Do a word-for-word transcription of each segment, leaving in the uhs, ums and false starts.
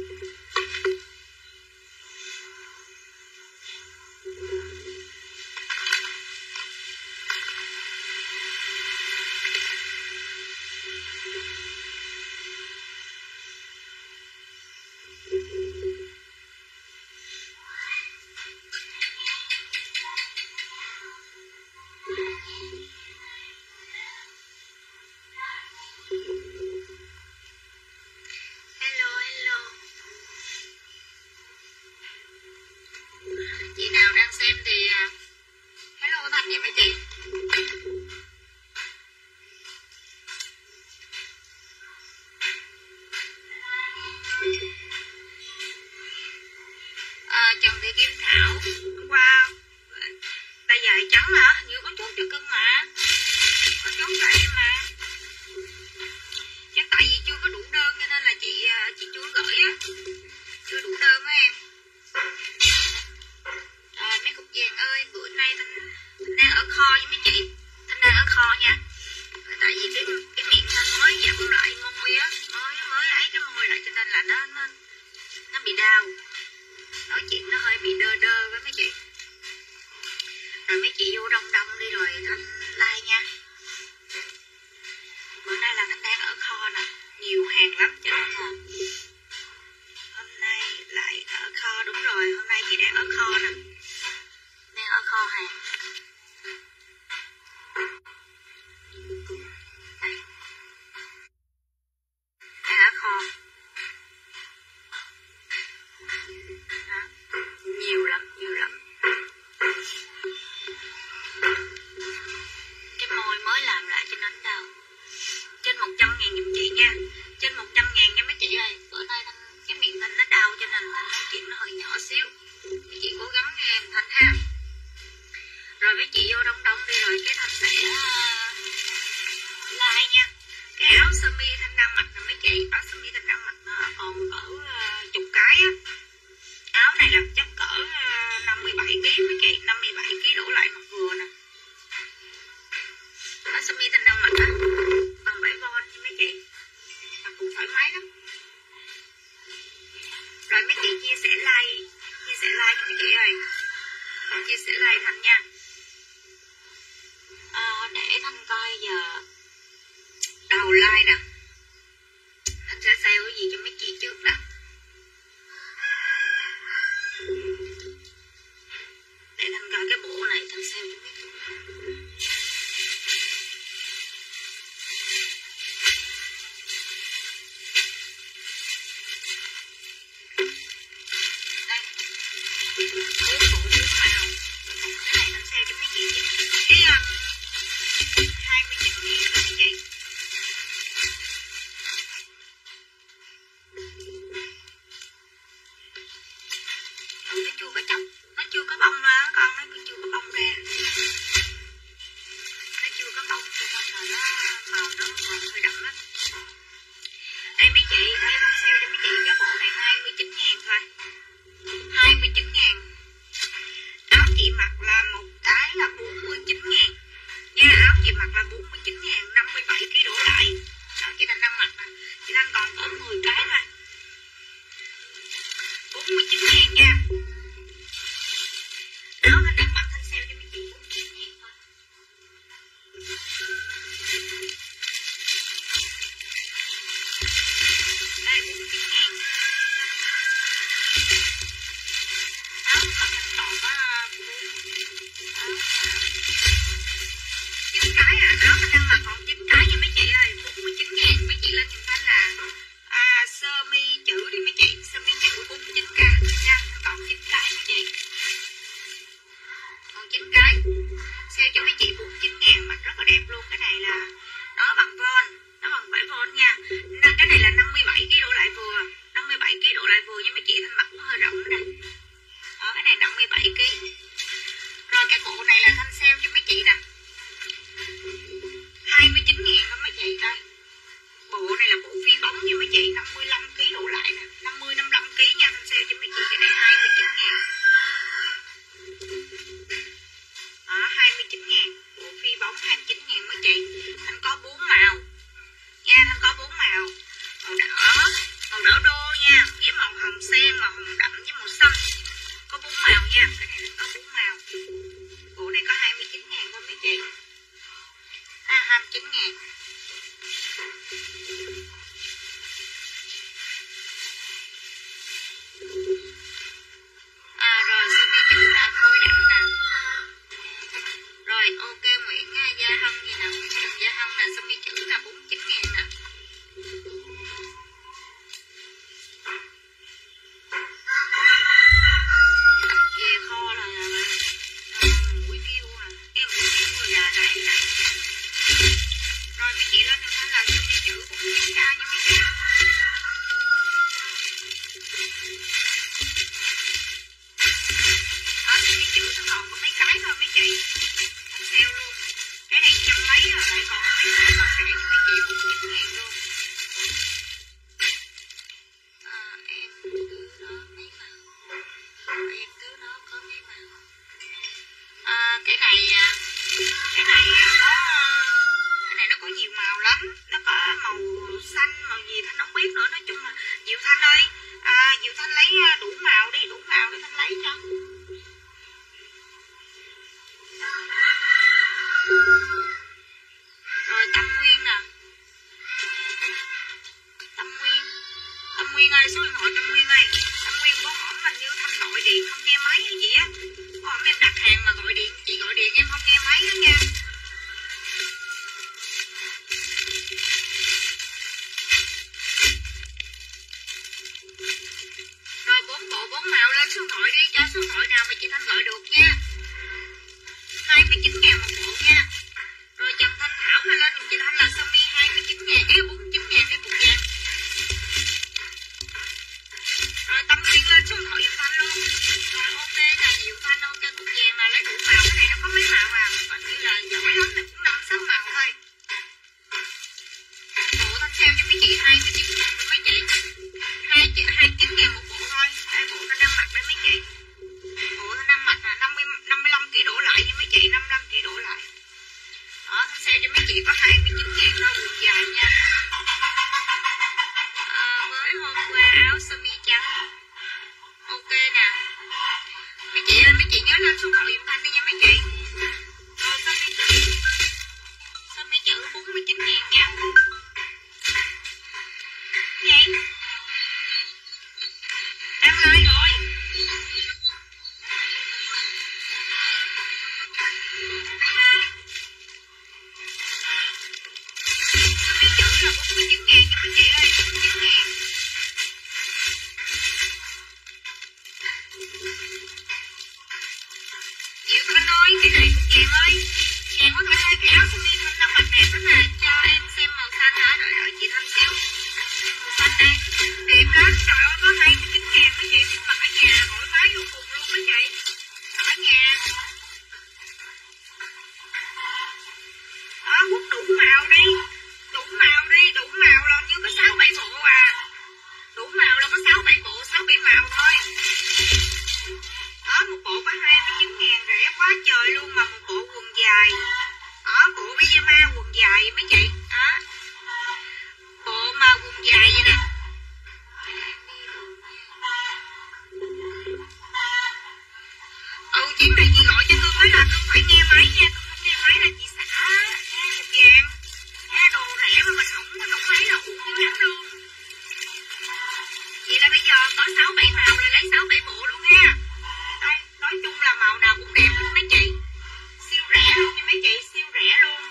màu đỏ, màu đỏ đô nha, với màu hồng hồng sen, màu hồng đậm với màu xanh. Có bốn màu nha, cái này là có bốn màu. Bộ này có hai mươi chín ngàn thôi mấy chị. À, hai mươi chín ngàn. À rồi, sơ mi chữ là thôi đậm nè. Rồi, ok Nguyễn Gia Hân gì nè, Nguyễn Trần Gia Hân là sơ mi chữ là bốn mươi chín ngàn nè. Về kho là mũi kêu à, em mũi kêu rồi là đại đại. Rồi mấy chị lên em thấy là sơ mi chữ bốn mươi chín k nha mấy chị. Đó, sơ mi chữ nó còn có mấy cái thôi mấy chị. Sale luôn. Cái này trăm mấy à, lại còn mấy cái còn rẻ cho mấy chị bốn mươi chín ngàn luôn. À, em cứ đó mấy màu. Em cứ nó có mấy màu. À, cái này cái này có cái này nó có nhiều màu lắm, nó có màu xanh, màu gì Thanh không biết nữa. Nói chung là Diệu Thanh ơi, à, Diệu Thanh lấy đủ màu đi, đủ màu để Thanh lấy cho. Rồi Tâm Nguyên nè, Tâm Nguyên, Tâm Nguyên ơi, số điện thoại Tâm Nguyên ơi. Tâm Nguyên có hổm hình như Thanh gọi điện không nghe máy hay gì á. Có hổm em đặt hàng mà gọi điện, chị gọi điện em không nghe máy á nha. Rồi bốn bộ bốn màu lên số điện thoại đi, cho số điện thoại nào mà chị Thanh gọi được nha. Hai mươi chín ngàn một bộ nha. Rồi Trần Thanh Thảo mà lên chị Thanh là sơ mi hai mươi chín ngàn, cái bốn mươi chín ngàn đi cục vàng. Rồi Tâm Nguyên lên số điện thoại Diệu Thanh luôn. Rồi ok là Diệu Thanh ok cục vàng là lấy đủ màu. Cái này nó có mấy màu à, coi như là giỏi lắm thì cũng năm sáu màu thôi. Bộ Thanh sale cho mấy chị hai mươi chín ngàn thôi mấy chị. Hai chị hai mươi chín ngàn một bộ thôi. Đây bộ Thanh đang mặc đấy mấy chị. Bộ Thanh đang mặc là năm mươi năm mươi lăm ký đổ lại với mấy chị, năm mươi lăm ký đổ lại. Đó, Thanh sale cho mấy chị có hai mươi chín ngàn thôi, quần dài nha. À, với hôm qua áo sơ mi trắng. Ok nè. Mấy chị ơi, mấy chị nhớ lên số điện thoại Diệu Thanh đi nha mấy chị. Rồi sơ mi chữ. Sơ mi chữ bốn mươi chín ngàn nha. Vậy đang like rồi. Sơ mi chữ là bốn mươi chín ngàn nha mấy chị ơi, bốn mươi chín ngàn. Diệu Thanh ơi, cái này cục vàng ơi. Vàng có thể hai cái áo sơ mi Thanh đang mặc đẹp lắm nè, cho em xem màu xanh hả? Đợi đợi chị Thanh xíu. Em màu xanh đây. Đẹp lắm, trời ơi có hai mươi chín ngàn mấy chị, mua mặc ở nhà thoải mái vô cùng luôn mấy chị. Ở nhà. Đó, quất đủ màu đi. Đủ màu đi, đủ màu là như có sáu bảy bộ à. Đủ màu là có sáu bảy bộ, sáu bảy màu thôi. Đó, một bộ có hai mươi chín ngàn rẻ quá trời luôn mà một bộ quần dài. Đó, bộ pyjama quần dài mấy chị. Đó. Bộ mà quần dài vậy nè. Ừ, chuyến này chị gọi cho tôi nói là không phải nghe máy nha, tôi không nghe máy là chị xả nghe cục vàng. Nghe đồ rẻ mà mình không có không máy là uổng dữ lắm luôn. Vậy là bây giờ có sáu bảy màu là lấy sáu bảy bộ luôn ha. Đây, nói chung là màu nào cũng đẹp luôn mấy chị. Siêu rẻ luôn nha mấy chị, siêu rẻ luôn.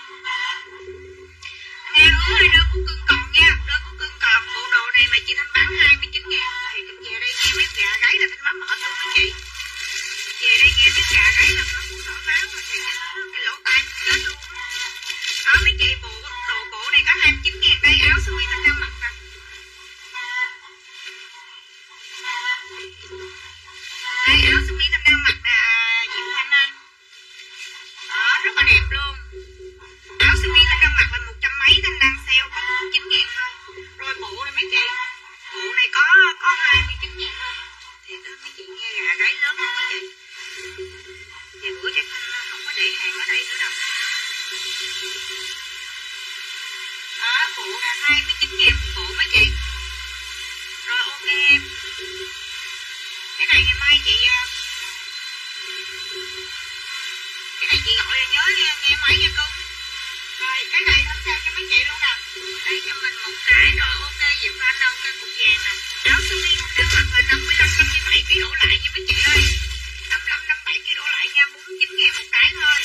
Nghe hứa ơi, đơn của cưng còn nha, đơn của cưng còn. Bộ đồ này mà chị Thanh bán hai mươi chín ngàn thì về đây nghe mấy gà gáy là Thanh bán mở luôn mấy chị. Về đây nghe mấy gà gáy là nó muốn nổi máu rồi thì cái, cái lỗ tai cũng chết luôn. Đó mấy chị, bộ đồ bộ này có hai mươi chín ngàn đây, áo sơ mi Thanh đang mặc nè. Đây áo sơ mi Thanh đang mặc nè Diệu Thanh ơi. Đó, rất là đẹp luôn. Áo sơ mi Thanh đang mặc là một trăm mấy, Thanh đang sale có bốn mươi chín ngàn thôi. Rồi bộ này mấy chị, bộ này có có hai mươi chín ngàn thôi. Thì đó mấy chị nghe gà gáy lớn không mấy chị. Thì bữa chắc Thanh không có để hàng ở đây nữa đâu. Đó, bộ là hai mươi chín ngàn một bộ mấy chị. Rồi ok em. chị. Cái này chị gọi là nhớ nghe, nghe máy nha cưng. Rồi cái này thấm theo cho mấy chị luôn nè. Đây cho mình một cái rồi ok Diệu Anh ok cục vàng nè. Áo sơ mi đang mặc là năm mươi lăm năm mươi bảy ký đổ lại nha mấy chị ơi. năm mươi lăm năm mươi bảy ký đổ lại nha, bốn mươi chín ngàn một cái thôi.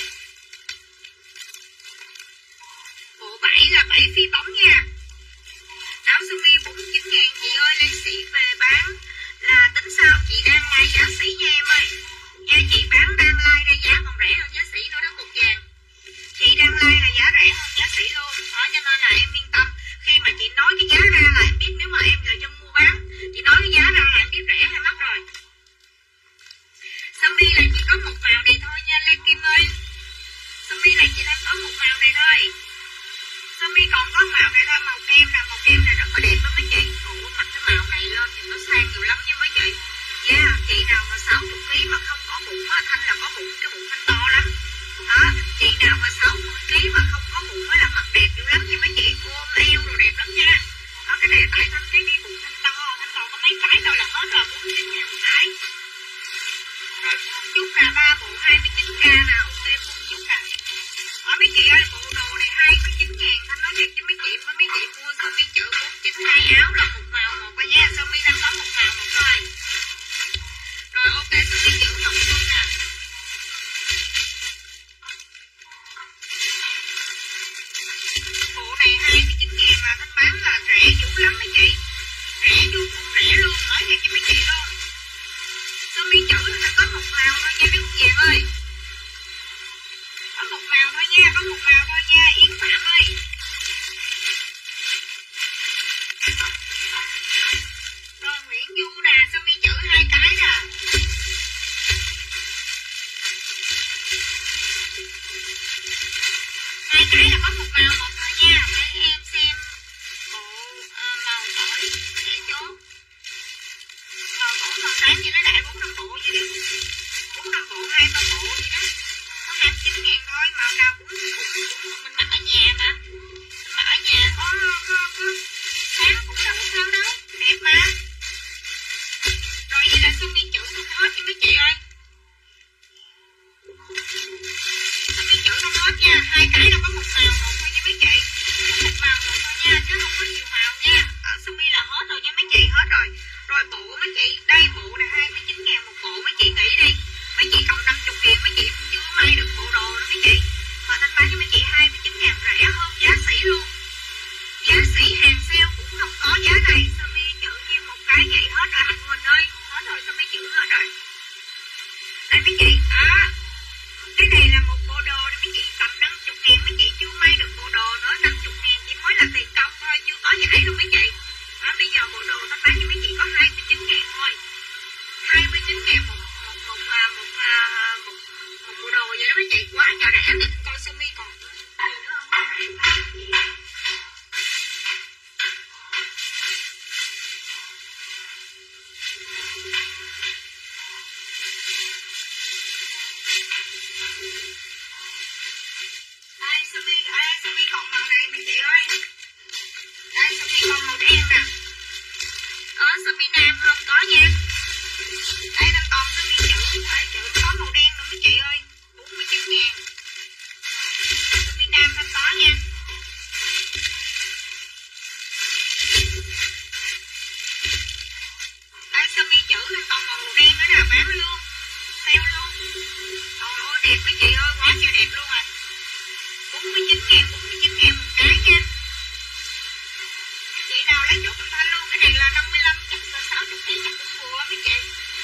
Bộ bảy là bảy phi bóng nha. Áo sơ mi bốn mươi chín ngàn chị ơi, lấy sỉ về bán là tính sao chị đang ngay giá sỉ nha em ơi. Nha chị bán đang like đây giá còn rẻ hơn giá sỉ nữa đó cục vàng. Chị đang like là giá rẻ hơn giá sỉ luôn. Đó cho nên là em yên tâm. Khi mà chị nói cái giá ra là em biết, nếu mà em là dân mua bán, chị nói cái giá ra là em biết rẻ hay mắc rồi. Sơ mi là chỉ có một màu này thôi nha Lê Kim ơi. Sơ mi là chỉ đang có một màu này thôi. Sơ mi còn có màu này thôi, màu kem là màu kem này rất là đẹp đó mấy chị. Ủa mặc cái màu này lên thì nó sang nhiều lắm nha mấy chị. Yeah, chị nào mà sáu mươi ký mà không có bụng á, Thanh là có bụng, cái bụng Thanh to lắm. Đó, chị nào mà sáu mươi ký mà không có bụng á là mặt đẹp dữ lắm nha mấy chị, ôm eo rồi đẹp lắm nha. Đó, cái này tại Thanh cái cái bụng Thanh to, Thanh to có mấy cái thôi là hết rồi, bốn mươi chín ngàn một cái. Rồi chút là ba bộ hai mươi chín k nè, ok buông chút nè. Đó mấy chị ơi, bộ đồ này hai mươi chín ngàn, Thanh nói thiệt cho mấy chị, mấy mấy chị mua sơ mi chữ bốn chín hai áo là một màu một coi nha, sơ mi đang có một màu một thôi. Rồi ok sơ mi chữ hồng luôn nè. Bộ này hai mươi chín ngàn mà Thanh bán là rẻ dữ lắm mấy chị. Rẻ vô cùng rẻ luôn, nói thiệt cho mấy chị luôn. Sơ mi chữ là có một màu thôi nha mấy cô vàng ơi. Có một màu thôi nha, có một màu thôi nha, Yến Phạm ơi. Rồi Nguyễn Du nè, sơ mi chữ hai cái nè. Hai cái là có một màu một thôi nha, mấy em xem bộ uh, màu tối để chốt. Màu tối màu sáng như nó đại bốn năm bộ vậy đó. Bốn năm bộ, hai ba bộ vậy đó. Nó hai mươi chín ngàn thôi, màu nào cũng, cũng, cũng mình mặc ở nhà mà. Mình mặc ở nhà có, có, có sáng cũng đâu có sao đâu, đẹp mà. Rồi vậy là sơ mi chữ không hết nha mấy chị ơi. Sơ mi chữ không hết nha, hai cái đâu có một màu một thôi nha mấy chị. Một màu một thôi nha, chứ không có nhiều màu nha. Ở sơ mi là hết rồi nha mấy chị, hết rồi. Rồi bộ mấy chị, đây bộ này hai mươi chín ngàn một bộ, mấy chị nghĩ đi. Mấy chị cộng năm mươi ngàn, mấy chị chưa may được bộ đồ đó mấy chị. Mà Thanh bán cho mấy chị hai mươi chín ngàn rẻ hơn giá sỉ luôn. Giá sỉ hàng sale cũng không có giá này. Sơ mi chữ như một cái vậy hết rồi Hạnh Huỳnh ơi. Hết rồi, sơ mi chữ hết rồi. Đây mấy chị, à, cái này là một bộ đồ đó mấy chị, tầm năm mươi ngàn, mấy chị chưa may được bộ đồ nữa, năm mươi ngàn chỉ mới là tiền công thôi, chưa có giải luôn mấy chị. À, bây giờ bộ đồ Thanh bán cho mấy chị có hai mươi chín ngàn thôi. hai mươi chín ngàn một một một à, một, à, một một bộ đồ vậy đó mấy chị, quá trời rẻ. Để coi sơ mi còn gì nữa không? Đây sơ mi, đây sơ mi còn màu này mấy chị ơi. Đây sơ mi còn màu đen nè. Có sơ mi nam không? Có nha. Đây đang còn sơ mi chữ, đây chữ có màu đen nữa mấy chị ơi, bốn mươi chín ngàn. Sơ mi nam đang có nha. Đây sơ mi chữ đang còn màu đen nữa nè, bán luôn, sale luôn. Trời ơi đẹp mấy chị ơi, quá trời đẹp luôn à. bốn mươi chín ngàn, bốn mươi chín ngàn một cái nha. Chị nào lấy chốt cho Thanh luôn, cái này là năm mươi lăm, chắc là sáu mươi ký chắc cũng vừa mấy chị.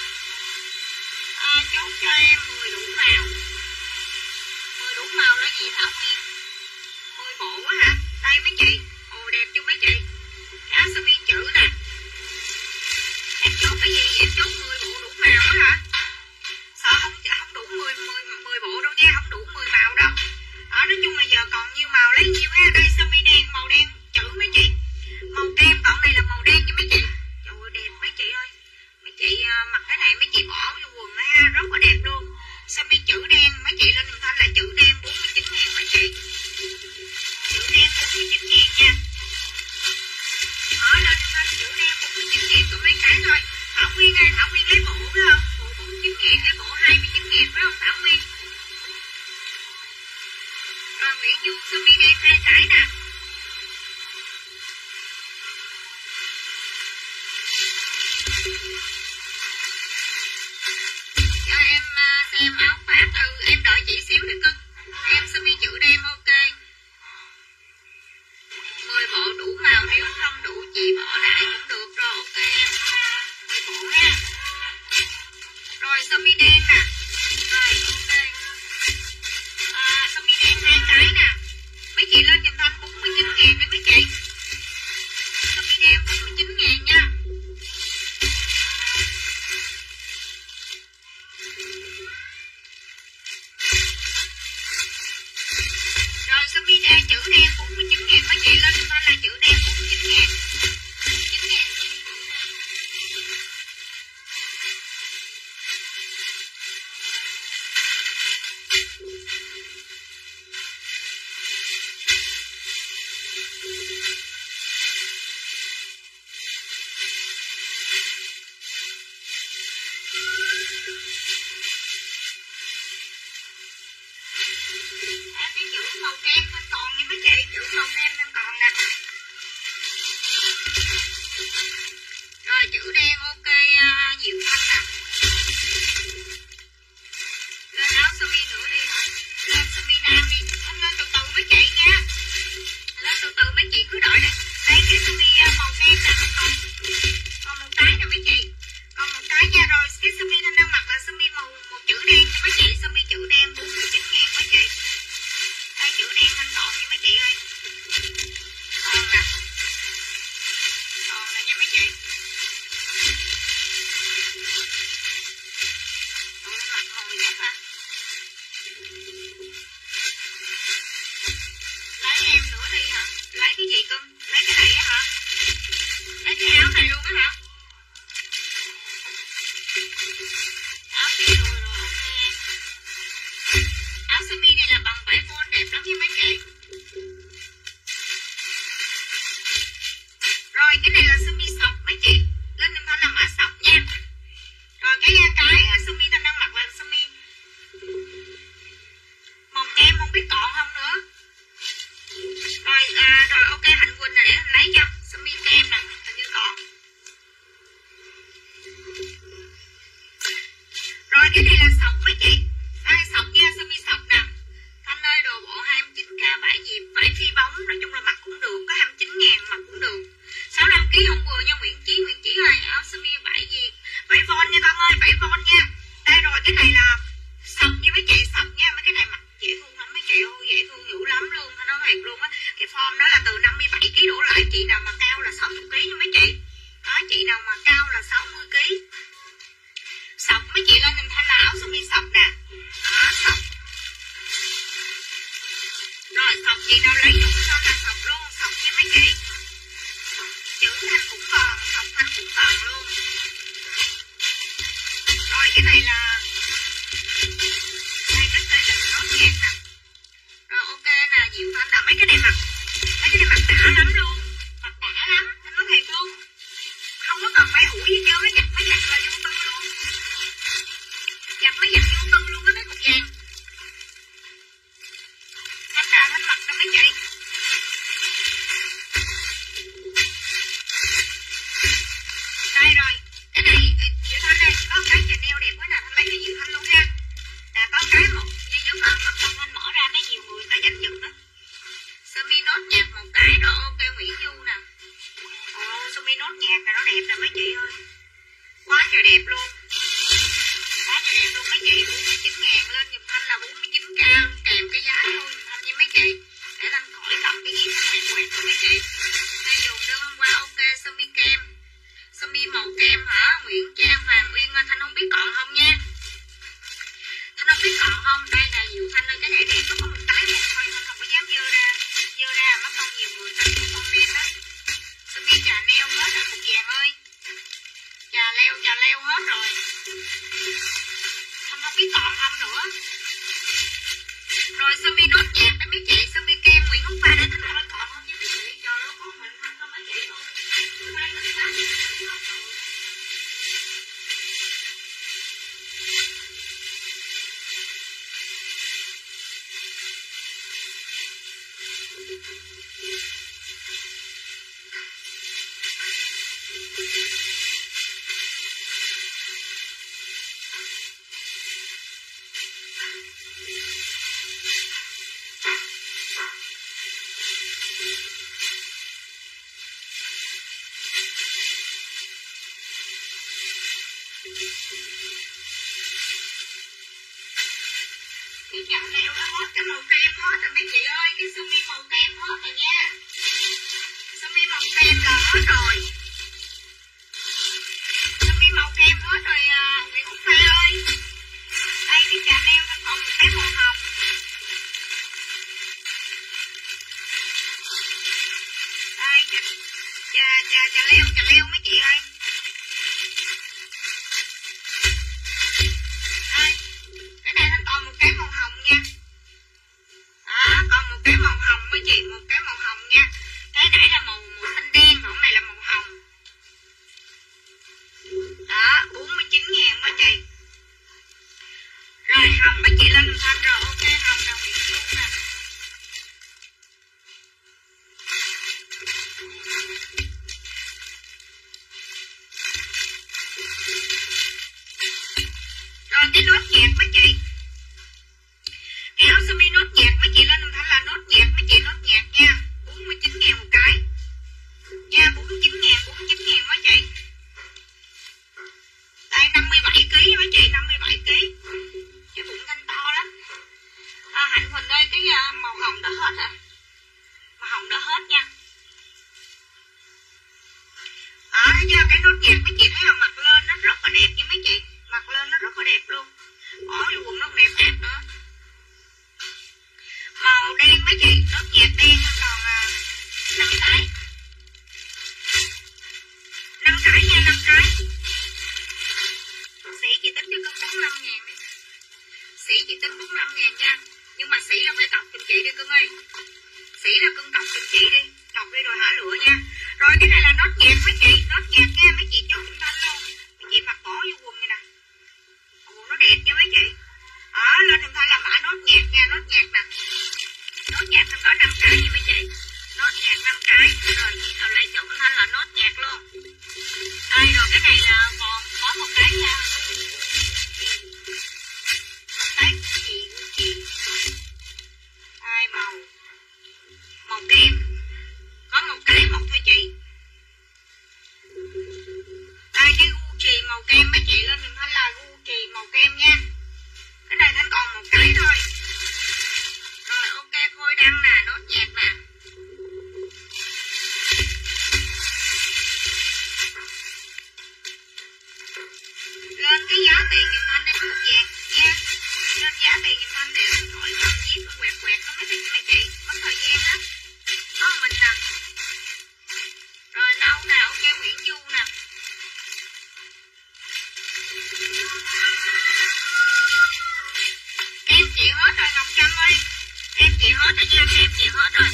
À, chốt cho em mười đủ màu. mười đủ màu là gì Thảo Nguyên? mười bộ á hả? Đây mấy chị, ồ đẹp chưa mấy chị? Áo sơ mi chữ nè. Em chốt cái gì? Em chốt mười bộ đủ màu á hả? Sợ không không đủ mười, mười, mười bộ đâu nha, không đủ mười màu đâu. Đó, nói chung là giờ còn nhiêu màu lấy nhiêu ha. Đây sơ mi đen, màu đen chữ mấy chị. Màu kem, còn này là màu đen cho mấy chị. Trời ơi đẹp mấy chị ơi. Mấy chị uh, mặc cái này mấy chị bỏ vô quần ha, rất là đẹp luôn. Sơ mi chữ đen, mấy chị lên Thanh là chữ đen bốn mươi chín ngàn mấy chị. Chữ đen bốn mươi chín ngàn nha. Đó là Thanh chữ đen bốn mươi chín ngàn có mấy cái thôi. Thảo Nguyên ơi, Thảo Nguyên lấy bộ phải không? Bộ bốn hai mươi chín ngàn phải không Thảo Nguyên? Rồi Nguyễn Du sơ mi đen hai cái nè. Cho em uh, xem áo khoác. Ừ em đợi chị xíu đi cưng. Em sơ mi chữ đen ok. mười bộ đủ màu, nếu không đủ chị bỏ lại cũng được. Rồi ok em. mười bộ ha. Rồi sơ mi đen nè. Rồi ok. À, sơ mi đen hai cái nè. Mấy chị lên giùm Thanh bốn mươi chín ngàn đi mấy chị. Sơ mi đen bốn mươi chín ngàn nha. Rồi sơ mi đen chữ đen bốn mươi chín ngàn. Mấy chị lên giùm Thanh là chữ đen bốn mươi chín ngàn. bốn mươi chín ngàn sơ mi chữ đen. Em cái chữ màu kem em còn nha mấy chị, chữ màu kem em còn nè. Rồi chữ đen ok uh, Diệu Thanh nè. Lên áo sơ mi nữa đi. Lên sơ mi nam đi. Lên từ từ mấy chị nha. Lên từ từ mấy chị cứ đợi đây. Đây cái sơ mi màu kem nè. Còn, còn một cái nè mấy chị. Còn một cái nha. Rồi cái sơ mi Thanh đang mặc là sơ mi màu một chữ đen cho mấy chị. Sơ mi chữ đen bốn mươi chín ngàn mấy chị. Đây chữ đen Thanh còn nha mấy chị ơi. Còn nè. Còn nè nha mấy chị. Ôi mặt hồi đẹp à. Lấy em nữa đi hả? Lấy cái gì cưng? Lấy cái này á hả? Lấy cái áo này luôn á hả? Áo kia rồi rồi ok em. Áo sơ mi này là bằng vải voan đẹp lắm nha mấy chị. Rồi cái này là sơ mi sọc mấy chị. Lên em Thanh là mã sọc nha. Rồi cái cái sơ mi Thanh đang mặc là sơ mi màu kem không biết còn không nữa. Rồi à, rồi ok Hạnh Quỳnh này để lấy cho sơ mi kem nè, hình như còn. Rồi cái này là sọc mấy chị. Đây sọc nha, sơ mi sọc nè. Thanh ơi đồ bộ hai mươi chín k vải dịp, vải phi bóng, nói chung là mặc cũng được, có hai mươi chín ngàn mặc cũng được. sáu mươi lăm ký không vừa nha Nguyễn Chí. Nguyễn Chí ơi áo sơ mi vải dịp, vải von nha con ơi, vải von nha. Đây rồi cái này là sọc nha mấy chị, sọc nha. Mấy cái này mặc dễ thương lắm mấy chị ơi, dễ thương dữ lắm luôn, nó nói thiệt luôn á. Cái form đó là từ năm mươi bảy ký đổ lại. Chị nào mà cao là sáu mươi ký nha mấy chị. Đó, chị nào mà cao là sáu mươi ký. Sọc mấy chị lên em Thanh là áo sơ mi sọc nè. Đó, sọc. Rồi sọc chị nào lấy dùng xong là sọc luôn, sọc nha mấy chị. Chữ Thanh cũng còn, sọc Thanh cũng còn luôn. Rồi cái này là đây cái này là nốt nhạc nè. Rồi ok nè Diệu Thanh là mấy cái này mặc, mấy cái này mặc đã lắm luôn, mặc đã lắm, anh nói thiệt luôn. Không có cần phải ủi gì chứ, nó giặt mới giặt là vô tư luôn. Giặt mới giặt vô tư luôn á mấy cục vàng. Thanh là Thanh mặc cho mấy chị. Đây rồi, cái này Diệu Thanh đây, có cái Chanel đẹp quá nè, Thanh lấy cho Diệu Thanh luôn ha. Là có cái một duy nhất là mặt không Thanh mở ra mấy nhiều người ta giành giật đó. Sơ mi nốt nhạc một cái rồi ok Nguyễn Du nè. Ồ sơ mi nốt nhạc là nó đẹp nè mấy chị ơi. Quá trời đẹp luôn. Quá trời đẹp luôn mấy chị. bốn mươi chín ngàn lên giùm Thanh là bốn mươi chín k kèm cái giá luôn Thanh với mấy chị. Để Thanh khỏi cầm cái gì Thanh quẹt quẹt của mấy chị. Đây dùng đơn hôm qua ok sơ mi kem. Sơ mi màu kem hả? Nguyễn Trang Hoàng Uyên Thanh không biết còn không nha. Thanh không biết còn không? Đây là Diệu Thanh ơi, cái này đẹp, nó có một cái một thôi, Thanh không có dám dơ ra. Dơ ra mất không nhiều người ta cho comment đó. Sơ mi trà neo hết rồi cục vàng ơi. Trà leo, trà leo hết rồi. Thanh không biết còn không nữa. Rồi sơ mi nốt nhạc đó mấy chị, sơ mi kem Nguyễn Hữu Pha để Thanh coi còn không nha mấy chị. Trời ơi, có mình Thanh không mấy chị ơi. Mai lên cái này không rồi. Cái chậm neo nó hết, cái màu kem hết rồi mấy chị ơi, cái sơ mi màu kem hết rồi nha. Sơ mi màu kem là hết rồi. Sơ mi màu kem hết rồi à, Nguyễn Úc Pha ơi. Đây cái chà neo nó còn một cái màu hồng. Đây chà chà chà, chà leo chà leo mấy chị ơi. Đây cái này nó còn một cái màu hồng nha. Đó, còn một cái màu hồng với chị, một cái màu hồng nha. Cái nãy là màu màu xanh đen, hôm nay là màu hồng. Đó, bốn mươi chín ngàn quá chị. Rồi hồng mấy chị lên làm thanh rồi, ok hồng nào Nguyễn Xuân nè. Rồi cái nốt nhạc mấy chị. Cái áo sơ mi nốt nhạc mấy chị lên làm thanh là nốt nhạc mấy chị, nốt nhạc nha. bốn mươi chín ngàn một cái. Nha, bốn mươi chín ngàn, bốn mươi chín ngàn mấy chị. Đây năm mươi bảy ký mấy chị, năm mươi bảy ký. Cái bụng thanh to lắm. À, Hạnh Huỳnh ơi, cái uh, màu hồng đã hết rồi. Màu hồng đã hết nha. Đó, thấy chưa? Cái nốt nhạc mấy chị thấy không? Mặc lên nó rất là đẹp nha mấy chị. Mặc lên nó rất là đẹp luôn. Bỏ vô quần nó đẹp ác nữa. Màu đen mấy chị, nốt nhạc đen còn uh, năm cái. năm cái nha, năm cái. Sĩ chị tính cho cưng bốn mươi lăm ngàn đi. Sĩ chị tính bốn mươi lăm ngàn nha. Nhưng mà sĩ là phải cọc cho chị đi cưng ơi. Sĩ là cưng cọc cho chị đi. Cọc đi rồi hả lựa nha. Rồi cái này là nốt nhạc mấy chị. Nốt nhạc nha mấy chị, cho chúng thanh luôn. Mấy chị mặc bỏ vô quần này nè. Quần nó đẹp nha mấy chị. Đó, lên chúng ta là mã nốt nhạc nha. Nốt nhạc nè. Nốt nhạc nó có năm cái nha mấy chị. Nốt nhạc năm cái. Rồi chị nào lấy cho chúng thanh là nốt nhạc luôn. Đây rồi cái này là còn có một cái nha. Cái gì gì. Hai màu. Màu kem. Có một cái một thôi chị. Đây cái Gucci màu kem mấy chị lên mình thấy là Gucci màu kem nha. Cái này thanh còn một cái thôi. Rồi ok Khôi Đăng nè, nốt nhạc nè. Lên cái giá tiền nhìn thanh để thuộc vàng nha. Lên giá tiền nhìn thanh để điện thoại cầm viết nó quẹt quẹt không có thiệt mấy chị. Mất thời gian á. Có mình nè. Rồi nâu nè, ok Nguyễn Du nè. Em chị hết rồi Ngọc Trâm ơi. Em chị hết rồi nha, em chị hết rồi.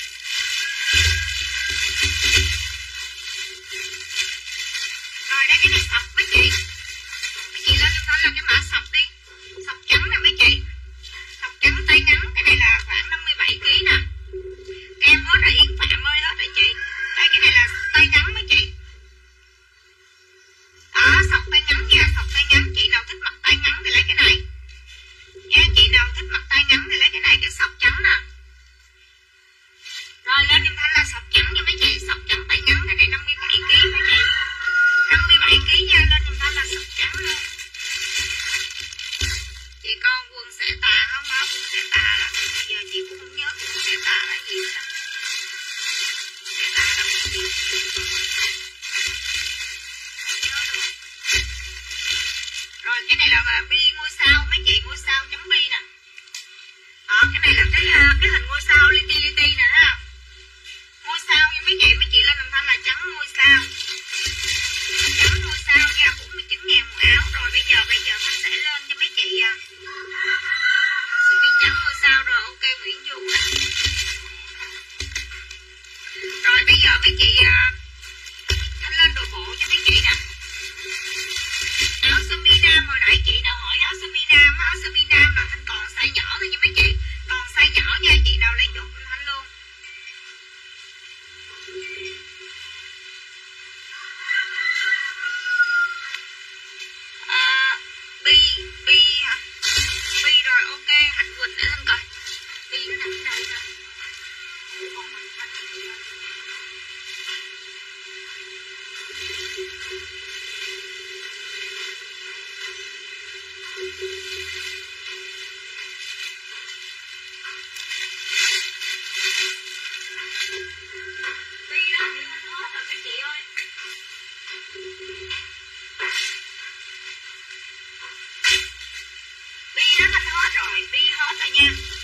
Rồi đây cái này sọc mấy chị. Mấy chị lên cho nó là cái mã sọc đi. Sọc trắng nè mấy chị. Sọc trắng tay ngắn, cái này là khoảng năm mươi bảy ký nè. Em hết rồi Yến Phạm ơi, hết rồi chị. Đây cái này là tay ngắn mấy chị. Đó, sọc tay ngắn nha, sọc tay ngắn. Chị nào thích mặc tay ngắn thì lấy cái này nha. Chị nào thích mặc tay ngắn thì lấy cái này, cái sọc trắng nè. Rồi lên em thanh là sọc trắng nha mấy chị. Sọc trắng tay ngắn, cái này năm mươi bảy ký mấy chị. năm mươi bảy ký nha, lên em thanh là sọc trắng luôn. Chị con quần xẻ tà không hả? Quần xẻ tà là bây giờ chị cũng không nhớ quần xẻ tà là gì nữa. Xẻ tà là gì? Không nhớ được. Rồi cái này là bi ngôi sao mấy chị, ngôi sao chấm bi nè. Đó cái này là cái cái hình ngôi sao li ti li ti nè ha. Ngôi sao nha mấy chị, mấy chị lên làm thanh là trắng ngôi sao. Trắng ngôi sao nha, bốn mươi chín ngàn một áo. Rồi bây giờ bây giờ thanh sẽ lên cho mấy chị à. Sơ mi trắng ngôi sao rồi ok Nguyễn Du nè. Rồi bây giờ mấy chị à, thanh lên đồ bộ cho mấy chị nè. Áo sơ mi nam hồi nãy chị nào hỏi áo sơ mi nam, áo sơ mi nam là thanh còn size nhỏ thôi nha mấy chị. Còn size nhỏ nha, chị nào lấy chụp thanh luôn. À, bi, bi hả? Bi rồi ok, Hạnh Quỳnh để lên coi. Bi nó nằm ở đây thôi. Con mình thanh cái gì đó. nha.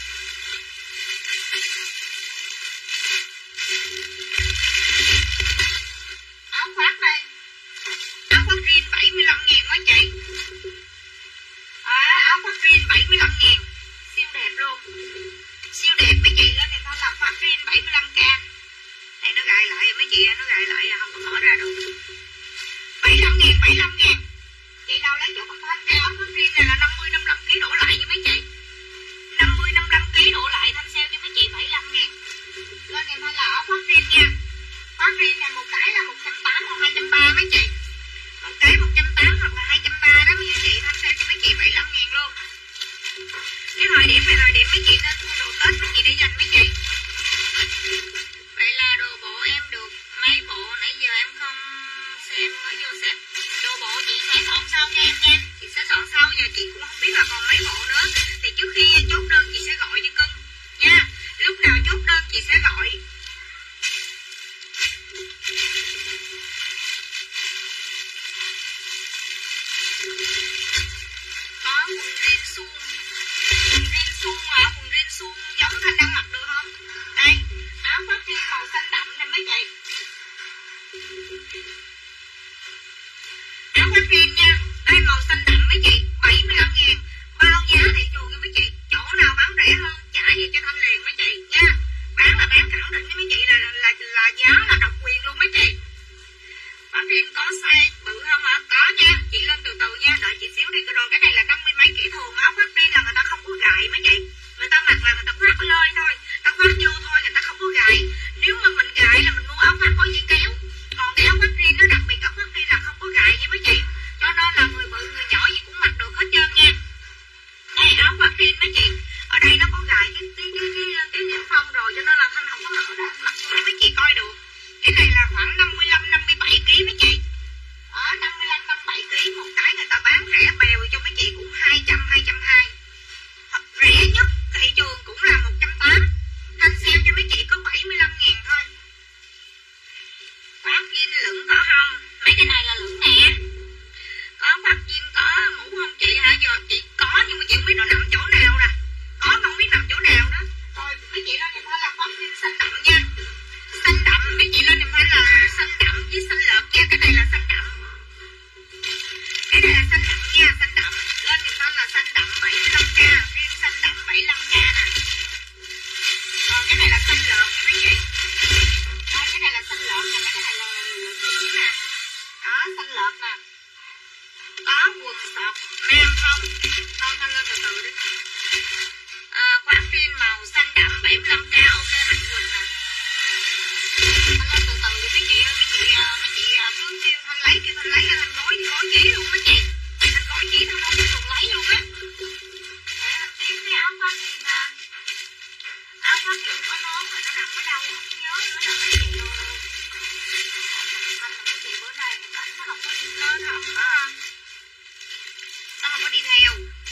Áo khoác đây, áo khoác jean bảy mươi lăm ngàn mấy chị. À, áo khoác jean bảy mươi lăm ngàn, siêu đẹp luôn, siêu đẹp mấy chị. Lên thì thanh là khoác jean bảy mươi lăm k. Này nó gài lại mấy chị, nó gài lại không có mở ra được. bảy mươi lăm ngàn, bảy mươi lăm ngàn. Chị nào lấy chỗ con thanh cái áo khoác jean này là năm mươi, năm mươi lăm ký đổ lại với mấy chị. năm mươi, năm mươi lăm ký đổ lại thanh sale cho mấy chị bảy mươi lăm ngàn. Lên thì thanh là áo khoác jean nha. Khoác jean này một cái là một trăm tám mươi hoặc hai trăm ba mươi mấy chị. Một cái một trăm tám mươi hoặc là hai trăm ba mươi đó mấy chị, thanh sale cho mấy chị bảy mươi lăm ngàn luôn. Cái thời điểm này thời điểm mấy chị nên mua đồ Tết mấy chị để dành mấy chị. Vậy là đồ bộ em được mấy bộ, nãy giờ em không xem, mới vô xem. Đồ bộ chị sẽ soạn sau cho em nha. Chị sẽ soạn sau, giờ chị cũng không biết là còn mấy bộ nữa. Thì trước khi chốt đơn chị sẽ gọi cho cưng nha. Lúc nào chốt đơn chị sẽ gọi. Có quần jean suông, quần jean suông hả? Quần jean suông giống Thanh đang mặc được không? Đây, áo khoác jean màu xanh đậm này mấy chị. Áo khoác jean nha, đây màu xanh đậm mấy chị, bảy mươi lăm ngàn. Bao giá thị trường cho mấy chị, chỗ nào bán rẻ hơn trả về cho Thanh liền mấy chị nha. Bán là bán khẳng định với mấy chị là là là giá là độc quyền luôn mấy chị. Áo jean có size bự không ạ? Có nha, chị lên từ từ nha, đợi chị xíu đi. Rồi cái này là năm mươi mấy kỹ thường, áo khoác jean là người ta không có gài mấy chị. Người ta mặc là người ta khoác lơi thôi, ta khoác vô thôi, người ta không có gài. Nếu mà mình gài là mình mua áo khoác có dây kéo. Còn cái áo khoác jean nó đặc biệt, áo khoác jean là không có gài với mấy chị. Cho nên là người bự người nhỏ gì cũng mặc được hết trơn nha. Đây áo khoác jean mấy chị, ở đây nó có gài cái cái cái cái cái niêm phong rồi, cho nên là Thanh không có mở ra mặc cho mấy chị coi được. Cái này là khoảng năm mươi lăm, năm mươi bảy ký mấy chị. Ở năm mươi lăm, năm mươi bảy ký một cái, người ta bán rẻ bèo cho mấy chị cũng hai trăm, hai trăm hai mươi. Rẻ nhất thị trường cũng là một trăm tám mươi. Thanh sale cho mấy chị có bảy mươi lăm ngàn thôi. Khoác jean lửng có không? Mấy cái này là lửng nè. Có khoác jean có mũ không chị hả? Giờ chị có nhưng mà chị không biết nó nằm chỗ nào nè. Có mà không biết nằm chỗ nào đó. Rồi mấy chị lên em thấy là khoác jean xanh đậm nha. Xanh đậm mấy chị lên em thấy là xanh đậm với xanh lợt nha. Cái này là xanh đậm. Cái này là xanh đậm nha, xanh đậm. Lên em thấy là xanh đậm bảy mươi lăm k. Riêng xanh đậm bảy mươi lăm k nè. Rồi cái này là xanh lợt nha mấy chị. Rồi cái này là xanh lợt nè. Cái này là lửng lửng nè. Đó xanh lợt nè. Có quần sọt nam không? Thôi Thanh lên từ từ đi. À, khoác jean màu xanh đậm bảy mươi lăm k ok Mạnh Quỳnh nè. Thanh lên từ từ đi mấy chị ơi, mấy chị mấy chị cứ kêu Thanh lấy, kêu Thanh lấy, Thanh gói gói chỉ luôn mấy chị. Thanh gói chỉ Thanh không có thường lấy luôn á. Để Thanh kiếm cái áo khoác jean nè. Áo khoác jean có nón mà nó nằm ở đâu không nhớ nữa nè mấy chị ơi. Thanh là mấy chị bữa nay cảnh nó không có đi lên, nó không có nó không có đi theo.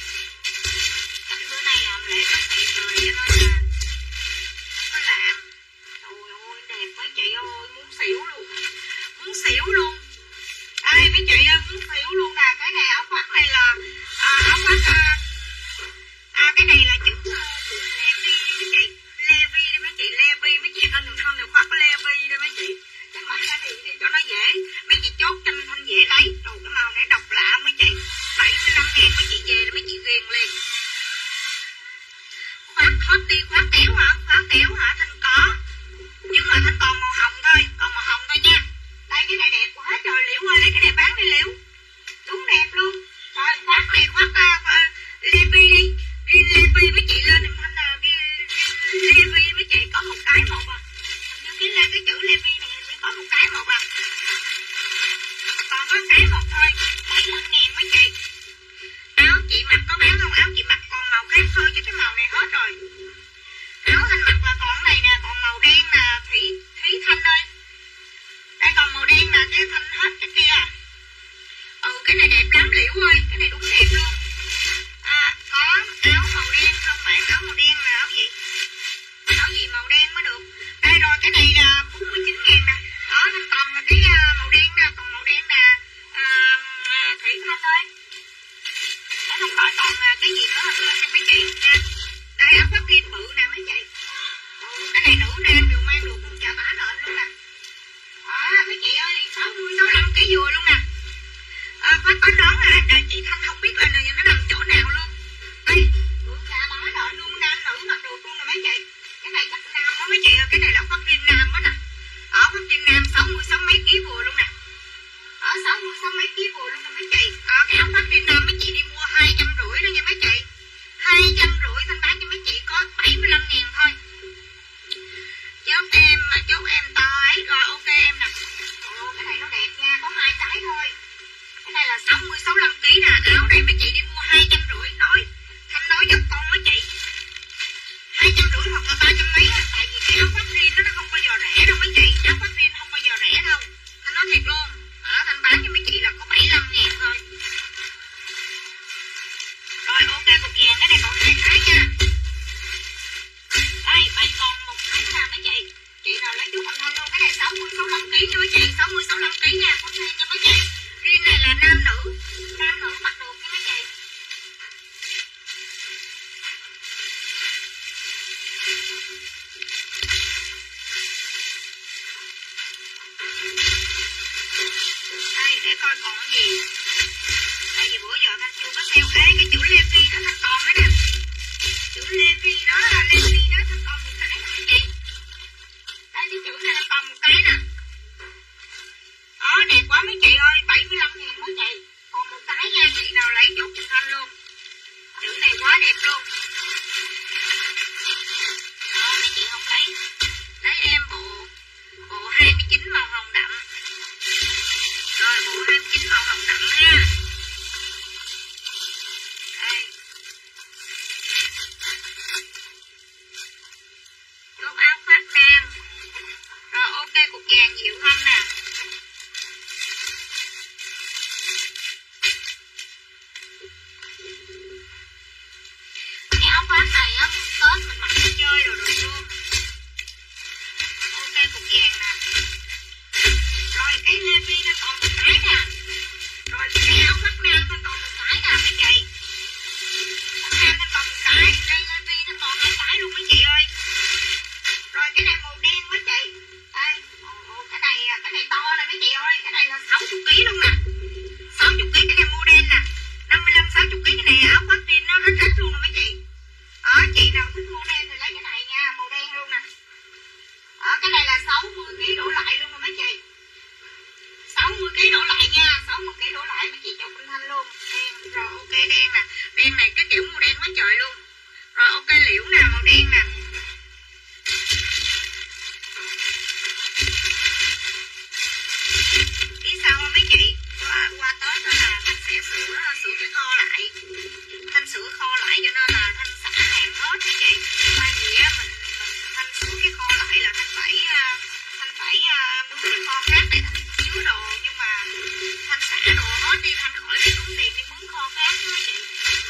Cảnh bữa nay làm lễ cắt tiệc rồi cho nên là không có làm. Trời ơi đẹp mấy chị ơi, muốn xỉu luôn, muốn xỉu luôn. Đây mấy chị ơi, muốn xỉu luôn nè. Cái này áo khoác này là à, áo khoác à, à, cái này là chữ uh, chữ Levi mấy chị, Levi đây mấy chị, Levi mấy chị lên đường không được khoác Levi đây mấy chị. Cái mặt này thì, thì cho nó dễ, mấy chị chốt cho Thanh dễ lấy. Đồ cái màu này độc lạ mấy chị, bảy mươi lăm ngàn mấy chị về là mấy chị ghiền liền. Khoác hot đi, khoác kéo hả? Khoác kéo hả? Thanh có, nhưng mà Thanh còn màu hồng thôi, còn màu hồng thôi nha. Đây cái này đẹp quá trời Liễu ơi, lấy cái này bán đi Liễu, đúng đẹp luôn. Rồi khoác này khoác uh, uh, Levi đi, riêng Levi mấy chị lên em Thanh là cái Levi mấy chị có một cái một à. Hình như cái cái chữ Levi này hình như có một cái một à. Còn có cái một thôi, bảy mươi lăm ngàn mấy chị. Áo chị mặc có bán không? Áo chị mặc còn màu khác thôi chứ cái màu này hết rồi. Áo Thanh mặc là còn này nè, còn màu đen là Thủy Thúy Thanh ơi. Đây còn màu đen là cái Thanh hết cái kia. Ừ cái này đẹp lắm Liễu ơi, cái này đúng đẹp luôn. À có áo màu đen không bạn? Áo màu đen là áo gì? Áo gì màu đen mới được. Đây rồi cái này là bốn mươi chín ngàn nè. Đó Thanh còn là cái màu đen nè, còn màu đen nè à, Thủy Thanh ơi. Để Thanh gọi còn cái gì nữa lên cho mấy chị nha. Đây áo khoác riêng bự nè mấy chị. Ừ, cái này nữ nam đều mang được luôn, chà bá nện luôn nè. Đó mấy chị ơi, sáu mươi sáu mươi lăm ký vừa luôn nè. À, khoác có nón hả? À, chị Thanh không biết là nó nằm chỗ nào luôn. Đây, bự chà bá nện luôn, nam nữ mặc được luôn nè mấy chị. Cái này chắc nam đó mấy chị ơi, cái này là khoác riêng nam đó nè. Ở khoác riêng nam sáu mươi sáu mấy ký vừa luôn nè. Ở sáu mươi sáu mấy ký vừa luôn nè mấy chị. Ở cái áo khoác riêng nam mấy chị đi mua hai trăm rưỡi đó nha mấy chị. Hai trăm rưỡi thanh bán cho mấy chị có bảy mươi lăm ngàn thôi. Chốt em mà chốt em to ấy. Rồi ok em nè. Ồ, cái này nó đẹp nha, có hai cái thôi. Cái này là sáu mươi sáu mươi lăm ký nè. Áo này mấy chị đi mua hai trăm rưỡi. Nói Thanh nói giúp con mấy chị hai trăm rưỡi hoặc là ba trăm mấy á. Tại vì cái áo khoác riêng nó không bao giờ rẻ đâu mấy chị. Áo khoác riêng không bao giờ rẻ đâu. Thanh nói thiệt luôn. Ở Thanh bán cho mấy chị là có bảy mươi lăm ngàn thôi. Rồi ok cục vàng cái này còn hai cái nha. Đây vậy còn một cái nữa nè mấy chị. Chị nào lấy chút anh thôi luôn. Cái này sáu mươi sáu mươi lăm ký nha mấy chị. sáu mươi sáu mươi lăm ký nha. Có riêng nha mấy chị. Riêng này là nam nữ. Nam nữ mặc được nha mấy chị. Đây để coi còn cái gì. Tại vì bữa giờ Thanh chưa có sale. Ê cái chữ Levi đó Thanh còn đó nè. Chữ Levi đó là Levi đó Thanh còn một cái nè mấy chị. Đây cái chữ này Thanh còn một cái nè. Đó đẹp quá mấy chị ơi. bảy mươi lăm ngàn mấy chị. Còn một cái nha. Chị nào lấy chốt cho Thanh luôn. Chữ này quá đẹp luôn. Đó mấy chị không lấy. Lấy em bộ Bộ hai mươi chín màu hồng đậm. Rồi bộ hai mươi chín màu hồng đậm ha. Đây. Chốt áo khoác nam. Rồi ok cục vàng Diệu Thanh nè. Cái áo khoác này á, Tết mình mặc đi chơi rồi được luôn. Ok cục vàng nè. Rồi cái Levi nó còn một cái nè. Rồi cái áo khoác nam nó còn một cái nè mấy chị. Khoác nam nó còn một cái. Đây Levi nó còn hai cái luôn mấy chị ơi. Rồi cái này màu đen mấy chị. Đây. Ồ, cái này cái này to nè mấy chị ơi. Cái này là sáu mươi ký luôn nè. sáu mươi ký cái này màu đen nè. năm mươi lăm sáu mươi ký cái này áo khoác riêng nó rất rách luôn nè mấy chị. Đó chị nào thích màu đen thì lấy cái này nha. Màu đen luôn nè. Đó cái này là sáu mươi ký đổ lại luôn nè mấy chị. sáu mươi ký đổ lại nha. sáu mươi ký đổ lại mấy chị chốt Thanh Thanh luôn. Đen. Rồi ok đen nè. Đen này cái kiểu màu đen quá trời luôn. Rồi ok liễu nè màu đen nè. Biết sao không mấy chị. Qua, qua Tết đó là Thanh sẽ sửa sửa cái kho lại. Thanh sửa kho lại cho nên là Thanh xả hàng hết mấy chị. Tại vì á mình, mình Thanh sửa cái kho lại là Thanh phải Thanh phải mướn cái kho khác để Thanh chứa đồ. Nhưng mà Thanh xả đồ hết đi. Thanh khỏi cái tốn tiền đi mướn kho khác đó mấy chị.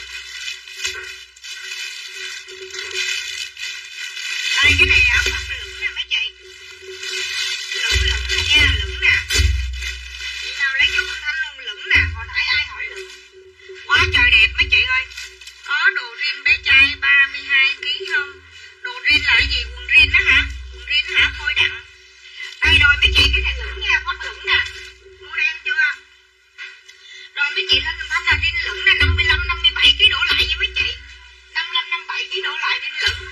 Đây cái này áo khoác lửng nè mấy chị. Lửng lửng nè nha. Lửng nè. Chị nào lấy cho con Thanh luôn. Lửng nè. Hồi nãy ai hỏi lửng. Quá trời đẹp mấy chị ơi. Có đồ riêng bé trai ba mươi hai ký không? Đồ riêng là cái gì? Quần riêng đó hả? Quần riêng hả? Thôi đặng. Đây rồi mấy chị cái này lửng nha. Khoác lửng nè. Mua đen chưa? Rồi mấy chị lên Thanh là riêng lửng nè. năm mươi lăm năm mươi bảy ký đổ lại nha mấy chị. năm mươi lăm năm mươi bảy ký đổ lại riêng lửng.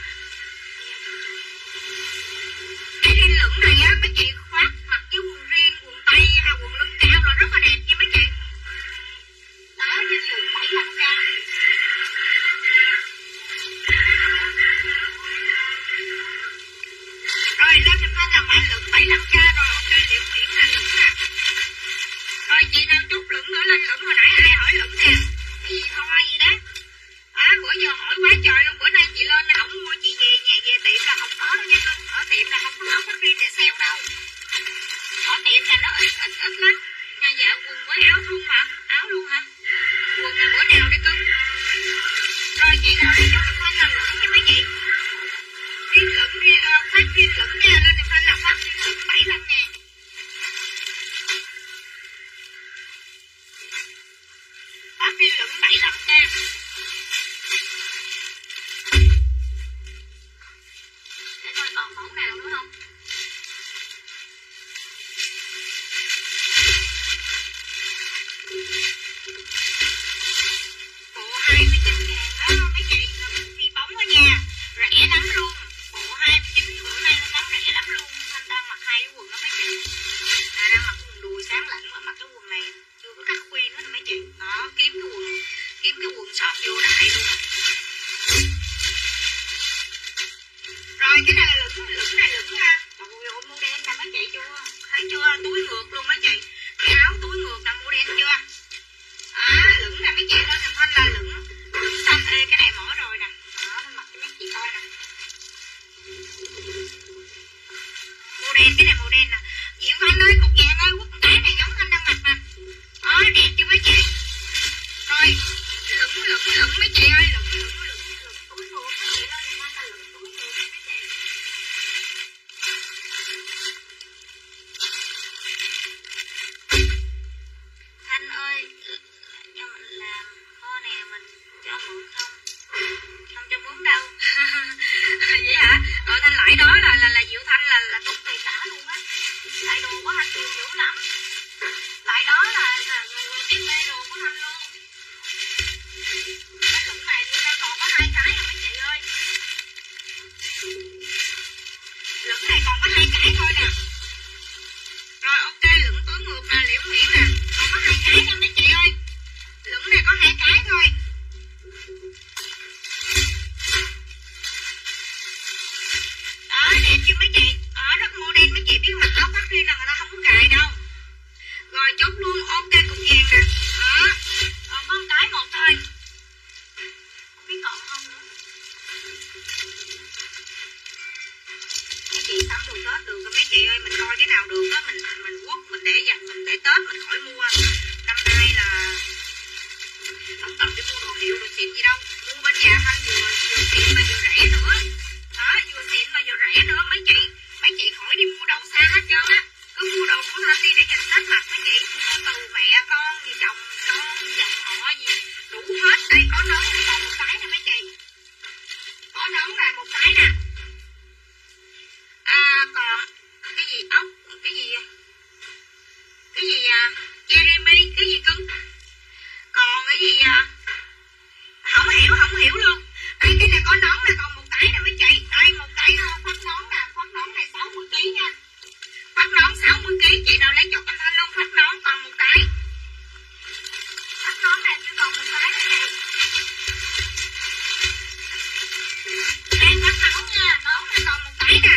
Cái riêng lửng này á mấy chị khoác mặc với quần riêng, quần tây hay quần lưng cao là rất là đẹp nha mấy chị. Đó riêng lửng bảy mươi lăm k. Rồi lên cho Thanh là mã lửng bảy mươi lăm k rồi. Ok liễu Nguyễn là lửng nè. Rồi chị nào chút lửng nữa lên lửng. Hồi nãy ai hỏi lửng nè. Cái gì thôi gì đó. À bữa giờ hỏi quá trời luôn. Bữa nay chị lên ổng mua chị về nhà về tiệm là không có đâu nha cưng. Ở tiệm là không có áo khoác riêng để sale đâu. Ở tiệm là nó ít ít ít lắm. Nhà dạ quần với áo thun mà. Áo luôn hả? Quần là bữa nào đi cưng. Rồi chị nào đi cho mình Thanh là lửng nha mấy chị. Riêng lửng riêng uh, khoác riêng lửng nha. Lên cho Thanh là khoác riêng lửng bảy mươi lăm ngàn. Khoác riêng lửng bảy mươi lăm k. mẫu nào nữa không? Bộ hai mươi chín ngàn đó mấy chị, đi bóng đó nha, rẻ lắm luôn. Bộ hai mươi chín bữa nay nó bán rẻ lắm luôn. Thanh đang mặc hai cái quần đó mấy chị. Là đang mặc quần đùi sáng lạnh mà mặc cái quần này chưa có cắt khuy nữa nè mấy chị. Đó, kiếm cái quần, kiếm cái quần sọt vô đại luôn. Rồi cái này là lửng, lửng này lửng ha. Trời ơi, mua đen nè mấy chị chưa? Thấy chưa? Túi ngược luôn mấy chị. Cái áo túi ngược nè, mua đen chưa? À, lửng nè mấy chị, lên thành Thanh là lửng, lửng xanh. Ê, cái này mở rồi nè. Đó, nên mặc cho mấy chị coi nè. Màu đen, cái này màu đen nè. Diệu Thanh ơi, cục vàng ơi, quốc cái này giống Thanh đang mặc nè. Đó, đẹp chưa mấy chị? Rồi, lửng, lửng, lửng mấy chị ơi, lửng, lửng, lửng, lửng túi ngược mấy chị lên thành Thanh là lửng túi ngược mấy chị. Thanh ơi, cho mình làm kho nè, mình cho mượn không? Không cho mướn đâu. Vậy hả? Rồi Thanh lại đó là là là Diệu Thanh là là tốn tiền cả luôn á. Lại đồ của Thanh nhiều dữ lắm. Lại đó là là người tiếp mê đồ của Thanh luôn. Cái lửng này như đang còn có hai cái rồi mấy chị ơi. Lửng này còn có hai cái thôi nè. Rồi ok, lửng túi ngược là Liễu Nguyễn nè, còn có hai cái nha mấy chị ơi. Lửng này có hai cái thôi. Đó, đẹp chưa mấy chị? Đó, rất mô đen mấy chị, biết mặc áo khoác riêng là người ta không có gài đâu. Rồi chốt luôn, ok cục vàng nè. Đó, còn có một cái một thôi. Không biết còn không nữa. Mấy chị sắm đồ Tết được rồi mấy chị ơi, mình coi cái nào được á, mình mình quất, mình để dành, mình để Tết mình khỏi mua. Năm nay là không cần đi mua đồ hiệu, đồ xịn gì đâu. Mua bên nhà Thanh vừa vừa xịn mà vừa rẻ nữa. Đó, vừa xịn mà vừa rẻ nữa mấy chị. Mấy chị khỏi đi mua đâu xa hết trơn á. Cứ mua đồ của Thanh đi để dành Tết mặc mấy chị. Mua từ mẹ con gì chồng con dòng họ gì đủ hết. Đây có nón này còn một cái nè mấy chị. Có nón này một cái nè. À còn cái gì ốc, cái gì cái gì à, Jeremy, cái gì cưng. Còn cái gì à, không hiểu không hiểu luôn. Đây cái này có nón này còn một cái nè mấy chị. Đây một cái khoác nón nè, khoác nón này sáu mươi ký nha. Khoác nón sáu mươi ký, chị nào lấy chốt anh Thanh luôn. Khoác nón còn một cái. Khoác nón này chỉ còn một cái này chị. Đây khoác nón nha, nón này còn một cái nè.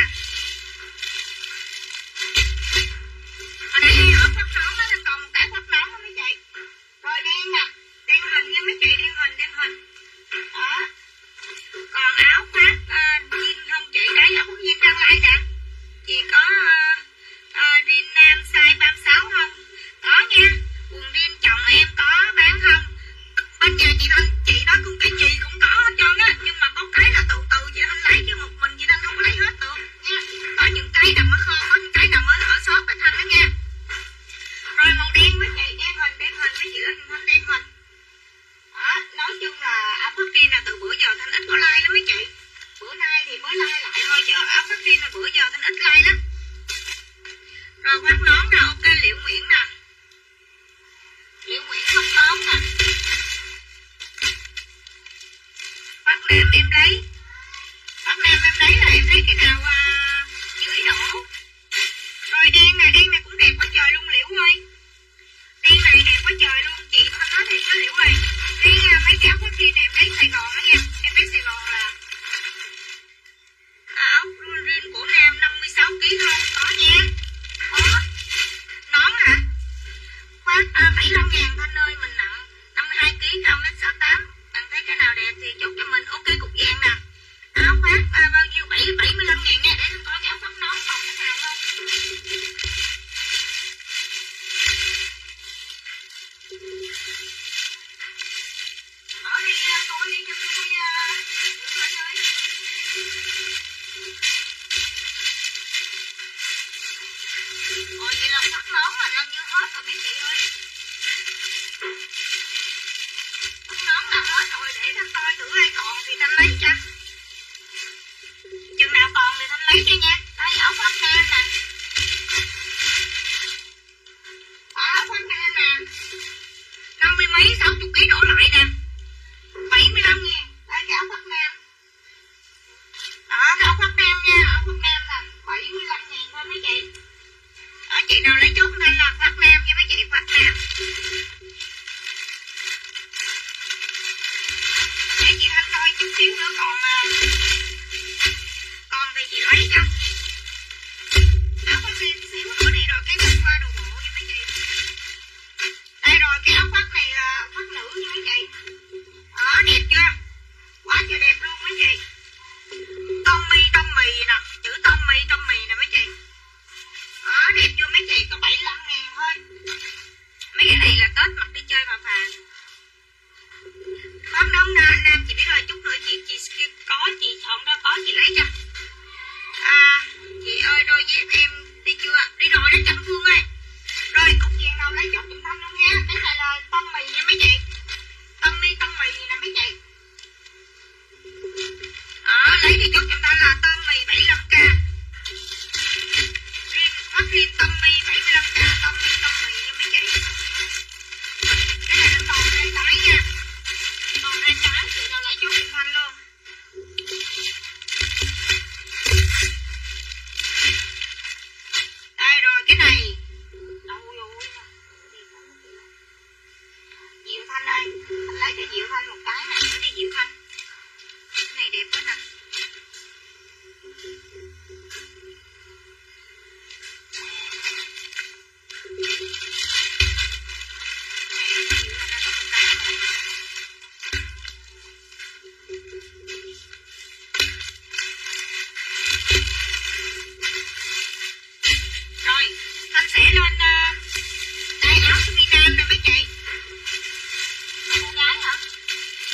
Ở đây ở khoác nón đó là còn một cái khoác nón đó mấy chị. Rồi đen nè, đen hình nha mấy chị, đen hình, đen hình. Đó. Còn áo khoác uh, jean không chị? Đấy, áo khoác jean đang lại nè. Chị có uh, uh, jean nam size ba mươi sáu không? Có nha. Quần jean chồng em có bán không? Bên nhà chị Thanh, chị nói cũng cái gì cũng có hết trơn á. Nhưng mà có cái là từ từ chị Thanh lấy, chứ một mình chị Thanh không có lấy hết được nha. Có những cái nằm ở kho, có những cái nằm ở, ở shop bên Thanh đó nha. Rồi màu đen mấy chị, đen hình, đen hình mấy chị lên Thanh đen hình. Đó, nói chung là áo khoác jean là từ bữa giờ Thanh ít có like lắm mấy chị. Bữa nay thì mới like lại thôi, chứ áo khoác jean là bữa giờ Thanh ít like lắm. Rồi khoác nón nè, ok Liễu Nguyễn nè. Liễu Nguyễn khoác nón nè. Khoác nam em lấy. Khoác nam em lấy là em lấy cái nào à, dưới đổ. Rồi đen nè, đen này cũng đẹp quá trời luôn Liễu ơi. Đen này đẹp quá trời luôn, chị Thanh nói thiệt với Liễu ơi. Đi mấy cái áo khoác jean này em lấy Sài Gòn đó nha. Em lấy Sài Gòn là áo jean của nam năm mươi sáu ký không? Có nha. Có. Nón hả? Khoác à, bảy mươi lăm ngàn Thanh ơi, mình nặng năm mươi hai ký, cao mét sáu tám. Bạn thấy cái nào đẹp thì chốt cho mình. Ok cục vàng nè. Áo khoác à, bao nhiêu? bảy mươi lăm ngàn nha. Để em coi cái áo khoác nón còn cái nào không? Ở đây coi đi cho tôi được Thanh ơi. Ôi vậy là khoác nón là gần như hết rồi mấy chị ơi. Khoác nón là hết rồi, để Thanh coi thử ai còn thì Thanh lấy cho. Chừng nào còn thì Thanh lấy lấy cho nha. Đây áo khoác nam nè. Áo khoác nam nè. Năm mươi mấy, sáu chục ký đổ lại nè. bảy mươi lăm ngàn. Đây cái áo khoác nam. Đó, cái áo khoác nam nha. Áo khoác nam nè. bảy mươi lăm ngàn thôi mấy chị. Đó, chị nào lấy chốt nên là khoác nam nha mấy chị, khoác nam. Để chị Thanh coi chút xíu nữa còn còn thì chị lấy cho. Áo khoác đi xíu nữa đi rồi cái mình qua đồ bộ nha mấy chị. Đây rồi cái áo khoác này là khoác nữ nha mấy chị. Đó đẹp chưa? Quá trời đẹp luôn mấy chị. Tommy Tommy nè, chữ Tommy Tommy nè mấy chị. Đó đẹp chưa mấy chị, có bảy mươi lăm ngàn thôi. Mấy cái này là Tết mặc đi chơi mà phà. Không đâu Nam, Nam chị biết rồi, chút nữa chị chị có chị chọn đó có chị lấy cho. À chị ơi đôi dép em đi chưa? Đi rồi đó Trần Phương ơi. Rồi cục vàng nào lấy chốt Trần Thanh luôn nha. Cái này là tôm mì nha mấy chị. Tôm mi tôm mì nè mấy chị. Đó lấy thì chốt Trần Thanh là tôm mì bảy mươi lăm k. Riêng phát riêng tôm mì bảy mươi lăm k, tôm mi tôm mì nha mấy chị. Cái này là còn hai cái nha. Còn hai cái chị nào lấy chốt Trần Thanh luôn. Đây rồi cái này. Ôi ôi. Diệu Thanh ơi, anh lấy cho Diệu Thanh một cái này nữa đi Diệu Thanh. Cái này đẹp quá nè. Rồi, Thanh sẽ lên uh, đây áo sơ mi nam nè mấy chị. Cô gái hả?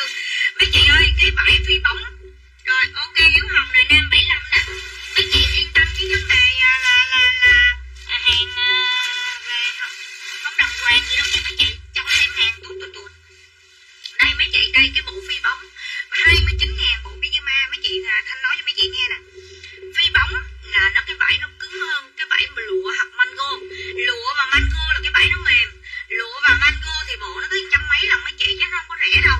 Mấy chị ơi, cái vải phi bóng. Rồi, ok, Hiếu Hồng rồi, Nam bảy lăm nè. Mấy chị yên tâm cái vấn đề là là là, là hàng về không đồng hoàng gì đâu nha mấy chị. Cho xem hàng tút tụt tụt. Đây mấy chị, đây cái bộ phi bóng hai mươi chín ngàn bộ pyjama. Mấy chị Thanh nói cho mấy chị nghe nè. Phi bóng là nó cái vải nó cứng hơn cái vải lụa hoặc mango. Lụa và mango là cái vải nó mềm. Lụa và mango thì bộ nó tới trăm mấy lần mấy chị, chứ nó không có rẻ đâu.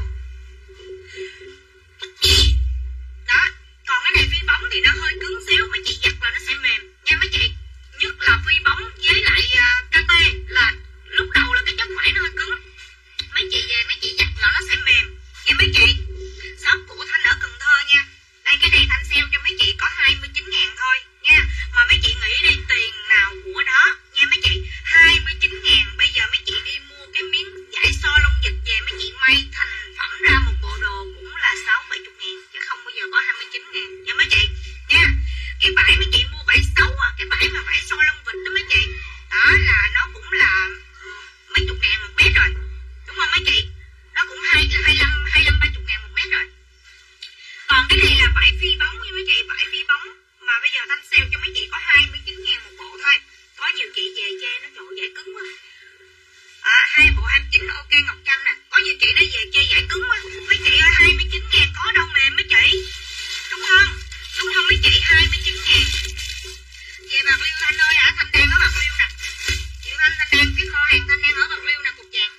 Đó, còn cái này phi bóng thì nó hơi cứng xíu, mấy chị giặt là nó sẽ mềm nha mấy chị. Nhất là phi bóng với lại uh, ca tê là lúc đầu là cái chất vải nó hơi cứng. Mấy chị về mấy chị giặt là nó sẽ mềm nha mấy chị. Shop của Thanh ở Cần Thơ nha. Đây cái này Thanh sale cho mấy chị có hai mươi chín ngàn thôi nha. Mà mấy chị nghĩ đi, tiền nào của đó nha mấy chị. Hai mươi chín ngàn, bây giờ mấy chị đi mua cái miếng vải so lông vịt về mấy chị may thành phẩm ra một bộ đồ cũng là sáu bảy mươi ngàn, chứ không bao giờ có hai mươi chín ngàn nha mấy chị nha. Cái vải mấy chị mua vải xấu á, cái vải mà vải so lông vịt đó mấy chị, đó là nó cũng là mấy chục ngàn một mét rồi, đúng không mấy chị? Nó cũng hai hai mươi lăm hai mươi lăm ba chục ngàn một mét rồi. Còn cái này là vải phi bóng nha mấy chị, vải phi bóng mà bây giờ Thanh sale cho mấy chị có hai mươi chín ngàn một bộ thôi. Có nhiều chị về chê nó trời dễ cứng quá. À, hai bộ hai mươi chín ok Ngọc Trâm nè. Có nhiều chị đã về chê dễ cứng quá. Mấy chị ơi hai mươi chín ngàn có đâu mềm mấy chị. Đúng không? Đúng không mấy chị, hai mươi chín ngàn. Về Bạc Liêu Thanh ơi hả? Thanh đang ở Bạc Liêu nè. Chị Thanh, Thanh đang cái kho hàng Thanh đang ở Bạc Liêu nè cục vàng.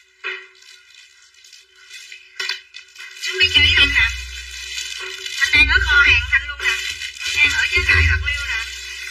Mấy chị Thanh nè. Thanh đang ở kho hàng Thanh luôn nè. Đang ở dưới Rại Bạc Liêu nè.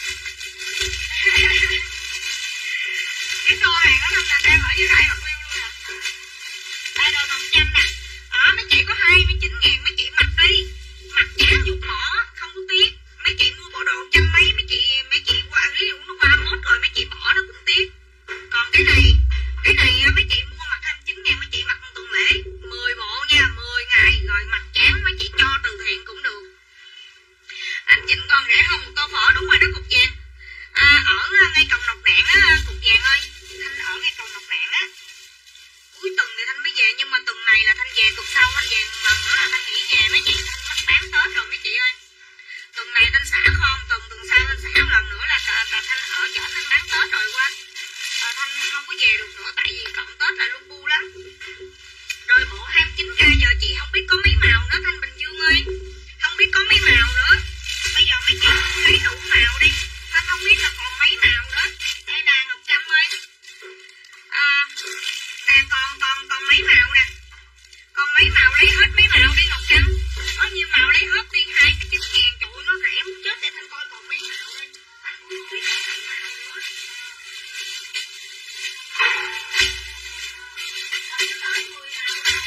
Cái kho hàng đó Thanh đang ở dưới Rại Bạc Liêu luôn nè. Đây đồ Ngọc Trâm nè. Đó mấy chị có hai mươi chín ngàn, mấy chị mặc đi. Mặc chán dục mỏ, không có tiếc. Mấy chị mua bộ đồ trăm mấy, mấy chị mấy chị qua ví dụ nó qua mốt rồi mấy chị bỏ nó cũng tiếc. Còn cái này, cái này mấy chị mua mặc hai mươi chín ngàn, mấy chị mặc một tuần lễ mười bộ nha, mười ngày rồi mặc chán mấy chị cho từ thiện cũng được. Anh Vinh còn rẻ hơn một tô phở, đúng rồi đó cục vàng. À, ở ngay cầu Nọc Nạng á cục vàng ơi. Thanh ở ngay cầu Nọc Nạng á. Cuối tuần thì Thanh mới về, nhưng mà tuần này là Thanh về, tuần sau Thanh về một lần nữa là Thanh nghỉ về mấy chị. Thanh mất bán Tết rồi mấy chị ơi. Tuần này Thanh xả không, tuần tuần sau Thanh xả một lần nữa là, là, là Thanh ở chợ Thanh bán Tết rồi qua. À, Thanh không có về được nữa tại vì cộng Tết là lu bu lắm. Rồi bộ hai mươi chín k giờ chị không biết có mấy màu nữa Thanh Bình Dương ơi. Không biết có mấy màu nữa. Bây giờ mấy chị lấy đủ màu đi. Thanh không biết là còn mấy màu nữa. Đây là Ngọc Trâm ơi. À, à còn còn còn mấy màu nè. Còn mấy màu lấy hết mấy màu đi Ngọc Trâm. Có nhiêu màu lấy hết đi, hai mươi chín ngàn. Trời ơi nó rẻ muốn chết, để Thanh coi còn mấy màu đây. Thanh cũng không biết là mấy màu nữa. Không có tới mười màu đâu.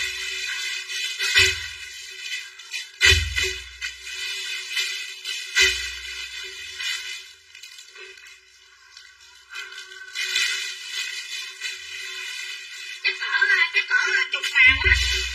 Chắc cỡ chắc cỡ chục màu á.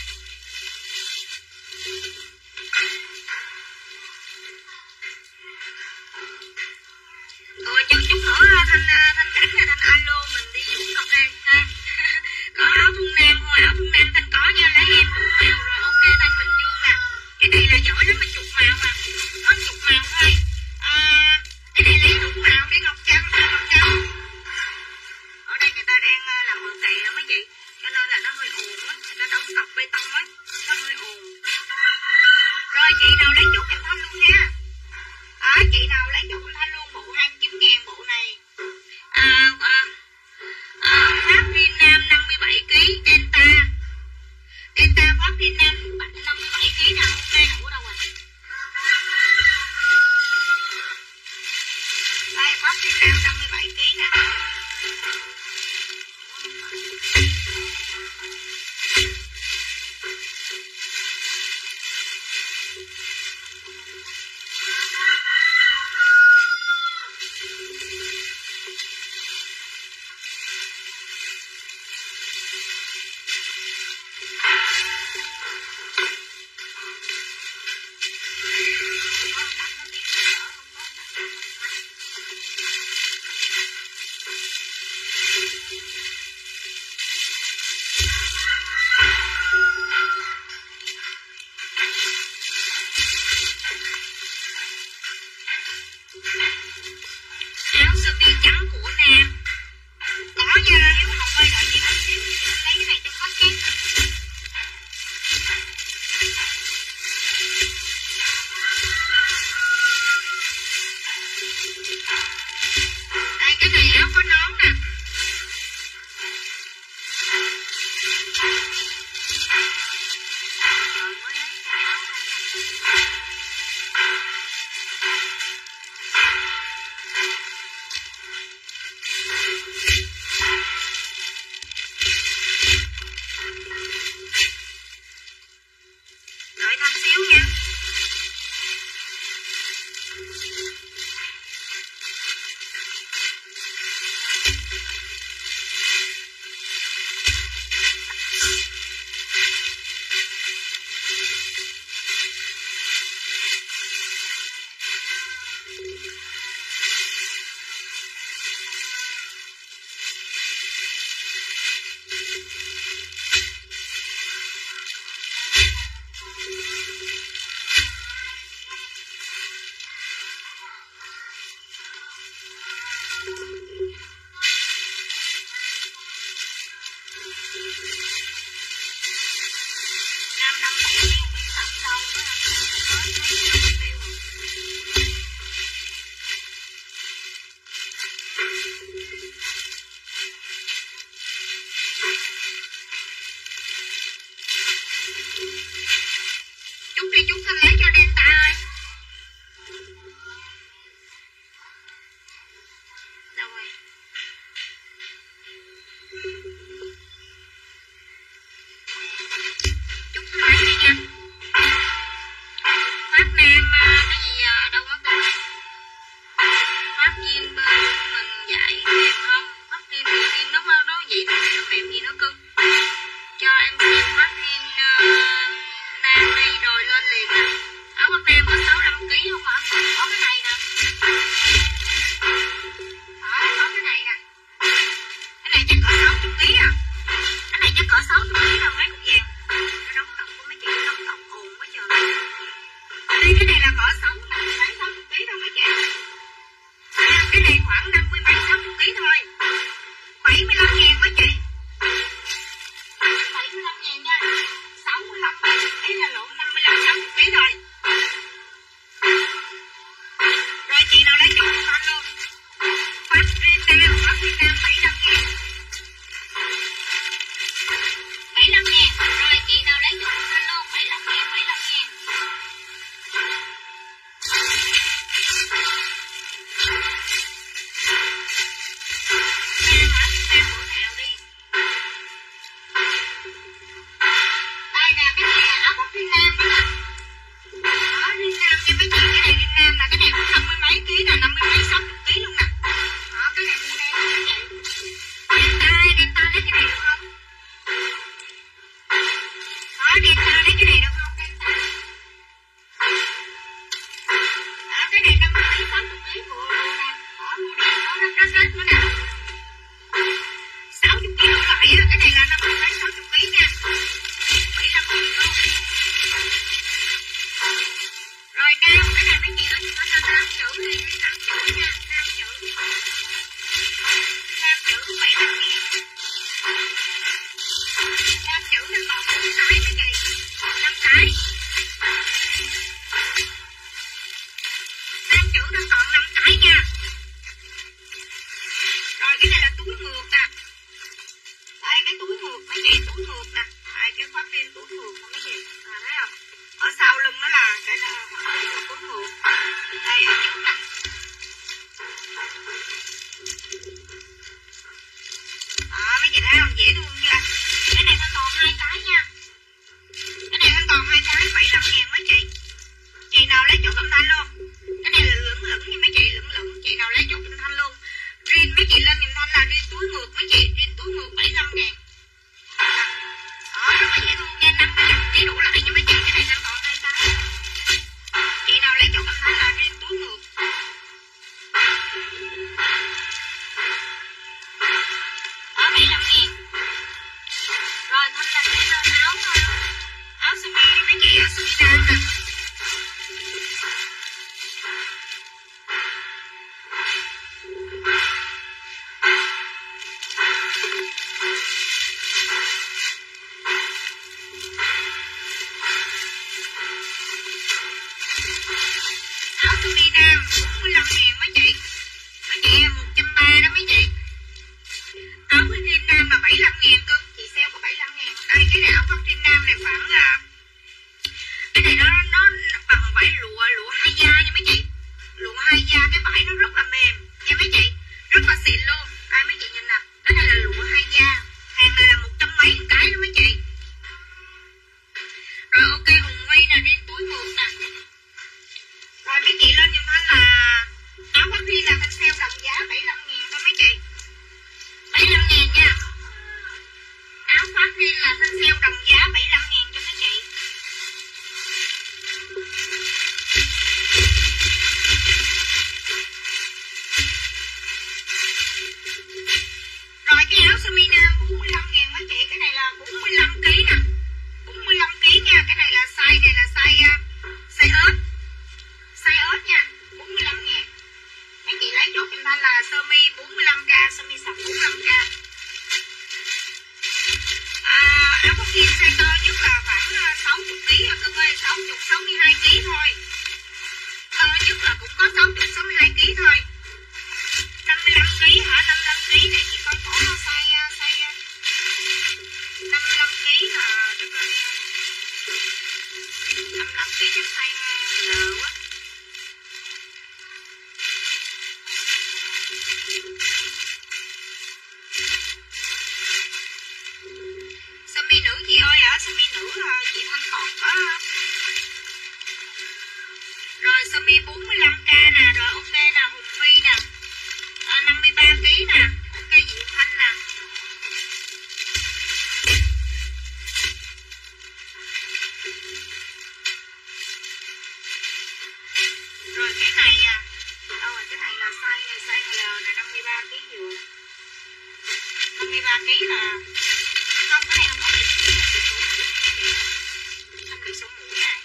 Rồi chút chút nữa Thanh Thanh rảnh là Thanh alo mình đi uống cà phê ha. Có áo thun nam không? Áo thun nam Thanh có nha, lấy em đủ màu rồi ok Thanh Bình Dương nè. Cái này là giỏi lắm mà chục màu à. Có chục màu thôi. À, cái này lấy đủ màu đi Ngọc Trâm, Ngọc Trâm. Ở đây người ta đang làm bờ kè đó mấy chị, cho nên là nó hơi ồn á, người ta đóng cọc bê tông á, nó hơi ồn. Rồi chị nào lấy chốt em Thanh luôn nha. À, chị nào lấy chốt em Thanh luôn bộ hai mươi chín ngàn bộ này. À, à, à, Pháp Viên Nam năm mươi bảy ki lô gam, Delta. Delta Pháp Viên Nam năm mươi bảy ki lô gam nào ok nào ở đâu rồi? Nam năm bảy không biết tận đâu đó. Chút đi chút thanh lấy cho Delta ơi. Đâu rồi? Chút thanh lấy nha. Phát Nam cái gì à, đâu có kêu. Phát Diêm bên mình dạy em không? Phát Diêm thì Diêm nó nó vậy thôi, nó mềm gì nó cưng. Cho em xem Phát Diêm Nam đi rồi lên liền nè. Áo Phát Nam có sáu mươi lăm ký không hả? Có cái này nè. Đó, có cái này nè. Cái này chắc cỡ sáu mươi ký à. Cái này chắc cỡ sáu mươi ký đâu mấy cục vàng. Nó đóng cọc của mấy chị, đóng cọc ồn quá trời. Đây cái này là cỡ sáu mươi ký đâu mấy chị. À, cái này khoảng năm mươi bảy sáu mươi ký thôi. bảy mươi lăm ngàn mấy chị. bảy mươi lăm ngàn nha. sáu mươi lăm bảy mươi ký là lộn năm mươi lăm sáu mươi ký rồi. Rồi chị nào lấy chục thanh luôn. Phát Việt Nam, Phát Việt Nam bảy mươi lăm ngàn. bảy mươi lăm ngàn. Rồi chị nào lấy chục thanh luôn. bảy mươi lăm ngàn, bảy mươi lăm ngàn. Em hả? Em bữa nào đi. Đây nè, cái này là áo Bắc Việt Nam đó nè. Đó, Việt Nam nha mấy chị, cái này Việt Nam là cái này cũng năm mươi mấy ký nè, năm mươi mấy sáu mươi ký luôn nè. Đó, cái này mua đây cũng vậy. Delta, Delta lấy cái này được không? Đó, Delta lấy cái này được không? Delta. Đó, cái này năm mươi ký sáu mươi ký vừa nè. Đó, mua đây, đó, rách rách rách nữa nè. sáu mươi ký đổ lại á, cái này là năm mươi mấy sáu mươi ký nha. bảy mươi lăm nghìn luôn. Rồi Nam, cái này mấy chị ơi, nó là Nam chữ đi, Nam chữ nha, Nam chữ. Nam chữ bảy mươi lăm nghìn. Nam chữ nó còn bốn cái mấy chị, còn năm cái. Nam chữ nó còn năm cái nha. Rồi cái này là túi ngược nè. Đây cái túi ngược mấy chị, túi ngược nè. Đây cái khóa pin túi ngược mấy chị. À, thấy không? Ở sau lưng nó là cái là túi ngược. Đây ở trước nè. Đó mấy chị thấy không? Dễ thương chưa? Cái này nó còn hai cái nha. Cái này nó còn hai cái bảy mươi lăm ngàn mấy chị. Chị nào lấy chút âm thanh luôn. Cái này là lửng lửng nha mấy chị, lửng lửng. Chị nào lấy chút âm thanh luôn. Riêng mấy chị lên nhìn thanh là riêng túi ngược mấy chị, riêng túi ngược bảy mươi lăm ngàn. Đó, rất là dễ thương nha, năm mươi lăm ký đủ lại nha mấy chị, cái này đang còn hai cái. Chị nào lấy chút âm thanh là riêng túi ngược. Đó, bảy mươi lăm ngàn. Rồi thanh là để lên áo, áo sơ mi mấy chị, áo sơ mi nam nè. Áo sơ mi nam bốn mươi lăm ngàn mấy chị. Mấy chị một trăm ba mươi đó mấy chị. Áo Phát Việt Nam là bảy mươi lăm ngàn cơ. Chị sale có bảy mươi lăm ngàn. Đây cái này áo Phát Việt Nam này khoảng là cái này nó nó, nó bằng vải lụa lụa hai da nha mấy chị. Lụa hai da, cái vải nó rất là mềm nha mấy chị, rất là xịn luôn. Đây mấy chị nhìn nè, cái này là lụa hai da, hàng này là một trăm mấy một cái đó mấy chị. Rồi ok Hùng Huy nè, riêng túi ngược nè. Rồi mấy chị lên giùm thanh là áo Phát Huy là thanh sale đồng giá bảy mươi lăm ngàn thôi mấy chị, bảy mươi lăm ngàn nha. Áo Phát Huy là thanh sale đồng giá bảy mươi lăm ngàn cho mấy chị. Rồi cái áo sơ mi nam bốn mươi lăm ngàn mấy chị, cái này là bốn mươi lăm ký nè, bốn mươi lăm ký nha. Cái này là size này là size size ớt, size ớt nha, bốn mươi lăm ngàn. Mấy chị lấy chốt giùm thanh là sơ mi bốn mươi lăm k, sơ mi sọc bốn mươi lăm k. áo có kia size to nhất là khoảng sáu mươi ký à cưng ơi, sáu mươi, sáu mươi hai ký thôi. To nhất là cũng có sáu mươi, sáu mươi hai ký thôi. năm mươi lăm ký hả? năm mươi lăm ký để chị coi có size size năm mươi lăm ký là được rồi. năm mươi lăm ký chắc size L quá. Sơ mi nữ chị ơi ạ, sơ mi nữ chị Thanh còn có. Rồi sơ mi bốn mươi lăm k nè, rồi ok nè, Hùng Phi nè, à, năm mươi ba ký nè, ok Diệu Thanh nè. Rồi cái này à, đâu rồi, cái này là size này, size L nè, năm mươi ba ký vừa. năm mươi ba ký là không, cái này không phải cái ký này bị sổ mũi chị, không bị sổ mũi này.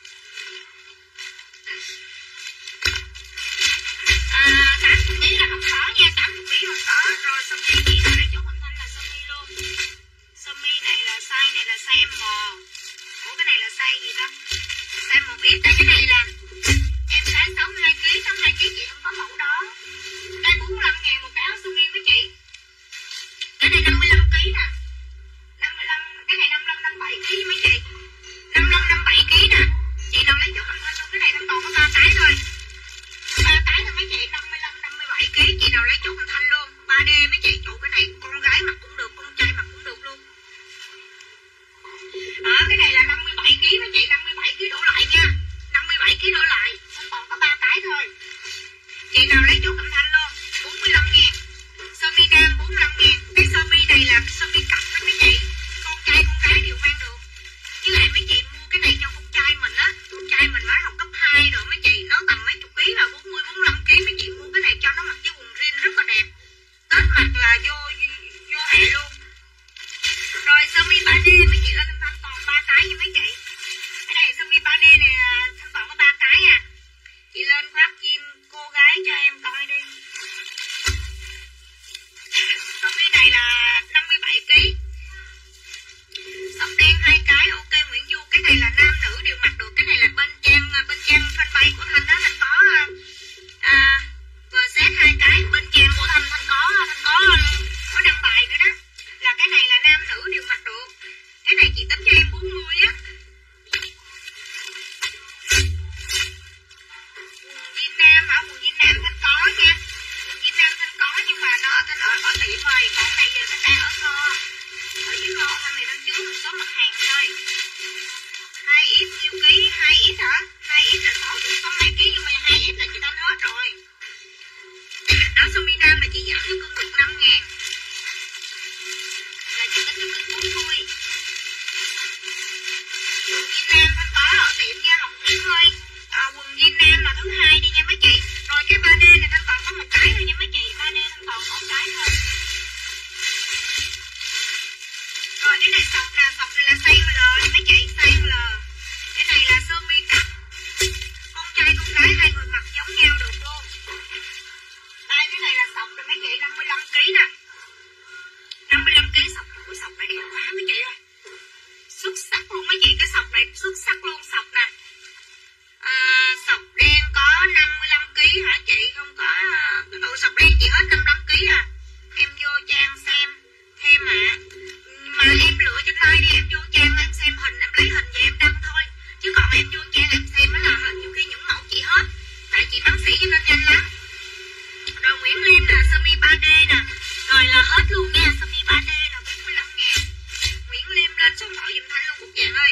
À, tám mươi ký là không có nha, tám mươi ký không có. Rồi sơ mi chị đã chốt âm thanh là sơ mi luôn. Sơ mi này là size này là size M. Ủa cái này là size gì đó? Size một ít, tại cái này là em size sáu mươi hai ký, sáu mươi hai ký chị không có mẫu đó. Đây bốn mươi lăm ngàn một cái áo sơ mi với chị. Cái này năm mươi lăm ký nè. năm mươi lăm, cái này năm mươi lăm, năm mươi bảy ký mấy chị. năm mươi lăm, năm mươi bảy ký nè. Chị nào lấy chốt âm thanh luôn, cái này nó còn có ba cái thôi. ba cái thôi mấy chị, năm mươi lăm, năm mươi bảy ký, chị nào lấy chốt âm thanh luôn. ba D mấy chị, chỗ cái này con gái mặc cũng được, con trai mặc cũng được luôn. Đó, cái này là năm mươi bảy ký mấy chị, năm mươi bảy ký đổ lại nha. năm mươi bảy ký đổ lại, không còn có ba cái thôi. Chị nào lấy chốt âm thanh luôn, bốn mươi lăm ngàn. Sơ mi nam bốn mươi lăm ngàn. Cái sơ mi này là sơ mi cặp đó mấy chị. Con trai con gái đều mang được. Chứ lại mấy chị mua cái này cho con trai mình á, con trai mình mới học cấp hai rồi mấy chị, nó tầm mấy chục ký là bốn mươi, bốn mươi lăm ký, mấy chị mua cái này cho nó mặc cái quần jean rất là đẹp. Tết mặc là vô vô hệ luôn. Rồi sơ mi ba D mấy chị lên thanh toàn ba cái nha mấy chị. Cái này sơ mi ba D này thanh toàn có ba cái à. Chị lên khoác chim cô gái cho em coi đi. Sơ mi này là năm mươi bảy ký. Sọc đen hai cái, ok Nguyễn Du. Cái này là nam nữ đều mặc được. Cái này là bên trang bên trang fanpage của Thanh đó, Thanh có à, vừa set hai cái. Bên trang của Thanh Thanh có Thanh có có đăng bài nữa đó. Là cái này là nam nữ đều mặc được. Cái này chị tính cho em bốn mươi á. Quần jean nam hả? Quần jean nam Thanh có nha. Quần jean nam Thanh có nhưng mà nó Thanh ở ở tiệm rồi. Còn này giờ Thanh đang ở kho. Ở dưới kho Thanh này Thanh chứa một số mặt hàng thôi. hai ít nhiêu ký? hai ít hả? hai ít là sáu mươi có mấy ký nhưng mà hai ít là chị Thanh hết rồi. Áo sơ mi nam là chị giảm cho cưng được năm ngàn. Là chị tính cho cưng bốn mươi. Quần jean nam Thanh có ở tiệm nha, Hồng Thủy thôi. À, quần jean nam là thứ hai đi nha mấy chị. Rồi cái ba D này Thanh còn có một cái thôi nha mấy chị. ba D Thanh còn một cái thôi. Rồi cái này sọc nè, sọc này là size L mấy chị, size L. Cái này là sơ mi cặp. Con trai con gái hai người mặc giống nhau được luôn. Đây cái này là sọc rồi mấy chị, năm mươi lăm ký nè. năm mươi lăm ký sọc, ủa sọc này đẹp quá mấy chị ơi. Xuất sắc luôn mấy chị, cái sọc này xuất sắc luôn, sọc nè. À, sọc đen có năm mươi lăm ký hả chị? Không có. Ừ, sọc đen chị hết năm mươi lăm ký à. Em vô trang xem thêm ạ. À. Mà em lựa trên like đi, em vô trang em xem hình, em lấy hình về em đăng thôi. Chứ còn em vô trang em xem nó là nhiều khi những mẫu chị hết. Tại chị bác sĩ cho nên nhanh lắm. Rồi Nguyễn Liêm là sơ mi ba D nè. Rồi là hết luôn nha, sơ mi ba D là bốn mươi lăm ngàn. Nguyễn Liêm lên số điện thoại giùm Thanh luôn Quốc Dạng ơi.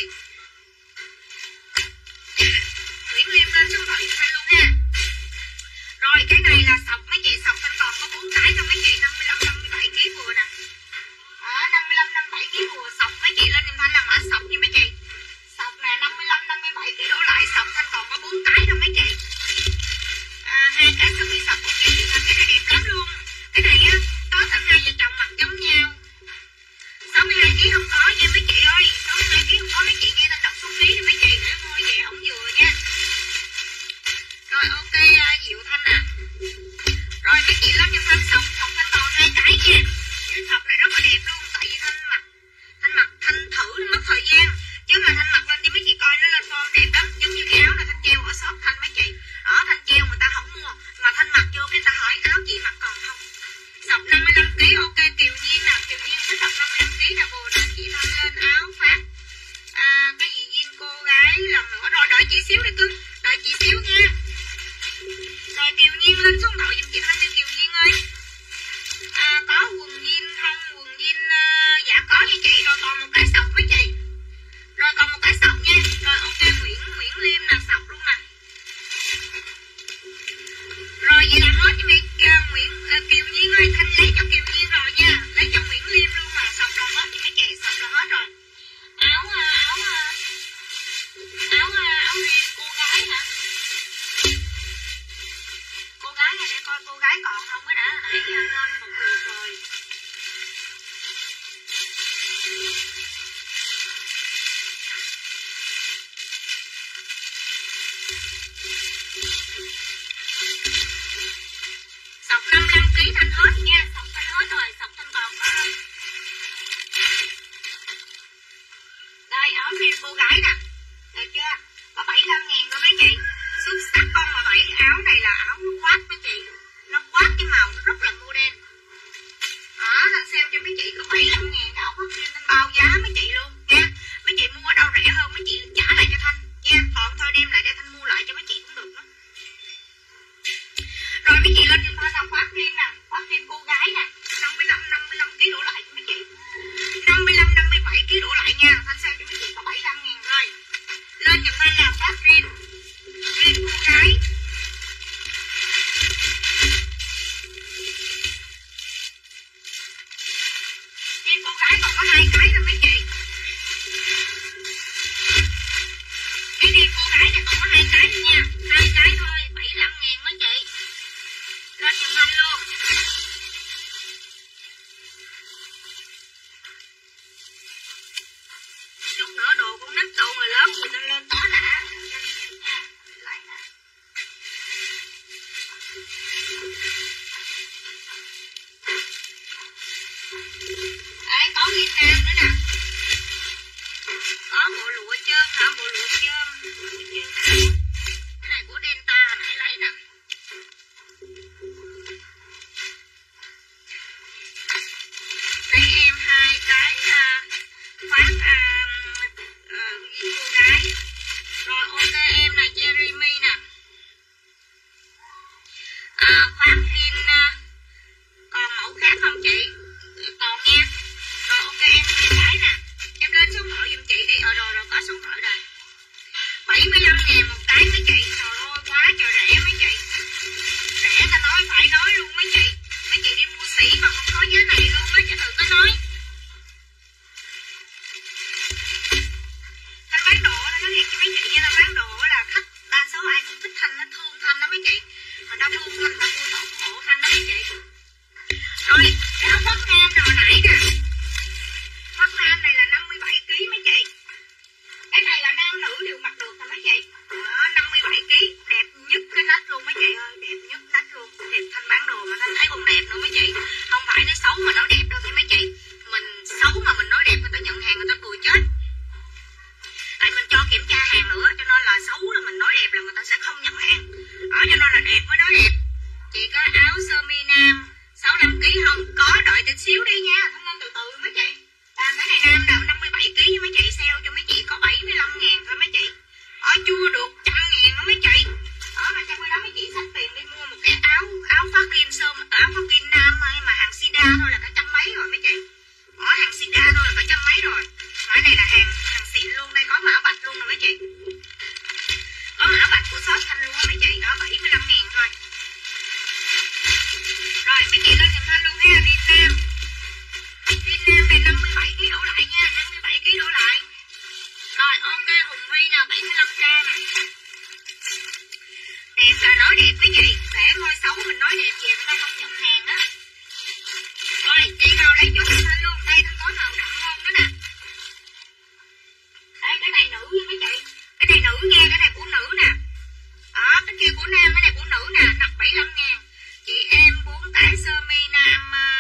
Nguyễn Liêm lên số điện thoại giùm Thanh luôn ha. Rồi cái này là sọc mấy chị, sọc Thanh còn có bốn cái thôi mấy chị, năm mươi lăm, năm mươi bảy ký vừa nè. Đó, năm mươi lăm, năm mươi bảy ký vừa, sọc mấy chị lên giùm Thanh là mã sọc nha mấy chị. Sọc nè, năm mươi lăm, năm mươi bảy ký đổ lại, sọc Thanh còn có bốn cái thôi mấy chị. À, hai cái sơ mi sọc ok chị Thanh, cái này đẹp lắm luôn. Cái này á, có tới hai vợ chồng mặc giống nhau. sáu mươi hai ký không có nha mấy chị ơi, sáu mươi hai ký không có mấy chị, nghe Thanh đọc số ký thì mấy chị để mua về không vừa nha. Rồi ok Diệu Thanh à. Rồi mấy chị lên cho Thanh sọc, sọc Thanh còn hai cái nha. Cái sọc này rất là đẹp luôn, tại vì Thanh mặc Thanh mặc Thanh thử xíu đi cưng, đợi chị xíu nha. Rồi Kiều Nhiên lên số điện thoại giùm chị Thanh đi Kiều Nhiên ơi. À, có quần jean không, quần jean uh, dạ có nha chị, rồi còn một cái sọc với chị. Rồi còn một cái sọc nha. Rồi ok Nguyễn Nguyễn Liêm là sọc luôn nè. Rồi vậy là hết cho mình uh, Nguyễn uh, Kiều Nhiên ơi, Thanh lấy cho Kiều Nhiên rồi nha, lấy cho Nguyễn Liêm luôn mà, sọc là hết cho mấy chị, sọc là hết rồi. Áo uh, áo uh, áo uh, áo riêng cô gái hả? Cô gái này để coi cô gái còn không mới đã nãy uh, lên một lượt rồi. Sọc năm mươi lăm ký Thanh hết nha, sọc Thanh hết rồi, sọc Thanh còn uh... đây áo riêng cô gái nè, được chưa, có bảy mươi lăm ngàn rồi mấy chị, xuất sắc con mà bảy. Áo này là áo nó quát mấy chị, nó quát cái màu nó rất là modern đó. Thanh sale cho mấy chị có bảy mươi lăm ngàn áo khoác riêng, Thanh bao giá mấy chị luôn nha. Mấy chị mua ở đâu rẻ hơn mấy chị trả lại cho Thanh nha, còn thôi đem lại để Thanh mua lại cho mấy chị cũng được đó. Rồi mấy chị lên cho Thanh nào khoác riêng nè, khoác riêng cô gái nè, năm mươi lăm năm mươi lăm ký đổ lại cho mấy chị, năm mươi lăm năm mươi bảy ký đổ lại nha. Thanh sale cho mấy chị có bảy mươi lăm ngàn thôi. Lên cho Thanh nào khoác riêng riêng cô gái. Riêng cô gái còn có hai cái thôi mấy chị. Cái riêng cô gái này còn có hai cái thôi nha, hai cái thôi, bảy mươi lăm ngàn mấy chị. Lên giùm Thanh luôn. Chút nữa đồ con nít đồ người lớn người ta lên đó đã. Đấy, có Việt Nam nữa nè, có bộ lụa trơn hả, bộ lụa trơn, lụa trơn. Cái này của Delta hồi nãy lấy nè. Lấy em hai cái uh, khoác uh, uh, cô gái. Rồi ok em này Jeremy nè, à, khoác jean uh, còn mẫu khác không chị? Còn nha. Rồi ok em hai cái nè, em lên số điện thoại giùm chị đi. Ờ rồi rồi có số điện thoại rồi. bảy mươi lăm ngàn một cái mấy chị. Trời ơi quá trời rẻ mấy chị. Rẻ ta nói phải nói luôn mấy chị. Mấy chị đi mua sỉ mà không có giá này luôn á, chứ đừng có nói. Thanh bán đồ nó nói thiệt cho mấy chị nha, nó bán đồ là khách đa số ai cũng thích Thanh, nó thương Thanh đó mấy chị. Mà ta thương Thanh, ta mua đồ ủng hộ Thanh đó mấy chị. Rồi cái áo khoác nam hồi nãy nè, khoác nam này là năm mươi bảy ký mấy chị. Cái này là nam nữ đều mặc được rồi mấy chị. Đó, năm mươi bảy ký, đẹp nhất cái nách luôn mấy chị ơi, đẹp nhất nách luôn. Thì Thanh bán đồ mà Thanh thấy còn đẹp nữa mấy chị. Không phải nói xấu mà nói đẹp đâu thì mấy chị. Mình xấu mà mình nói đẹp người ta nhận hàng người ta cười chết. Tại mình cho kiểm tra hàng nữa, cho nên là xấu là mình nói đẹp là người ta sẽ không nhận hàng. Đó, cho nên là đẹp mới nói đẹp. Chị có áo sơ mi nam sáu mươi lăm ký không? Có, đợi chút xíu đi nha, Thanh lên từ từ mấy chị. À, cái này nam đầu năm mươi bảy ký với mấy chị, sale cho mấy chị có bảy mươi lăm ngàn thôi mấy chị. Ở chưa được trăm ngàn đó mấy chị. Đó mà trong khi đó mấy chị xách tiền đi mua một cái áo áo khoác jean sơ áo khoác jean nam mà hàng Sida thôi là cả trăm mấy rồi mấy chị. Ở hàng Sida thôi là cả trăm mấy rồi. Cái này là hàng hàng xịn luôn, đây có mã bạch luôn rồi mấy chị. Có mã bạch của shop Thanh luôn á mấy chị, đó bảy mươi lăm ngàn thôi. Rồi mấy chị lên giùm Thanh luôn ha, Việt Nam. Việt Nam này năm mươi bảy ký đổ lại nha, năm mươi bảy ký đổ lại. Rồi ok Hùng Huy nào bảy mươi lăm k nè. Đẹp là nói đẹp mấy chị, để ngôi xấu mình nói đẹp về người ta không nhận hàng á. Rồi chị nào lấy chút giùm Thanh luôn, đây Thanh có màu đậm hơn đó nè. Đây cái này nữ nha mấy chị, cái này nữ nha, cái này của nữ nè. Đó, cái kia của nam, cái này của nữ nè, nặng bảy mươi lăm ngàn. Chị em bốn cái sơ mi nam.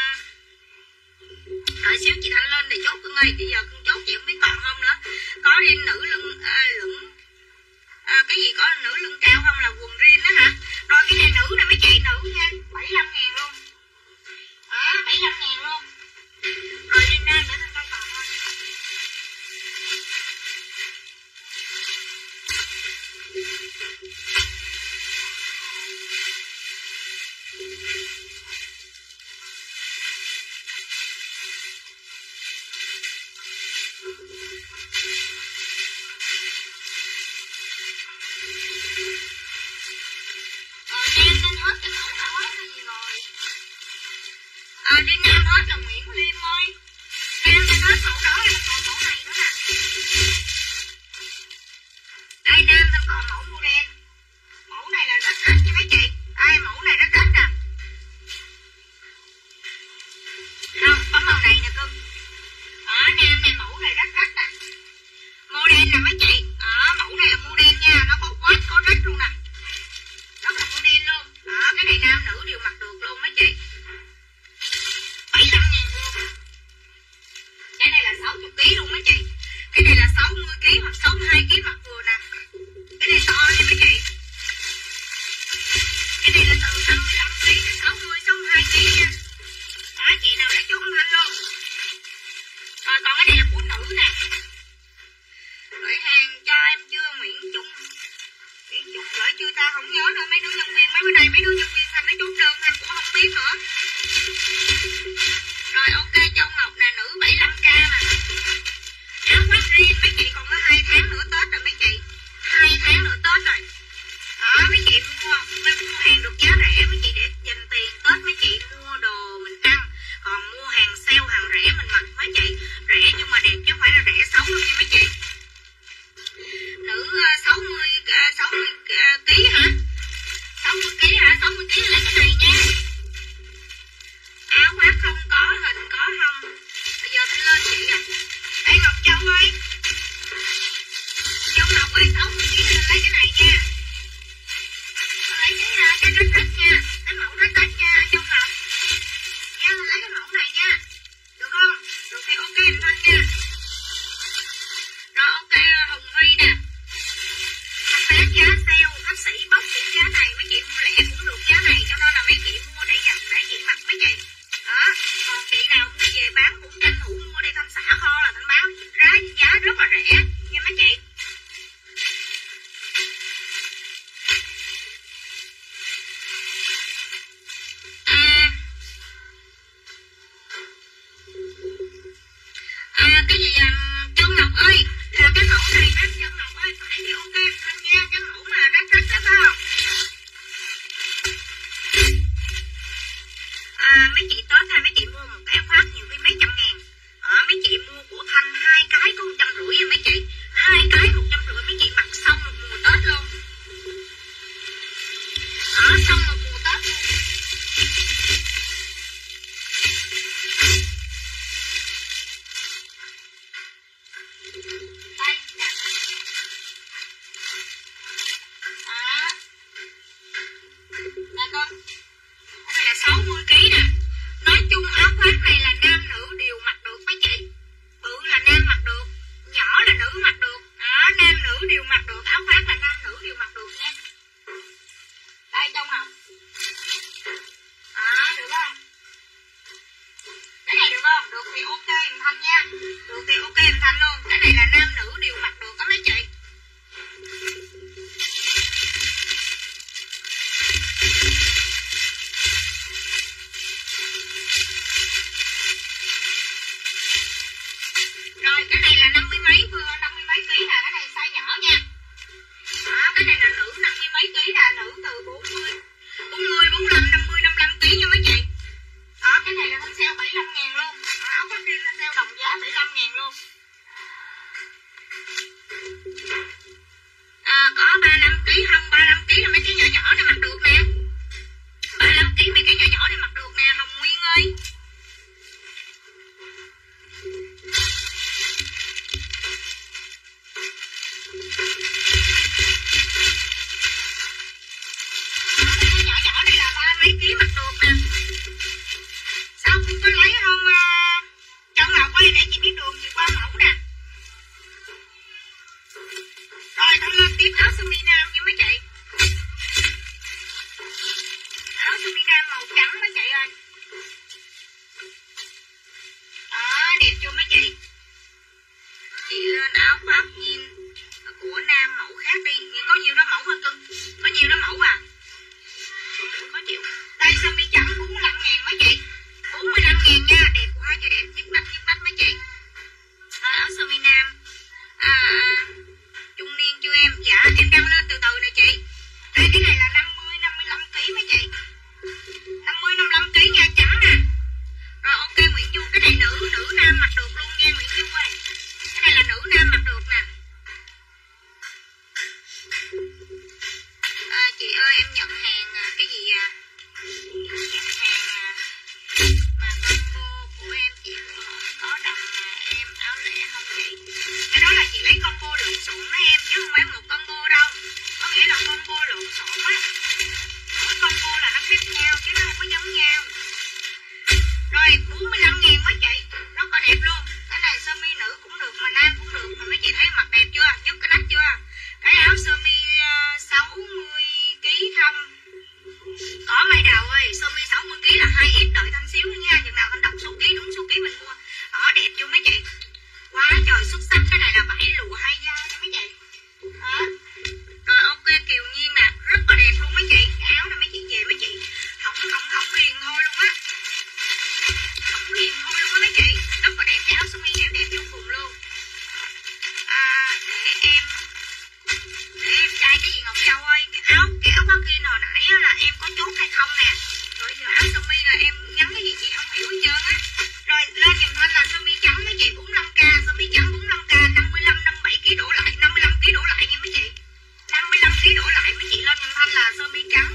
Đợi xíu chị Thanh lên thì chốt cưng ơi, bây giờ cưng chốt chị không biết còn không nữa. Có riêng nữ lưng à, lửng à, cái gì có nữ lưng cao không là quần riêng đó hả? Rồi cái này nữ nè mấy chị, nữ nha, bảy mươi lăm ngàn luôn. Đó, bảy mươi lăm ngàn luôn. Rồi riêng nam nữa Thanh coi còn không. Ờ đi Nam hết là Nguyễn Liêm ơi. Nam phải hết mẫu đó em còn mẫu này nữa nè. Đây Nam em còn mẫu mua đen. Mẫu này là rất thích nha mấy chị. Đây mẫu này rất thích nè. Không, có màu này nè cưng. Ở Nam này mẫu này rất thích nè. Mô đen nè mấy chị. Ở mẫu này là mô đen nha, nó có quát có rít luôn nè. Rất là mô đen luôn. Đó, cái này nam nữ đều mặc được luôn mấy chị. bảy mươi lăm ngàn luôn. Cái này là sáu mươi ký luôn mấy chị. Cái này là sáu mươi ký hoặc sáu mươi hai ký mặc vừa nè. Cái này to nha mấy chị. Cái này là từ năm mươi lăm ký đến sáu mươi, sáu mươi hai ký nha. Đó, chị nào đã chốt thanh luôn. Rồi còn cái này là của nữ nè. Gửi hàng cho em chưa Nguyễn Trung. Nguyễn Trung gửi chưa ta không nhớ nữa. Mấy đứa nhân viên mấy bữa nay mấy đứa nhân viên Thanh nó chốt đơn Thanh cũng không biết nữa. Rồi ok Châu Ngọc nè, nữ bảy mươi lăm k mà. Áo khoác riêng mấy chị còn có hai tháng nữa Tết rồi mấy chị. Hai tháng nữa Tết rồi. Đó mấy chị mua, mấy mua hàng được giá rẻ mấy chị để dành tiền Tết mấy chị mua đồ mình ăn. Còn mua hàng sale hàng rẻ mình mặc mấy chị. Rẻ nhưng mà đẹp chứ không phải là rẻ xấu đâu nha mấy chị. Nữ sáu mươi sáu mươi ký hả? sáu mươi ký hả? sáu mươi ký lấy cái này nha. Áo khoác không có hình có hông. Bây giờ phải lên chị à. Đây Ngọc Châu ơi. Châu Ngọc ơi sáu mươi ký lấy cái này nha. Lấy cái cái rất thích nha. Cái mẫu rất thích nha Châu Ngọc. Nha lấy cái mẫu này nha. Được không? Được thì ok em Thanh nha. Rồi ok Hồng Huy nè. Bán giá sale bác sĩ bóc cũng giá này, mấy chị mua lẻ cũng được giá này, cho nên là mấy chị mua để dành để chị mặc mấy chị. Đó, còn chị nào mua về bán cũng tranh thủ mua đi Thanh xả kho là Thanh bán giá giá rất là rẻ nha mấy chị. À, à cái gì à, Châu Ngọc ơi, là cái mẫu này á Châu Ngọc ơi phải thì ok Thanh nha, cái mẫu mà rất rất đó phải không? À, mấy chị Tết hay mấy chị mua một cái khoác nhiều khi mấy trăm ngàn. Ờ, mấy chị mua của Thanh hai cái có một trăm rưỡi mấy chị. Hai cái một trăm rưỡi mấy chị mặc xong một mùa Tết luôn. Ở xong một mùa Tết luôn. Đây nè. Đó. Nè con. Cái này là sáu mươi ký nè. Nói chung áo khoác này là nam nữ đều mặc được mấy chị. Bự là nam mặc được, nhỏ là nữ mặc được. Đó, nam nữ đều mặc được. Áo khoác là nam nữ đều mặc được nha. Đây Châu Ngọc. Đó, được không? Cái này được không? Được thì ok em Thanh nha. Được thì ok em Thanh luôn. Cái này là nam nữ đều mặc được đó mấy chị. Rồi cái này là năm mươi mấy vừa năm mươi mấy ký nè, cái này size nhỏ nha. Đó, cái này là nữ năm mươi mấy ký nè, nữ từ bốn mươi, bốn mươi, bốn mươi lăm, năm mươi, năm mươi lăm ký nha mấy chị. Đó, cái này là Thanh sale bảy mươi lăm ngàn luôn. Áo khoác riêng Thanh sale đồng giá bảy mươi lăm ngàn luôn. À, có ba mươi lăm ký không? ba mươi lăm ký là mấy cái nhỏ nhỏ này mặc được nè. ba mươi lăm ký mấy cái nhỏ nhỏ này mặc được nè Hồng Nguyên ơi. Cái nhỏ nhỏ này là ba mấy ký mặc được nè. Sao không có lấy không Châu Ngọc ơi, để chị biết đường chị qua mẫu nè. Rồi Thanh lên tiếp áo sơ mi nam nha mấy chị. Áo sơ mi nam màu trắng mấy chị ơi. Đó, đẹp chưa mấy chị. Chị lên áo khoác jean của nam mẫu khác đi. Có nhiều đó mẫu hả cưng? Có nhiều đó mẫu à? Có chịu. Đây sơ mi trắng bốn mươi lăm ngàn mấy chị. bốn mươi lăm ngàn nha, đẹp quá trời đẹp, nhức mắt nhức mắt mấy chị. Đó, áo sơ mi nam. À, trung niên chưa em? Dạ em đăng lên từ từ nè chị. Đây cái này là năm mươi, năm mươi lăm ký mấy chị. năm mươi, năm mươi lăm ký nha, trắng nè. chứ không phải một combo đâu. Có nghĩa là combo lộn xộn á. Mỗi combo là nó khác nhau chứ nó không có giống nhau. Rồi bốn mươi lăm ngàn mấy chị, rất là đẹp luôn. Cái này sơ mi nữ cũng được mà nam cũng được. Mà mấy chị thấy mặt đẹp chưa, nhấc cái nách chưa. Cái áo sơ mi sáu mươi ki lô gam không. Có mai đầu ơi, sơ mi sáu mươi ki lô gam là hai x, đợi Thanh xíu nữa nha. Chừng nào Thanh đọc số ký đúng số ký mình mua. Đó, đẹp chưa mấy chị. Quá trời xuất sắc. Cái này là bảy lụa hai da nha mấy chị. Đó. Rồi ok Kiều Nhiên nè, rất là đẹp luôn mấy chị. Cái áo này mấy chị về mấy chị Không không không hiền thôi luôn á. Không hiền thôi luôn á mấy chị. Rất là đẹp, cái áo sơ mi đẹp đẹp vô cùng luôn. À, để em Để em trai cái gì Ngọc Châu ơi. Cái áo cái áo khoác kia hồi nãy là em có chốt hay không nè. Rồi giờ áo sơ mi là em nhắn cái gì chị không hiểu hết trơn á. Rồi lên dùm Thanh là sơ mi trắng mấy chị, bốn mươi lăm k, sơ mi trắng bốn mươi lăm k, năm mươi lăm, năm mươi bảy ki lô gam đổ lại, năm mươi lăm ki lô gam đổ lại nha mấy chị. năm mươi lăm ki lô gam đổ lại mấy chị lên dùm Thanh là sơ mi trắng.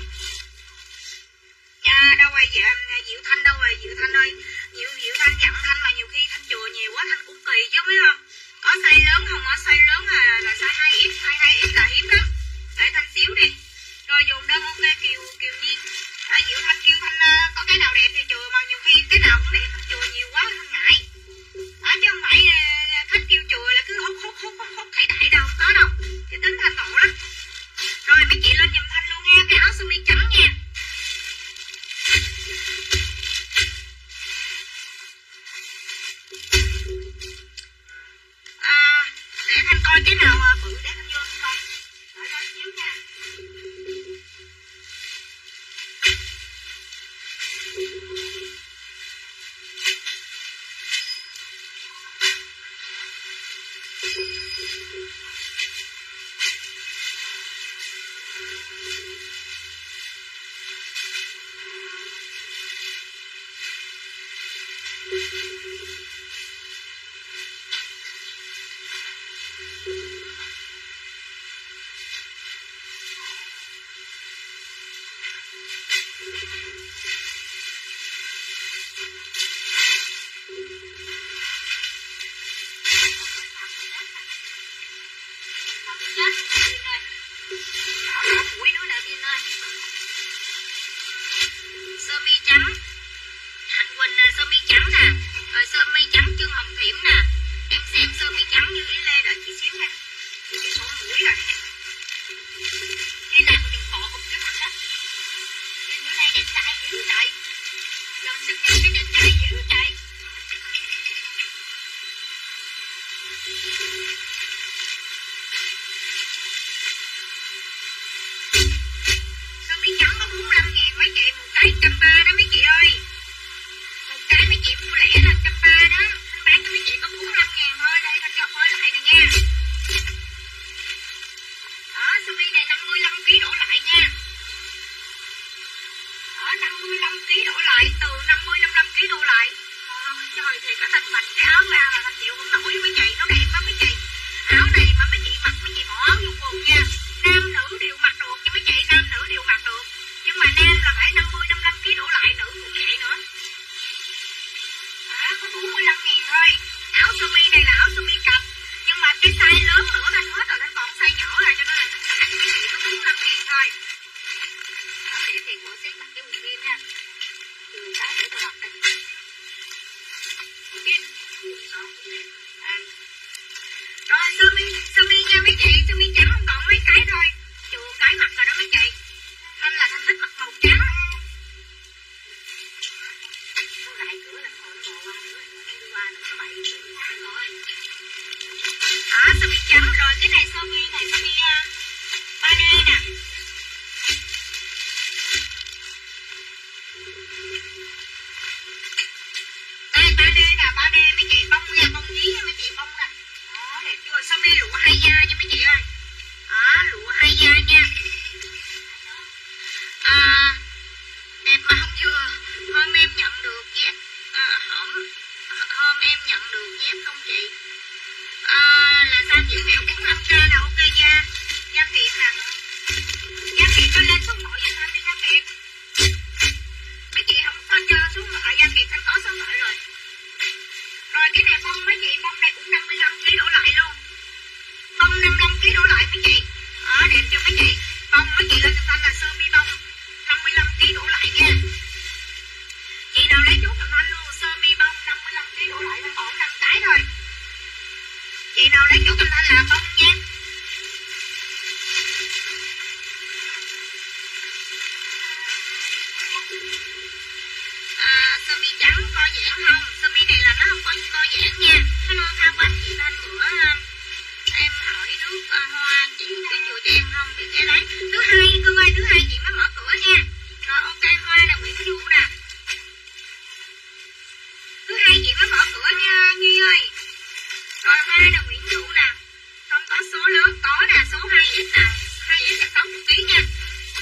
À, đâu rồi Diệu Thanh đâu rồi Diệu Thanh ơi. Diệu Diệu Thanh dặn Thanh mà nhiều khi Thanh chừa nhiều quá Thanh cũng kỳ chứ biết không. Có size lớn không, có size lớn là, là size hai x, hai mươi hai x là hiếm đó. Để Thanh xíu đi. Rồi dồn đơn ok Kiều Kiều Nhiên. À, Diệu Thanh kêu Thanh uh, có cái nào đẹp thì chừa, mà nhiều khi cái nào cũng đẹp Thanh chừa nhiều quá Thanh ngại. À, chứ không phải uh, khách kêu chừa là cứ hút hút hút hút hút thảy đại đâu, không có đâu. Thì tính Thanh ngộ lắm. Rồi mấy chị lên giùm Thanh luôn ha, cái áo sơ mi trắng nha. À, để Thanh coi cái nào uh, bự để Thanh vô Thanh coi. Đợi Thanh xíu nha. Sơ mi trắng Hạnh Quỳnh sơ mi trắng nè, rồi sơ mi trắng Trương Hồng Thiểm nè. Em xem sơ mi trắng như Ý Lê đợi chị xíu nha. Chị sổ mũi rồi. Cái nào cũng đừng bỏ cục cái mặt đó. Trên bữa nay đẹp trai dữ trời. Lần sinh nhật cái đẹp trai dữ trời. Sơ mi trắng có bốn mươi lăm ngàn mấy chị, một cái một trăm ba mươi đó mấy chị ơi. Một cái mấy chị mua lẻ là một trăm ba mươi đó. Anh bán cho mấy chị có bốn mươi lăm ngàn thôi. Đây Thanh cho coi lại nè nha. Đó, sơ mi này năm mươi lăm ki lô gam đổ lại nha. Đó, năm mươi lăm ki lô gam đổ lại, từ năm mươi năm mươi lăm ki lô gam lại. Ờ, trời thì có Thanh mặc cái áo ra là Thanh chịu không nổi mấy chị, nó đẹp lắm mấy chị. Áo này mà mấy chị mặc mấy chị bỏ áo vô quần nha. Nam nữ đều mặc được cho mấy chị, nam nữ đều mặc được. Nhưng mà nam là phải năm mươi năm mươi lăm ki lô gam đổ lại, nữ cũng vậy nữa. Đó, có bốn mươi lăm ngàn thôi. Áo sơ mi này là áo sơ mi cặp. Nhưng mà cái size lớn nữa Thanh hết rồi, Thanh còn size nhỏ rồi, cho nên là Thanh xả cho mấy chị có bốn mươi lăm ngàn thôi. Nó đẹp thì của xếp mặc cái quần jean nha. Từ cái để tôi mặc đây. Jean. À. Rồi sơ mi, sơ mi nha mấy chị, sơ mi trắng còn mấy cái thôi. Chừa cái mặc rồi đó mấy chị. Thanh là Thanh thích mặc màu trắng. Tôi lại cửa là ngồi bò qua nữa, rồi đi qua nữa có bậy người ta rồi. Đó, sơ mi trắng rồi, cái này sơ mi này sơ mi uh, ba D nè. Đây ba D nè, ba D mấy chị bông nha, bông dí nha mấy chị, bông nè. Đó, đẹp chưa, sơ mi lụa hai da nha mấy chị ơi. Đó, lụa hai da nha. À, đẹp mà không chưa. Hôm em nhận được dép à, hôm, hôm em nhận được dép không chị? À, là sao chị Mẹo bốn mươi lăm k là ok nha. Gia Kiệt nè. Gia Kiệt có lên số nội cho Thanh đi Gia Kiệt. Mấy chị không có cho số nội, Gia Kiệt Thanh có số nội rồi. Rồi cái này bông mấy chị, bông này cũng năm mươi lăm ki lô gam đổ lại luôn. Bông năm mươi lăm ki lô gam đổ lại Chị nào lấy chỗ Kim Thanh làm không nha. À, sơ mi trắng co giãn không? Sơ mi này là nó không có co giãn nha. Hello Thao Quách, chị Thanh bữa em hỏi nước uh, hoa chị cái chùa cho em không bị ghé đấy. Thứ hai Cương ơi, thứ hai chị mới mở cửa nha. Rồi ok, hoa là Nguyễn Du nè. Thứ hai chị mới mở cửa nha Nhi ơi. Rồi hoa là Nguyễn Du nè. Không có số lớn, có nè, số hai x nè. hai x là sáu mươi ký nha.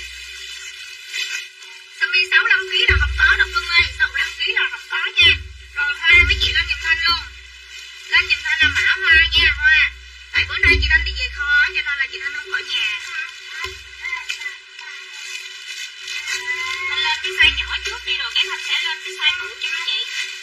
Sơ mi sáu mươi lăm ký là không có đâu Cương ơi, sáu mươi lăm ký là không có nha. Rồi hoa mấy chị lên giùm Thanh luôn. Lên giùm Thanh là mã hoa nha, hoa. Tại bữa nay chị Thanh đi về kho cho nên là chị Thanh không ở nhà. Thanh lên cái size nhỏ trước đi rồi cái Thanh sẽ lên cái size bự cho mấy chị.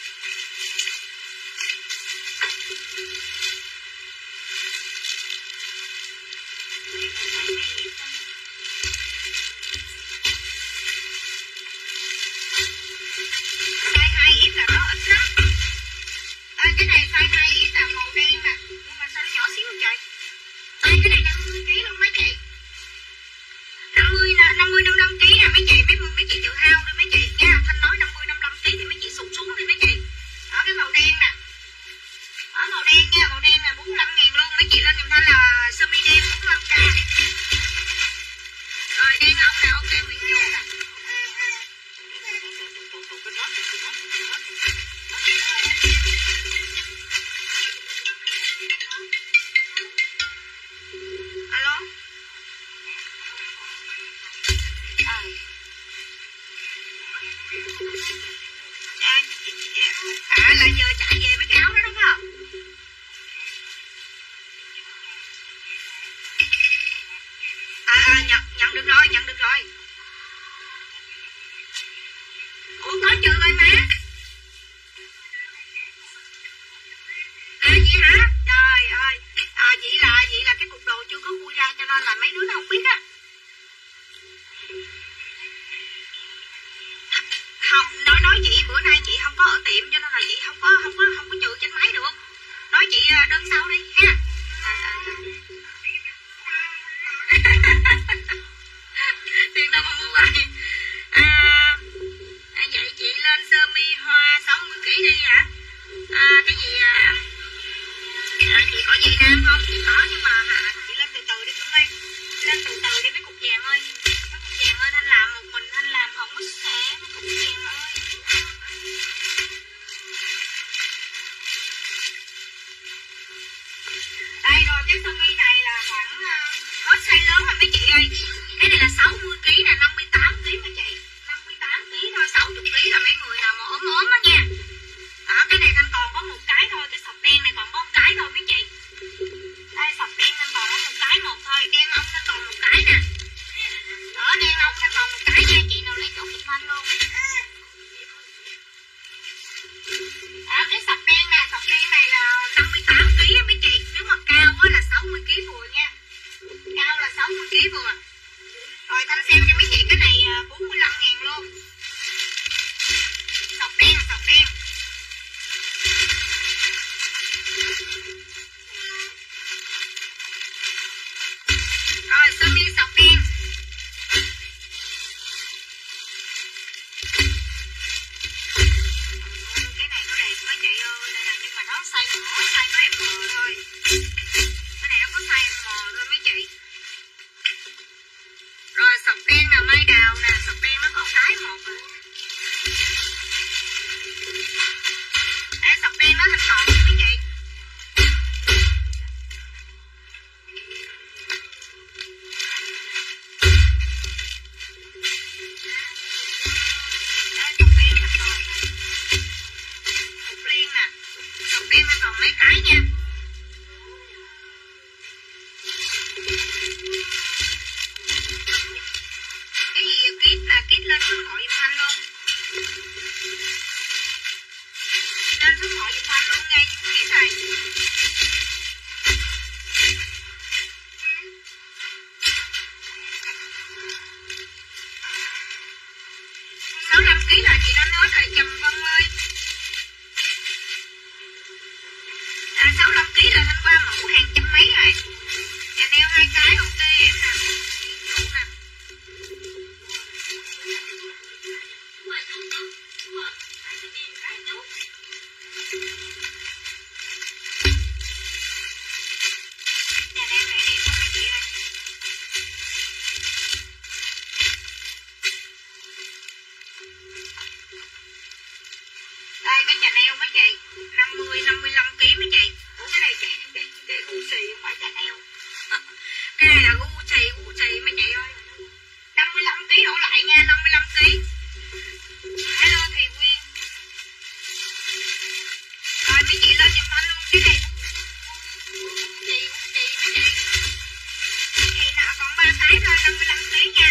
Size hai x là nó ít lắm. À, cái này size hai x là màu đen nè, nhưng mà size nhỏ xíu không trời. À, cái này năm mươi ký luôn mấy chị. năm mươi nè, năm mươi năm mươi lăm ký nè mấy chị, mấy mấy chị tự hao đi mấy chị nha. Thanh nói năm mươi năm mươi lăm ký thì mấy chị sụt xuống đi mấy chị. Đó cái màu đen nè. Đó màu đen nha, màu đen là bốn mươi lăm ngàn luôn, mấy chị lên giùm Thanh là sơ mi đen bốn mươi lăm k. Rồi đen ốc là ok Nguyễn Du nè. Alo. À. À, à là giờ trả về mấy cái áo đó đúng không? À, à nhận, nhận được rồi, nhận được rồi. Ủa có chưa ơi má? À vậy hả? Trời ơi. À vậy là vậy là cái cục đồ chưa có khui ra cho nên là mấy đứa nó không biết á. Không, nói nói chị bữa nay chị không có ở tiệm cho nên là chị không có không có không có trừ trên máy được. Nói chị đơn sau đi ha. À, à. Tiền đâu mà mua vậy. À, à vậy chị lên sơ mi hoa sáu mươi ký đi hả? À cái gì à, à chị có giày nam không? Chị có nhưng mà à, chị lên từ từ đi Cưng ơi. Lên từ từ đi mấy cục vàng ơi. Mấy cục vàng ơi Thanh làm một mình Thanh làm không có xẻ mấy cục vàng ơi. Đây rồi cái sơ mi này là khoảng uh, hết size lớn rồi mấy chị ơi. Cái này là sáu mươi ký nè, năm mươi tám ký mấy chị. năm mươi tám ký thôi, sáu mươi ký là mấy người nào mà ốm ốm á nha. Đó, cái này Thanh còn có một cái thôi, cái sọc đen này còn có một cái thôi mấy chị. Đây sọc đen Thanh còn có một cái một thôi, đen ốc Thanh còn một cái nè. Đó, đen ốc Thanh còn một cái nha, chị nào lấy chỗ Kim Thanh luôn. Đó, cái sọc đen nè, sọc đen này là năm mươi tám ký á mấy chị. Nếu mà cao á là sáu mươi ký vừa nha. Cao là sáu mươi ký vừa. Rồi Thanh xem cho mấy chị cái này bốn mươi lăm ngàn luôn. Sọc đen, sọc đen. Rồi sơ mi sọc đen. Cái này nó đẹp quá chị ơi, đây là nhưng mà nó size nhỏ, size có em M thôi. Cái này nó có size M thôi mấy chị. Rồi sọc đen là mai đào nè, sọc đen nó có cái một à. Đây sọc đen nó thành còn mấy chị. là Thanh qua mẫu hàng trăm mấy rồi. Nhà neo hai cái ok em nè. Đây cái chà neo mấy chị, năm mươi năm mươi lăm ký mấy chị. Ủa cái này cái cái cái Gucci không phải chà neo. Cái này là Gucci Gucci mấy chị ơi. năm mươi lăm ký đổ lại nha, năm mươi lăm ký. Hello Thùy Nguyên. Rồi mấy chị lên giùm anh luôn cái này. Gucci Gucci mấy chị. Chị nào còn ba cái thôi, năm mươi lăm ký nha.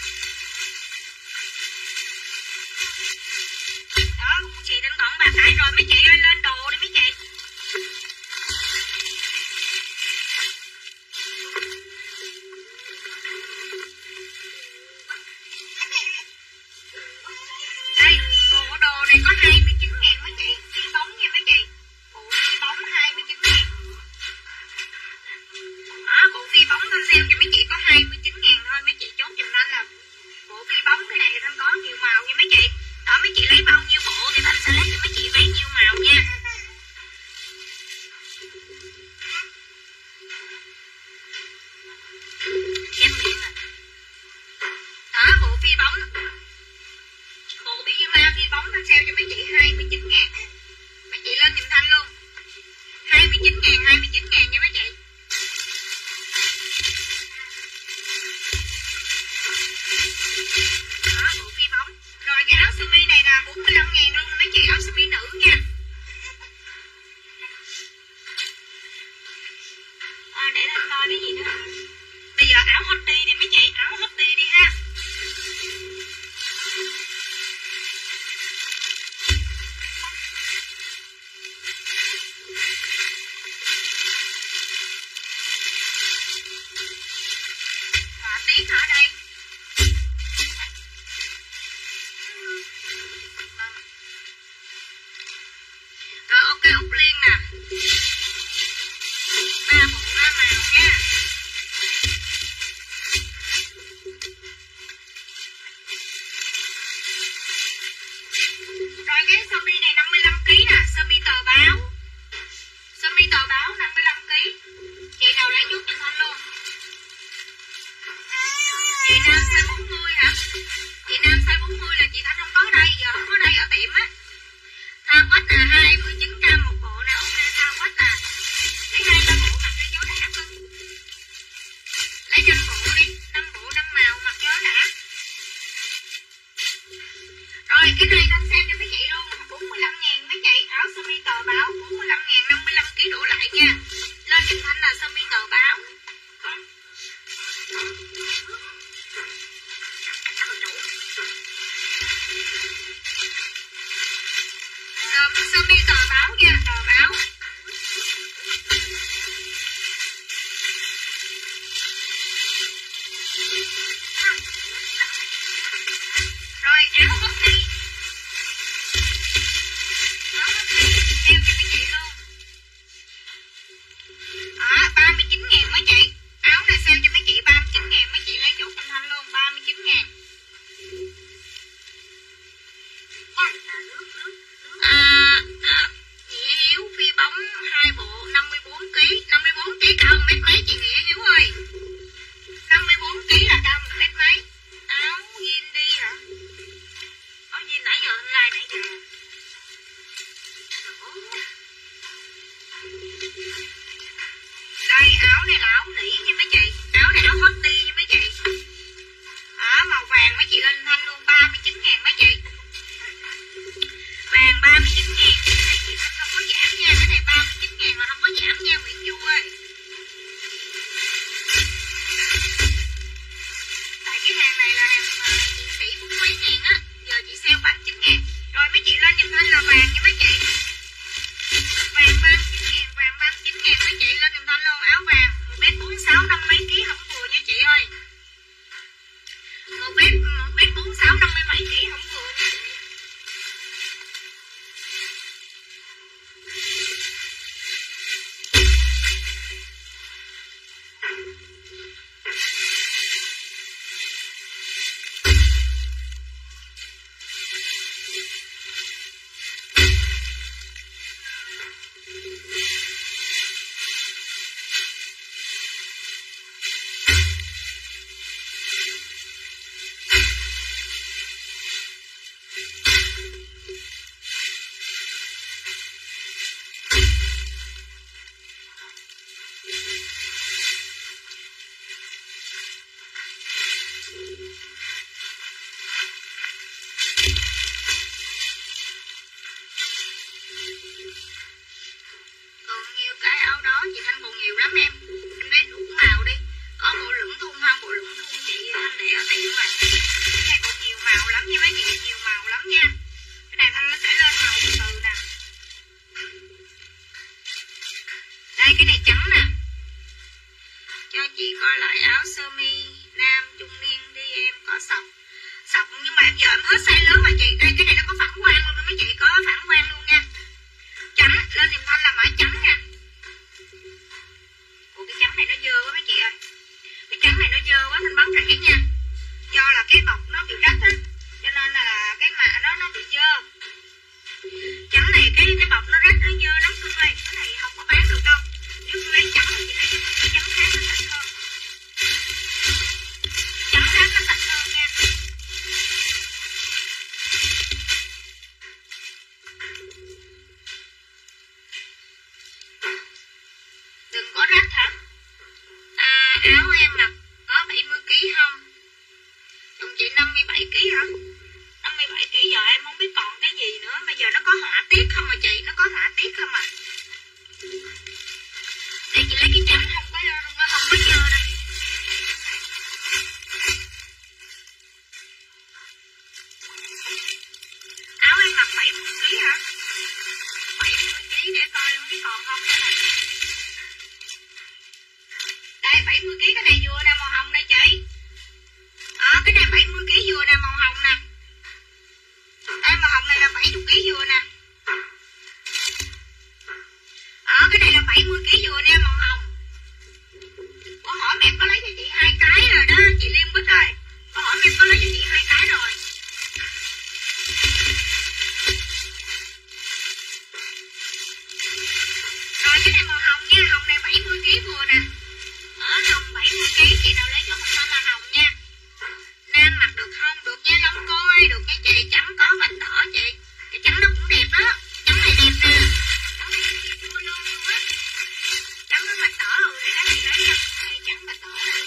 Đó, chị đang còn ba cái rồi mấy chị ơi, lên đồ đi mấy chị. Đây, bộ đồ này có hai mươi chín ngàn mấy chị, phi bóng nha mấy chị. Bộ phi bóng hai mươi chín ngàn. Đó, bộ phi bóng thanh sale cho mấy chị có hai mươi chín ngàn thôi, mấy chị chốt giùm anh là bộ phi bóng cái này thanh có nhiều màu nha mấy chị. Đó, mấy chị lấy bao nhiêu bộ thì thanh sẽ lấy cho mấy chị bấy nhiêu màu nha. Em miệng à. Đó, bộ phi bóng. Bộ pyjama phi bóng thanh sale cho mấy chị hai mươi chín ngàn. Mấy chị lên tìm thanh luôn. hai mươi chín ngàn, hai mươi chín ngàn nha mấy chị. Đó, bộ phi bóng. Rồi cái áo sơ mi này là bốn mươi lăm ngàn luôn mấy chị, áo sơ mi nữ nha. À, để lên coi cái gì nữa. Bây giờ áo hot đi đi mấy chị, áo hot đi đi ha. Và tiếp ở đây. Rồi ok Úc Liên nè. Ba bộ ba màu nha. Rồi cái sơ mi này năm mươi lăm ký nè, sơ mi tờ báo. Sơ mi tờ báo năm mươi lăm ký. Chị nào lấy chút giùm Thanh luôn. Chị Nam size bốn mươi hả? Chị Nam size bốn mươi là chị Thanh không có ở đây, giờ không có ở đây ở tiệm á. Tha quách là hai mươi chín k một bộ nè, ok tha quách là lấy hai ba bộ mặc cho gió đã không? Lấy năm bộ đi, năm bộ năm màu mặc gió đã. Rồi cái này Thanh xem cho mấy chị luôn, bốn mươi lăm ngàn mấy chị, áo sơ mi tờ báo bốn mươi lăm ngàn, năm mươi lăm ký đổ lại nha. Lên giùm Thanh là sơ mi tờ báo. Sơ mi tờ báo nha, tờ báo. Rồi áo hot đi. Áo hot đi, đeo cho mấy chị luôn. Đó, ba mươi chín ngàn mấy chị. Áo này sale cho mấy chị ba mươi chín ngàn, mấy chị lấy chốt Thanh Thanh luôn, ba mươi chín ngàn. À, à, chị Hiếu phi bóng hai bộ năm mươi bốn ký, năm mươi bốn ký cao một mét mấy chị Nghĩa Hiếu ơi. năm mươi bốn ký là cao một mét mấy. Áo jean đi hả? Áo jean nãy giờ online nãy giờ. Đây áo này là áo nỉ nha mấy chị. Áo này áo hot đi nha mấy chị. Đó, màu vàng mấy chị lên Thanh luôn, ba mươi chín ngàn mấy chị. Vàng ba mươi chín ngàn, cái này chị Thanh không có giảm nha. Cái này ba mươi chín ngàn mà không có giảm nha Nguyễn Du ơi. Tại cái hàng này là hàng chị sĩ bốn mấy ngàn á. Giờ chị sale ba mươi chín ngàn. Rồi mấy chị lên giùm Thanh là vàng nha mấy chị. Vàng ba mươi chín ngàn, vàng ba mươi chín ngàn mấy chị lên giùm Thanh luôn. Áo vàng một mét bốn mươi sáu, năm mấy ký không vừa nha chị ơi. một mét một mét bốn mươi sáu, năm mươi mấy ký không vừa nha chị. lại trắng nè. Cho chị coi lại áo sơ mi nam trung niên đi em, có sọc. Sọc nhưng mà giờ em hết size lớn mà chị. Đây cái này nó có phản quang luôn đó mấy chị, có phản quang luôn nha. Trắng, lên tìm Thanh là mã trắng nha. Ủa cái trắng này nó dơ quá mấy chị ơi. Cái trắng này nó dơ quá Thanh bán rẻ nha. Do là cái bọc nó bị rách á, cho nên là cái mạ nó nó bị dơ. Trắng này cái cái bọc nó rách nó dơ lắm Cưng ơi. Cái này không có bán được đâu. Nếu lấy trắng thì chị lấy cái trắng khác nó sạch hơn. Trắng khác nó sạch hơn nha. Đừng có rách hả? À, áo em mặc có bảy mươi ki lô gam không? Chồng chị năm mươi bảy ki lô gam hả? năm mươi bảy ki lô gam giờ em không biết còn cái gì nữa. Bây giờ nó có họa tiết không mà chị? Nó có họa tiết không à? Đây chị lấy cái trắng không có không có dơ đây. Áo em mặc bảy mươi ki lô gam hả? bảy mươi ki lô gam để coi không biết còn không nữa này. Đây bảy mươi ki lô gam cái này vừa nè, màu hồng này chị. Đó, cái này bảy mươi ki lô gam vừa nè, màu hồng nè. Đây màu hồng này là bảy mươi ki lô gam vừa nè. Đó, cái này là bảy mươi ki lô gam vừa nè, màu hồng. Có hỏi mẹ có lấy cho chị hai cái rồi đó, chị Liên Bích ơi. Có hỏi mẹ có lấy cho chị hai cái rồi. Rồi cái này màu hồng nha, hồng này bảy mươi ki lô gam vừa nè. Ở hồng bảy mươi ki lô gam, chị nào lấy cho mình tên là hồng nha. Nam mặc được không? Được nha Long cô ơi, được nha chị. Trắng có vạch đỏ chị. Cái trắng nó cũng đẹp đó. Trắng này đẹp nè. Trắng này chua luôn luôn á. Trắng nó vạch đỏ rồi để đó chị lấy nha. Đây trắng vạch đỏ rồi.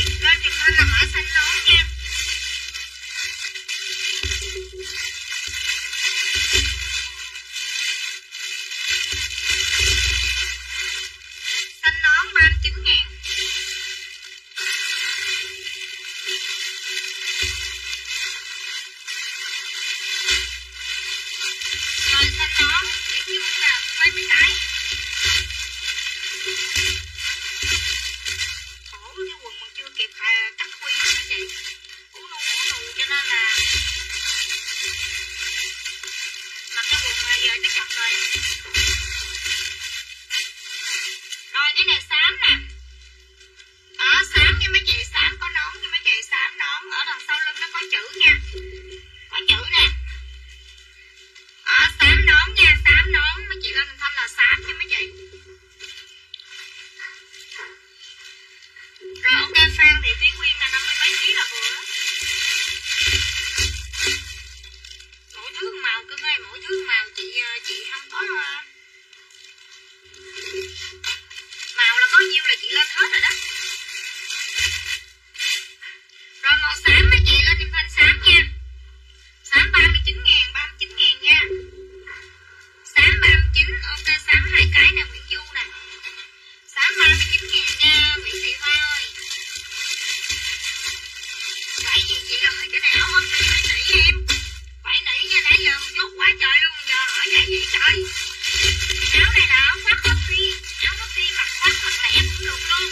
lên giùm Thanh là mã xanh nón nha. Xanh nón ba mươi chín ngàn. Rồi xanh nón Nguyễn Dung nè, mấy mấy cái. Khổ cái quần mà chưa kịp cắt khuy đó chị. Ủ nu ủ nù cho nên là mặc cái quần này giờ nó chặt rồi. Rồi cái này xám nè. Đó xám nha mấy chị, xám có nón nha mấy chị, xám nón ở đằng sau lưng nó có chữ nha. Có chữ nè. Đó xám nón nha, xám nón mấy chị lên Thanh là xám nha mấy chị. Rồi ok Phan thì Thúy Quyên là năm mươi mấy ký là vừa đó. Mỗi thứ màu cưng ơi, mỗi thứ màu chị chị không có màu là có nhiêu là chị lên hết rồi đó. Rồi màu xám mấy chị lên giùm Thanh xám nha. Xám ba mươi chín ngàn, ba mươi chín ngàn nha. Xám ba mươi chín, ok xám hai cái nè Nguyễn Du nè. Xám ba mươi chín ngàn nha Nguyễn Thị Hoa ơi. Vậy gì chị ơi, cái này áo hot đi phải nỉ em. Phải nỉ nha, nãy giờ chốt quá trời luôn, giờ hỏi vậy vậy trời. Áo này là áo khoác hot đi, áo hot đi mặc khoác mặc lẻ cũng được luôn.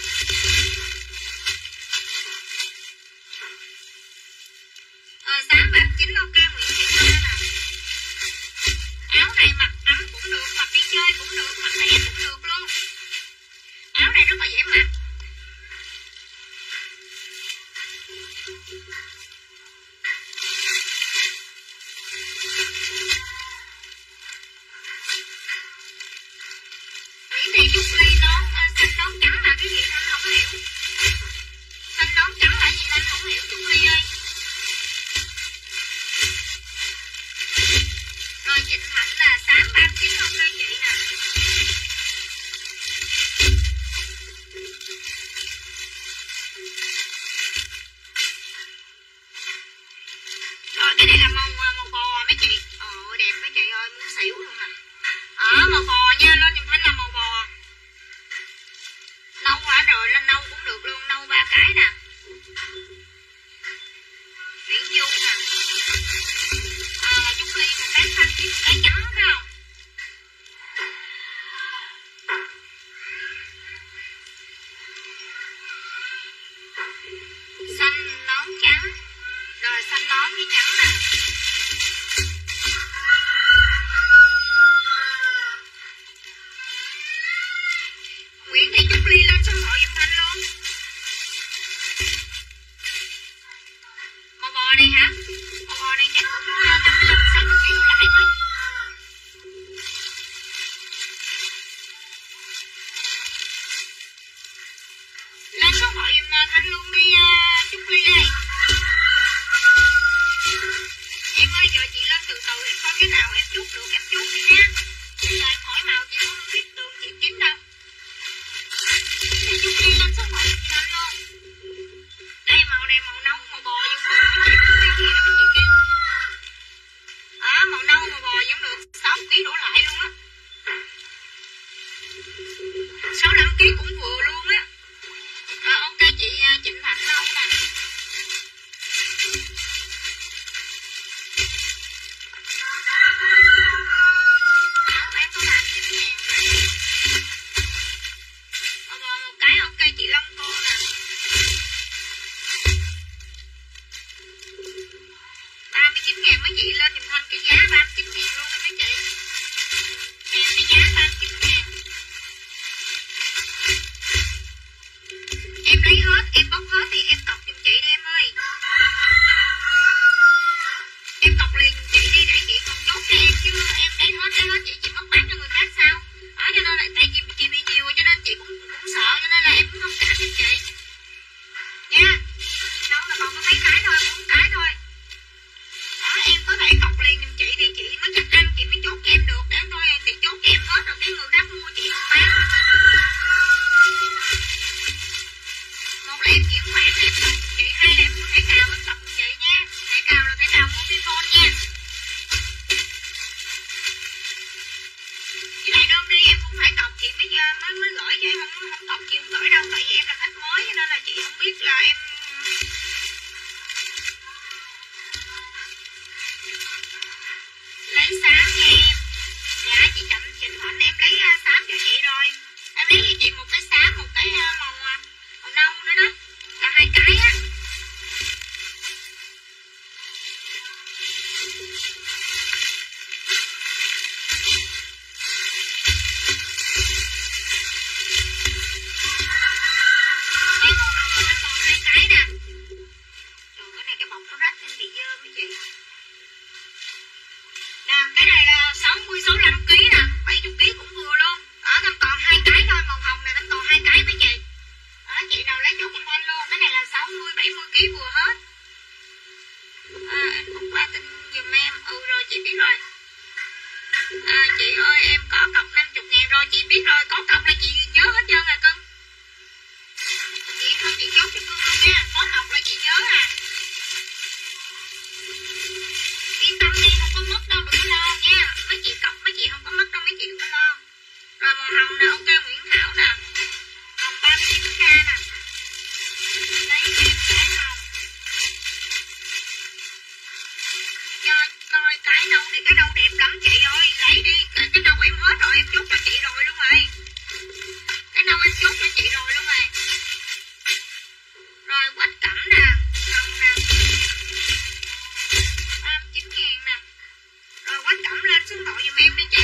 Ờ xám ba mươi chín ok Nguyễn Thị Hoa nè. Áo này mặc ấm cũng được, mặc đi chơi cũng được, mặc lẻ cũng được luôn. Áo này rất là dễ mặc. Nguyễn Thị Trúc Ly nón xanh nón trắng là cái gì Thanh không hiểu. Xanh nón trắng là gì Thanh không hiểu Trúc Ly ơi. Rồi Trịnh Hạnh là xám ba mươi chín ok chị nè. Rồi cái này là màu màu bò mấy chị. Ồ đẹp mấy chị ơi, muốn xỉu luôn nè. Ở màu bò nha, lên giùm Thanh là màu bò. Nâu hả, rồi lên nâu cũng được luôn, nâu ba cái nè. Nguyễn Du nè. À, Trúc Ly một cái xanh với một cái trắng phải không? Xanh nón trắng. Rồi xanh nón với trắng nè. Nguyễn Thị Trúc Ly lên số hội giùm Thanh luôn. Màu bò này hả? Màu bò này chắc cũng năm mươi lăm sáu mươi triệu lại hết. Lên số hội giùm Thanh luôn đi uh, Trúc Ly ơi. Em ơi giờ chị lên từ từ em coi cái nào em chốt được em chốt đi nha. Bây giờ em hỏi màu chị cũng không biết đường chị kiếm đâu. Thì Trúc Ly lên số hội giùm Thanh luôn. Đây màu này màu nâu màu bò giống được mấy chị cũng biết gì đó mấy chị kêu. Đó màu nâu màu bò giống được sáu ký đổ lại luôn á. sáu mươi lăm ký cũng vừa luôn á. Rồi ok chị Trịnh Hạnh nâu nè. Áo bán có ba mươi chín ngàn này. Màu bò một cái ok chị Long cô nè. ba mươi chín ngàn mấy chị lên giùm Thanh cái giá ba mươi chín ngàn luôn đó mấy chị. Em cái giá ba mươi chín ngàn. Em lấy hết, em bóc hết thì em cọc giùm chị đi em ơi. Em cọc liền giùm chị đi để chị còn chốt cho em chứ em lấy hết lấy hết chị chị mất bán cho người khác sao. Đó cho nên là tại vì chị bị nhiều cho nên chị cũng cũng sợ cho nên là em cũng không trả cho chị. Nha. Đâu là còn có mấy cái thôi, bốn cái thôi. Đó em có thể cọc liền giùm chị thì chị mới chắc ăn chị mới chốt cho em được. Để thôi chị chốt cho em hết rồi cái người em em cọc cùng chị, hay là em mua thẻ cào em cọc cùng chị nha. Thẻ cào là thẻ cào Mobifone nha. Với lại đơn đi em cũng phải cọc chị mới mới mới gửi, chứ không không cọc chị không gửi đâu, tại vì em là khách mới cho nên là chị không biết là em lấy xám nha em. Dạ chị chậm Trịnh Hạnh em lấy xám cho chị rồi. Em lấy cho chị một cái xám, một cái màu màu nâu nữa đó, là hai cái á. Đây màu hồng là còn hai cái nè. Trời, cái này cái bọc nó rách nên bị dơ mấy chị. Nè, cái này là sáu mươi sáu mươi lăm ki lô gam nè, bảy mươi ki lô gam cũng vừa luôn. Ở Thanh còn hai cái thôi, màu hồng này Thanh còn hai cái mấy chị. Đó, chị nào lấy chốt con Thanh luôn. Cái này là sáu mươi bảy mươi ki lô gam vừa hết. À, em cũng qua tin giùm em. Ừ rồi chị biết rồi. À, chị ơi em có cọc năm mươi ngàn rồi, chị biết rồi, có cọc là chị nhớ hết trơn rồi cưng. Chị không chị chốt cho cưng luôn nha, có cọc là chị nhớ à. Yên tâm đi, không có mất đâu, đừng có lo nha. Mấy chị cọc mấy chị không có mất đâu, mấy chị đừng có lo. Rồi màu hồng nè, ok Nguyễn Thảo nè, hồng ba mươi chín k nè, lấy em cái hồng. Cho coi cái nâu đi, cái nâu đẹp lắm chị ơi, lấy đi. Cái, cái nâu em hết rồi, em chốt cho chị rồi luôn rồi. Cái nâu em chốt cho chị rồi luôn rồi. Rồi quách cẩm nè, hồng nè, ba mươi chín ngàn nè. Rồi quách cẩm lên số điện thoại giùm em đi chị.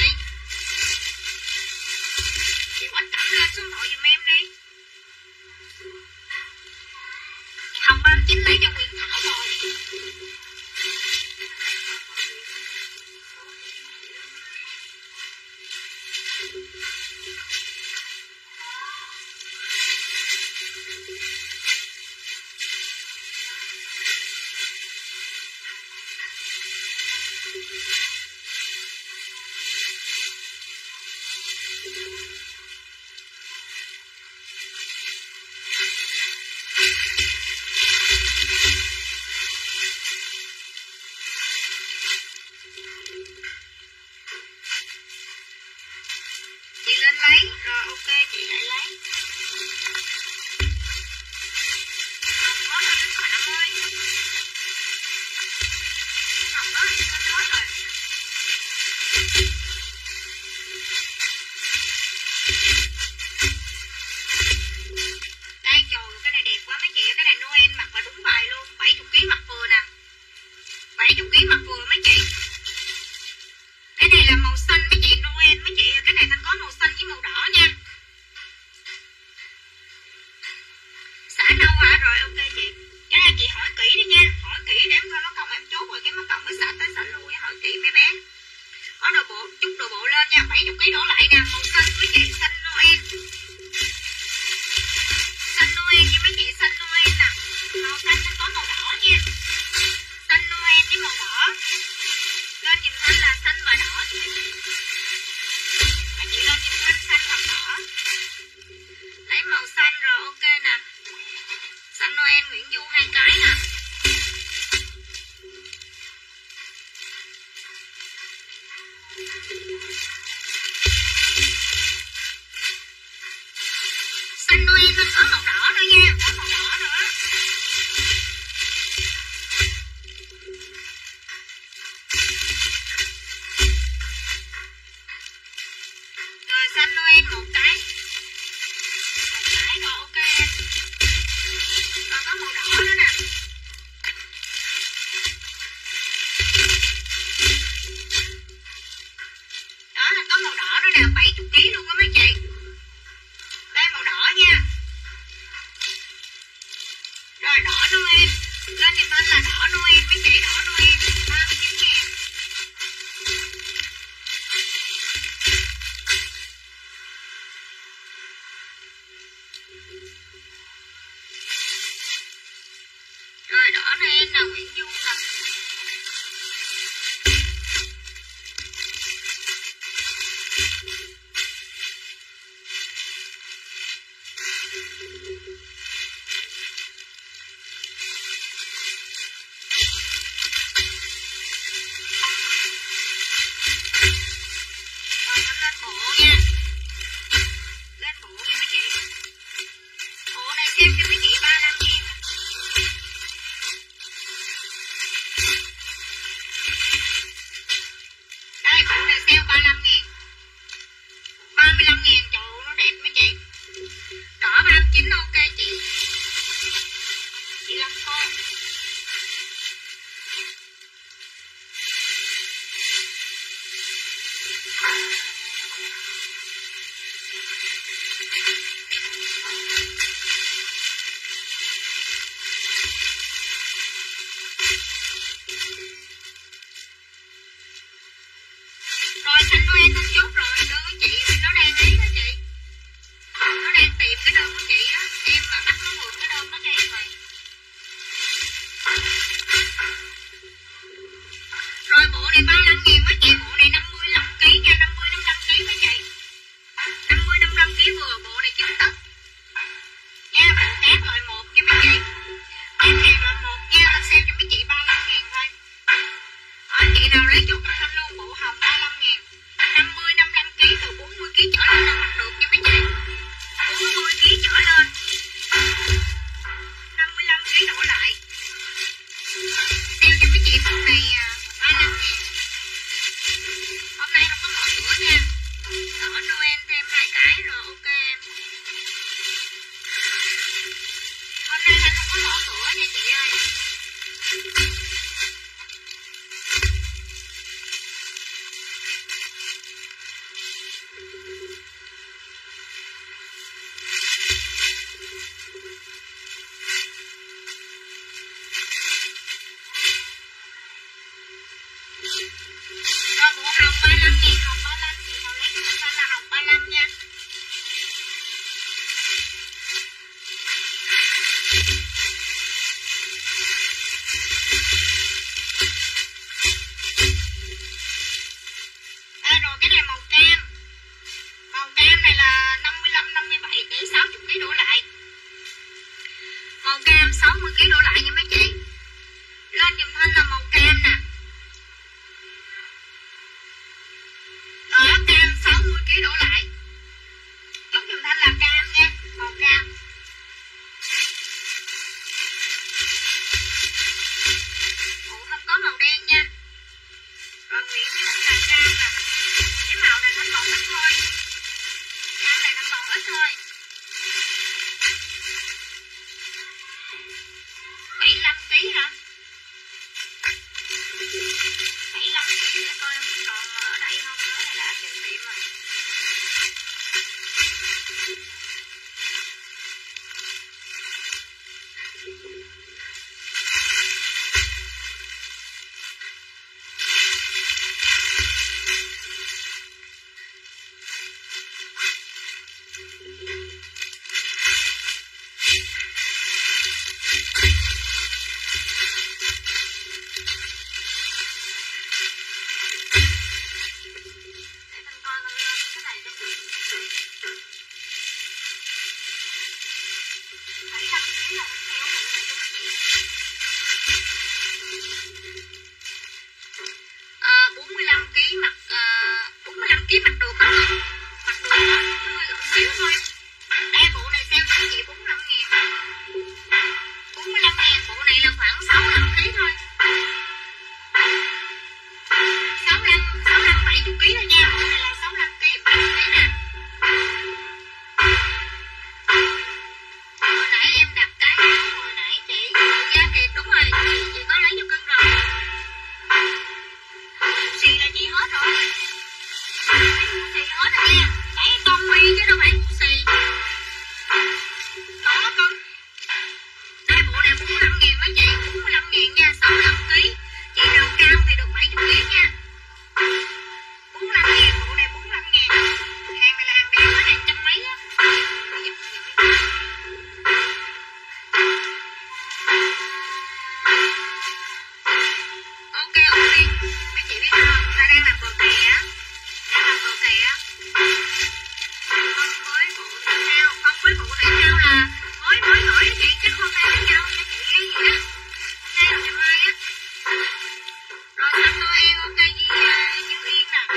Chị quách cẩm lên số điện thoại giùm em đi. Hồng ba mươi chín lấy cho Nguyễn Thảo rồi. Chị lên lấy, rồi ok chị lại lấy. Không có rồi điện thoại em ơi. Không có thì không có rồi. Đây trời, cái này đẹp quá mấy chị, cái này Noel mặc là đúng bài luôn, bảy mươi ki lô gam mặc vừa nè. bảy mươi ki lô gam mặc vừa mấy chị. Cái này là màu xanh mấy chị, Noel mấy chị, cái này Thanh có màu xanh với màu đỏ nha. Xả đâu hả? Rồi ok chị. Cái này chị hỏi kỹ đi nha, hỏi kỹ để em coi mất công em chốt rồi cái mất công mới xả tới xả lui, hỏi kỹ mấy bé. Có đồ bộ, chút đồ bộ lên nha, bảy mươi ki lô gam đổ lại nè, màu xanh mấy chị, xanh Noel. Xanh Noel nha mấy chị, xanh Noel nè. Màu xanh nó có màu đỏ nha. Xanh Noel với màu đỏ. Lên dùm Thanh là xanh và đỏ chị mấy chị. Mấy chị lên dùm Thanh xanh hoặc đỏ. Lấy màu xanh rồi ok nè. Xanh Noel Nguyễn Du hai cái nè. Xanh Noel nó có màu đỏ nữa nha, có màu đỏ nữa. Rồi xanh Noel một cái. Một cái rồi ok. Rồi có màu đỏ nữa nè. Đó là có màu đỏ nữa nè, bảy mươi ki lô gam luôn á mấy chị. Đây màu đỏ nha. Rồi đỏ Noel. Lên dùm anh là đỏ Noel mấy chị, đỏ Noel ba mươi chín ngàn. Rồi đỏ Noel là Nguyễn Du nè. cô. Rồi Thanh Noel Thanh chốt rồi, đơn của chị nó đang ấy đó chị. Nó đang tìm cái đơn của chị á, em mà bắt nó mượn cái đơn nó cho em rồi. Rồi bộ này ba mươi lăm ngàn mấy chị, bộ này năm mươi lăm ký nha, năm mươi năm mươi lăm ký mấy chị. năm mươi năm mươi lăm ký vừa, bộ này chín tấc. Nha, bộ cát loại một nha mấy chị. Cát hàng loại một nha, anh xem cho mấy chị ba mươi lăm ngàn thôi. Ở chị nào lấy chút cho Thanh luôn, bộ hồng ba mươi lăm ngàn. năm mươi năm mươi lăm ký từ bốn mươi ký trở lên là mặc được nha mấy chị. bốn mươi ký trở lên. năm mươi lăm ký đổ lại. Đeo cho mấy chị bộ này ba mươi lăm ngàn. Hôm nay không có mở cửa nha. Ở Noel thêm hai cái rồi ok em. Hôm nay anh không có mở cửa nha chị ơi. Rồi bộ hồng ba mươi lăm ngàn, hồng ba mươi lăm, chị nào lấy cho mình là hồng ba mươi lăm nha. À, rồi cái này màu cam. Màu cam này là năm mươi lăm, năm mươi bảy ký, sáu mươi ký đổ lại. Màu cam sáu mươi ký đổ lại nha mấy chị. Lên dùm Thanh là màu cam nè. Đó, cam sáu mươi ký đổ lại. Chốt dùm Thanh là cam nha, màu cam. Ủa, không có màu đen nha. Rồi Nguyễn Du là cam nè. Cái màu này Thanh còn ít thôi. Cam này Thanh còn ít thôi. bảy mươi lăm ký hả? bảy mươi lăm ký để coi còn ở đây không nữa hay là ở trên tiệm rồi. bốn mươi lăm ký mặt uh, bốn mươi lăm ký mặt được không? Mặt được nó hơi lộn xíu thôi. Đây bộ này sale cho chị bốn mươi lăm ngàn. bốn mươi lăm ngàn, bộ này là khoảng sáu mươi lăm ký thôi. sáu mươi lăm, sáu mươi lăm, bảy mươi ký thôi nha. Bộ này là sáu mươi lăm ký, bảy mươi ký nè. Hồi nãy em đặt cái hồi nãy chị giá kiệt đúng rồi, chị, chị có lấy cho cân rồi. Xì là chị hết rồi. Xì hết rồi nha. Cái con mi chứ đâu phải xì. Có con. Đây bộ này bốn mươi lăm ngàn mấy chị, bốn mươi lăm ngàn nha, sáu mươi lăm ký. Chị đầu cao thì được bảy mươi ký nha. bốn mươi lăm ngàn, bộ này bốn mươi lăm ngàn. Hàng này là hàng đẹp, nó hàng trăm mấy á. Ok ok, mấy chị biết không, ta đang làm bờ kè á, đang làm bờ kè á. Không với bộ thể thao, không với bộ thể thao là mới mới gửi cho chị, chắc hôm nay lên nhau cho chị hay gì á, hôm nay là ngày mai á. Rồi sắp Noel ok với Như Yên nè.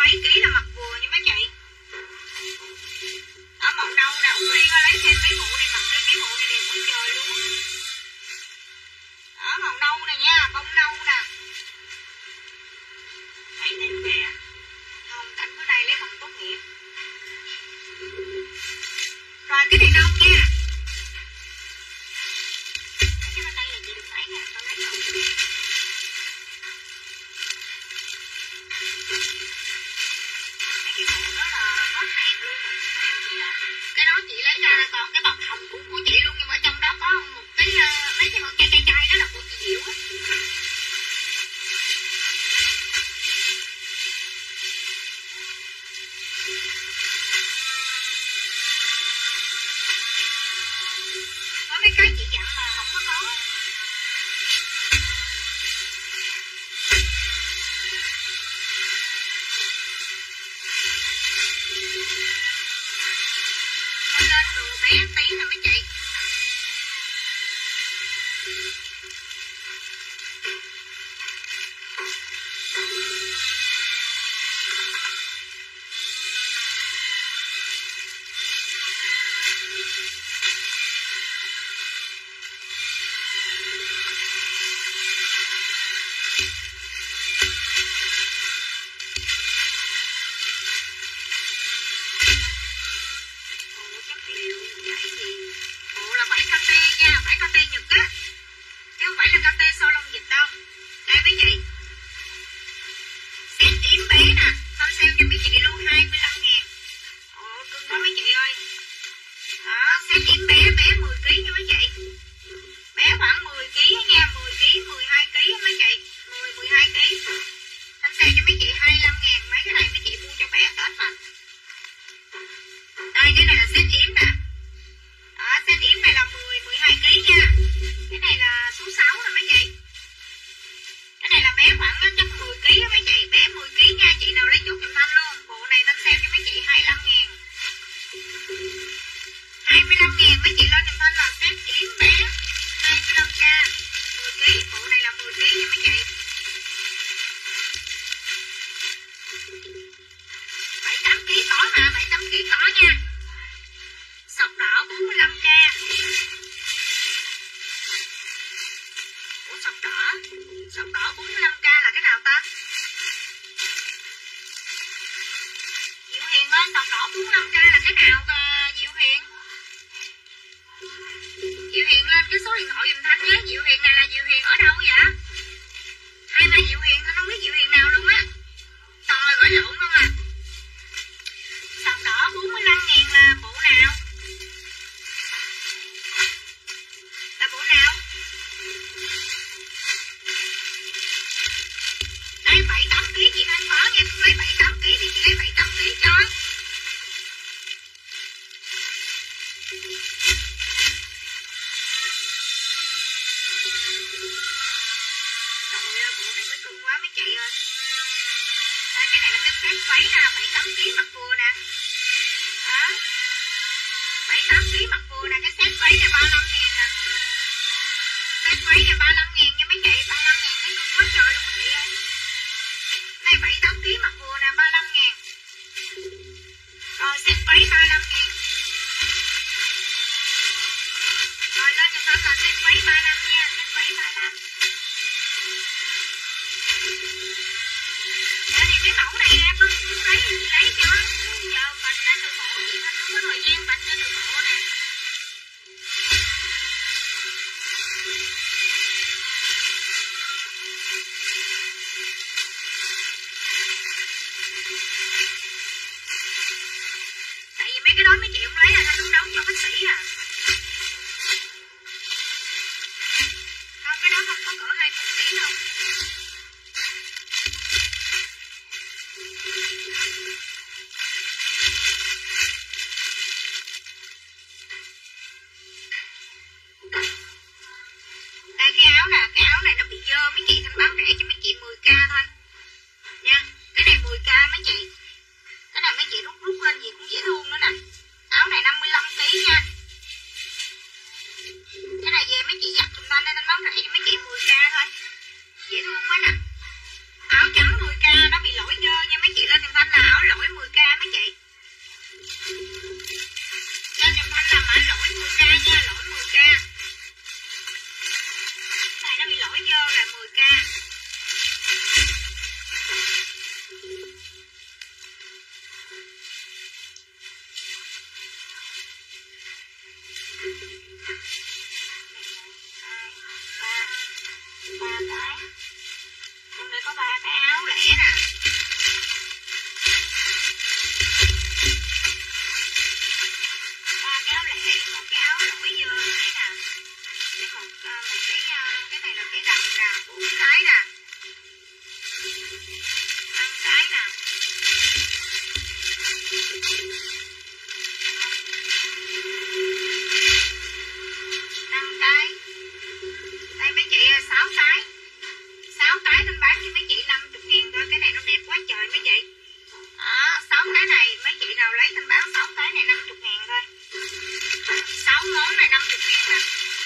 mấy ký là mặc vừa nha mấy chị. Ở màu nâu nè, Út Liên ơi lấy thêm mấy bộ này mặc đi, mấy bộ này đẹp quá trời luôn. Ở màu nâu nè nha, bông nâu nè. Thấy thêm nè. Không, cảnh bữa nay lấy bằng tốt nghiệp. Rồi cái này đâu nha. Cái bên đây là chị đừng lấy nha, con lấy rồi. Mấy cái bộ đó là hết hàng luôn, hàng gì à? Cái đó chị lấy ra còn cái bọc hồng của của chị luôn, nhưng mà trong đó có một cái uh, mấy cái hộp chai chai chai đó là của chị Diệu á. Có mấy cái chị dặn mà không có có. Con lên từ bé tí nè mấy chị. Áo trắng mười k nó bị lỗi dơ nha mấy chị, lên tìm thanh là năm cái. Đây mấy chị sáu cái. sáu cái nên bán cho mấy chị năm mươi ngàn thôi. Cái này nó đẹp quá trời mấy chị. Đó, sáu cái này mấy chị nào lấy nên bán sáu cái này năm mươi ngàn thôi. sáu món này năm mươi ngàn nè.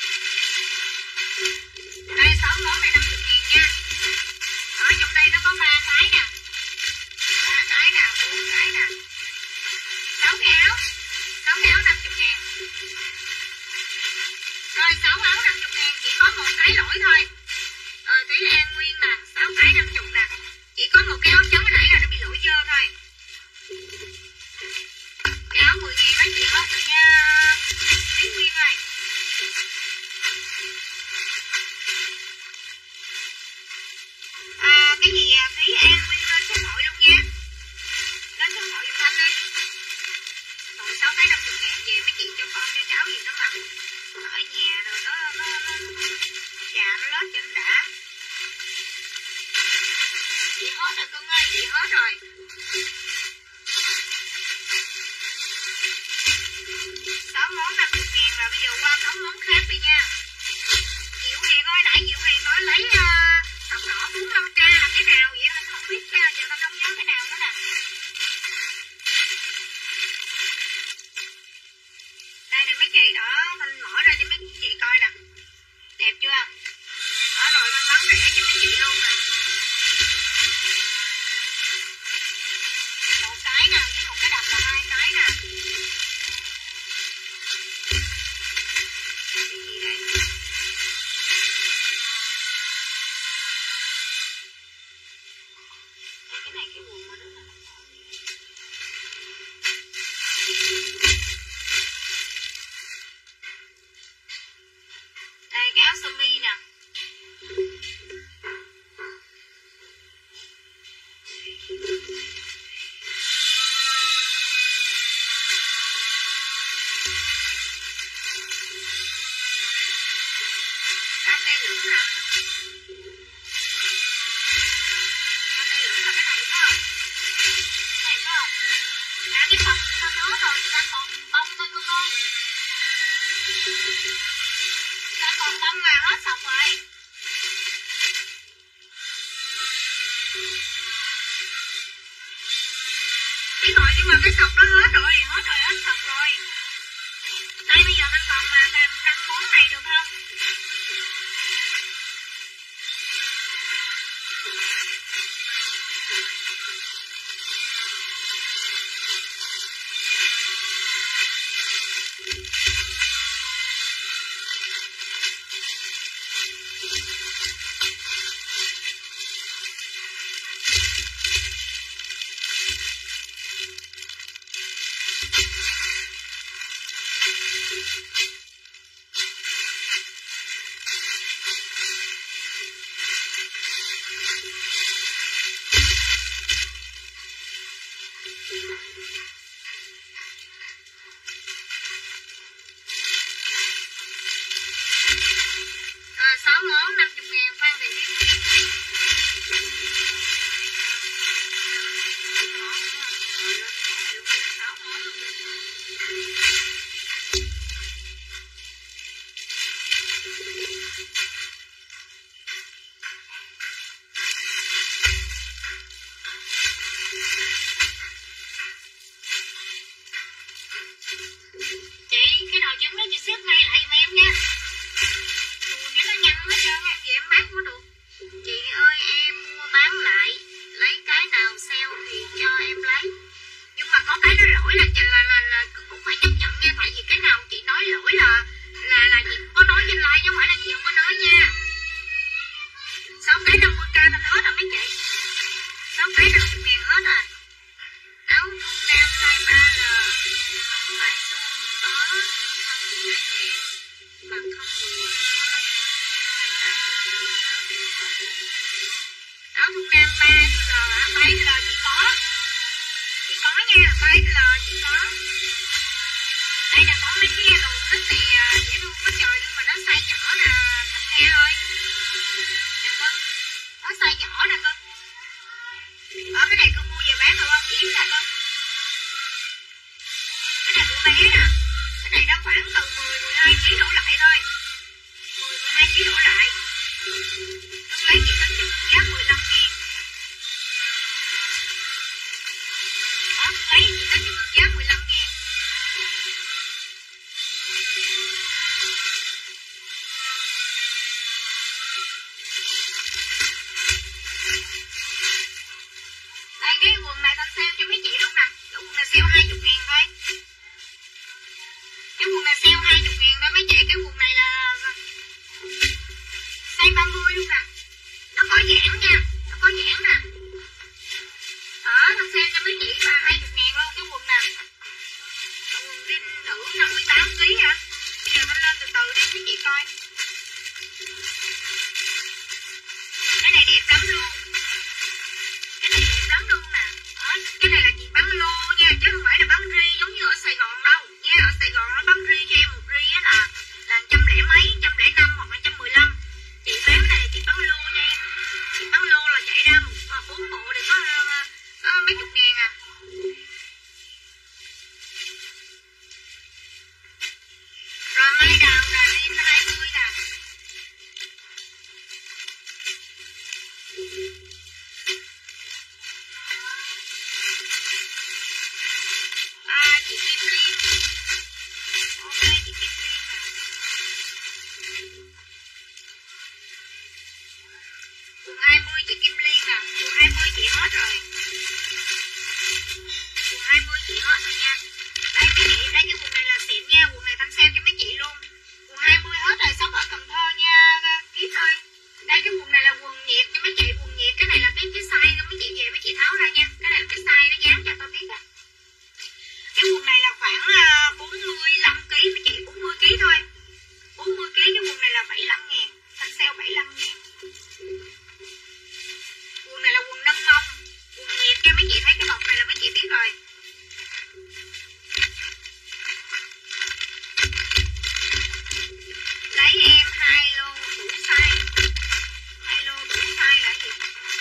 Đây sáu món này năm mươi ngàn nha. Ở trong đây nó có ba cái nè. ba cái nè, bốn cái nè. sáu cái áo. sáu cái áo năm mươi ngàn. Rồi sáu áo năm mươi ngàn, chỉ có một cái lỗi thôi. Rồi Thúy An Nguyên nè, sáu cái năm mươi nè. Chỉ có một cái áo trắng hồi nãy là nó bị lỗi dơ thôi. Cái áo mười ngàn nó chỉ hết rồi nha Thúy Nguyên ơi. À, cái gì à, Thúy An Nguyên lên số hội luôn nha. Lên số hội giùm Thanh đi. Rồi sáu cái năm mươi ngàn về mấy chị cho con cho cháu gì nó mặc ở nhà rồi nó nó nó già nó lết cho nó đã. Chị hết rồi cưng ơi, chị hết rồi. sáu món năm mươi ngàn rồi, bây giờ qua sáu món khác đi nha. Diệu Hiền ơi, nãy Diệu Hiền nói lấy uh, đọc đỏ bốn mươi lăm k là cái nào vậy? Anh không biết, giờ tao không nhớ cái nào nữa nè. Đây nè mấy chị, đó mình mở ra cho mấy chị coi nè. Đẹp chưa? Đó rồi mình bán rẻ cho mấy chị luôn nè. Một cái nè, với một cái đầm là hai cái nè. Cái gì đây? Đây, cái này cái quần mà đó là đây cái áo sơ mi nè. Cá tê lửng nè. Cá tê lửng là cái này phải không? Cái này phải không? À, cái bông tụi ta hết rồi, tụi ta còn bông thôi cưng ơi. Tụi ta còn bông mà hết sọc rồi. Biết rồi nhưng mà cái sọc nó hết rồi, hết rồi, hết sọc rồi. Đây bây giờ mình còn mà làm năm món này được không? Rồi sáu món năm mươi ngàn Phan Thị Thiên Nguyên. sáu món luôn. Chị, cái nồi trứng đó chị xếp ngay lại giùm em nha. Ui, cái nó nhăn hết trơn, em gì em bán cũng được. Chị ơi, em mua bán lại, lấy cái nào sale thì cho em lấy. Nhưng mà có cái nó lỗi là là là, là cũng phải chấp nhận nha, tại vì cái nào chị nói lỗi là là là chị cũng có nói trên like chứ không phải là chị không có nói nha. Sáu cái năm mươi k mình hết rồi mấy chị. Sáu cái năm mươi ngàn hết rồi. Áo thun nam size ba L, phải suông có không chỉ lấy em mà không vừa. Áo thun nam ba L, ba L chị có, chị có nha, ba L chị có. Đây là có mấy cái đồ rất thì dễ thương quá trời nhưng mà nó size nhỏ nè, nghe ơi. Nè cưng, nó size nhỏ nè cưng. Ở cái này cưng mua về bán được không? Kiếm nè cưng. bé nè. Cái này nó khoảng từ mười mười hai ký đổ lại thôi. mười mười hai ký đổ lại. Cưng lấy chị tính cho cưng giá mười lăm ngàn. Đó, lấy chị tính cho cưng giá mười lăm ngàn. Đây cái quần này thanh sale cho mấy chị luôn nè. Cái quần này sale hai mươi ngàn thôi. Cái quần này sale hai mươi ngàn thôi mấy chị. Cái quần này là size ba mươi luôn nè. Nó có giãn nha. Nó có giãn nè. Đó, thanh sale cho mấy chị mà hai mươi ngàn luôn cái quần nè. Quần jean nữ năm mươi tám ký hả? Bây giờ thanh lên từ từ đi mấy chị coi. Cái này đẹp lắm luôn. Cái này đẹp lắm luôn nè. Đó, cái này là chị bán lô nha, chứ không phải là bán ri giống như ở Sài Gòn đâu nha. Ở Sài Gòn nó bán ri cho em một ri á là là trăm lẻ mấy, trăm lẻ năm hoặc là trăm mười lăm. Chị bán này chị bán lô nha em. Chị bán lô là chạy ra một bốn bộ thì có, có mấy chục ngàn à. Rồi mai đào là rin hai mươi nè. À, chị Kim Liên. Ok, chị Kim Liên nè. Quần hai mươi chị Kim Liên nè. Quần hai mươi chị hết rồi. Quần hai mươi chị hết rồi nha. Đây mấy chị, đây cái quần này là xịn nha. Quần này thanh sale cho mấy chị luôn. Quần hai mươi hết rồi, shop ở Cần Thơ nha. Kiếp ơi. Đây cái quần này là quần nhiệt cho mấy chị. Quần nhiệt, cái này là cái cái size đó mấy chị về mấy chị tháo ra nha. Cái này là cái size nó dán cho tao biết á. Cái quần này là khoảng bốn mươi lăm ký mấy chị, bốn mươi ký thôi. bốn mươi ký cái quần này là bảy mươi lăm ngàn. Thanh sale bảy mươi lăm ngàn. Quần này là quần nâng mông. Quần nhiệt cho mấy chị thấy cái bọc này là mấy chị biết rồi. Lấy em hai lô đủ size. Hai lô đủ size là gì?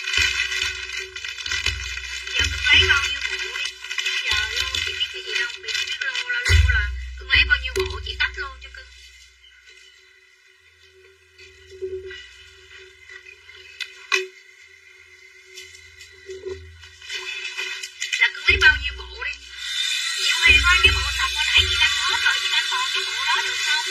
Giờ cứ lấy bao nhiêu bộ đi. Giờ lô chị biết cái gì đâu. Vì chị biết lô là lô là cưng lấy bao nhiêu bộ chị tách lô cho cưng. Là cưng lấy bao nhiêu bộ đi. Nhiều khi thôi cái bộ sọc hồi nãy chị đang hết rồi. Chị đang còn cái bộ đó được không?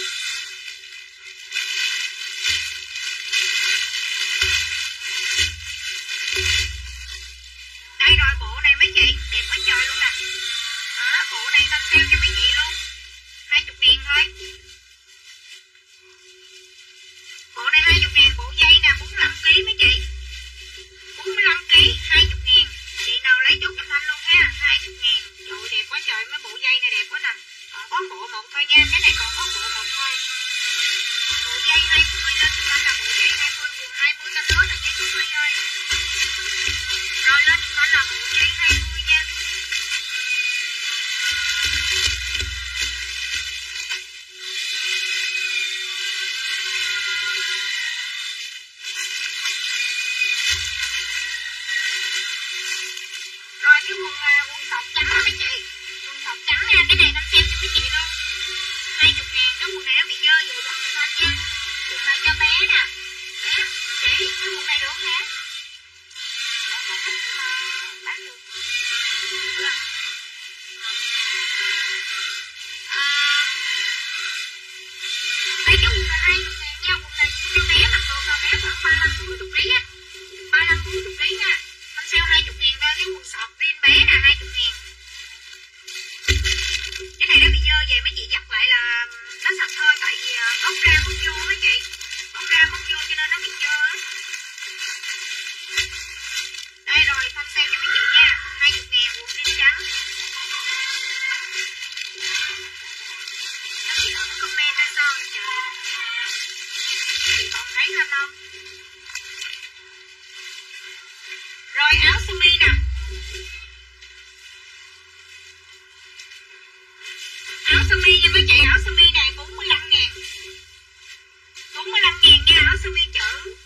Đây rồi bộ này mấy chị. Đẹp quá trời luôn nè. Đó, bộ này thanh sale cho mấy chị luôn. hai mươi ngàn thôi. Bộ này hai mươi ngàn. Bộ dây nè bốn mươi lăm ký mấy chị. bốn mươi lăm ký hai mươi ngàn. Chị nào lấy chốt cho Thanh luôn ha. hai mươi ngàn. Trời đẹp quá trời. Mấy bộ dây này đẹp quá nè. Còn có bộ một thôi nha. Cái này còn có bộ một thôi. Bộ dây hai mươi lên thì Thanh là bộ dây hai mươi. Quần hai mươi Thanh hết rồi nha chị Huy ơi. Rồi lên thì Thanh là bộ dây hai mươi nha. Rồi cái quần quần sọc trắng đó mấy chị. Quần sọc trắng nha. Cái này Thanh xem cho mấy chị luôn. hai mươi ngàn. Cái quần này nó bị dơ vừa giặt cho Thanh nha. Quần này cho bé nè. Bé. Chị cái quần này được hả? Có có thích mà bán được. Được. À, đây cái quần này hai mươi ngàn nha. Quần này cho bé mặc đồ mà bé khoảng ba mươi lăm bốn mươi ký á. ba mươi lăm bốn mươi ký nha. Thanh sale hai mươi ngàn thôi. Cái quần sọt riêng bé nè hai mươi ngàn. Cái này nó bị dơ về mấy chị giặt lại là nó sạch thôi. Tại vì ốc ra không vô mấy chị. Ốc ra không vô cho nên nó bị dơ á. Đây rồi Thanh sale cho mấy chị nha. hai mươi ngàn quần jean trắng. Các chị không comment hay sao vậy trời. Chị còn thấy Thanh không? Rồi áo sơ mi nè. Áo sơ mi cho mấy chị. Áo sơ mi này bốn mươi lăm ngàn. bốn mươi lăm ngàn nha. Áo sơ mi chữ.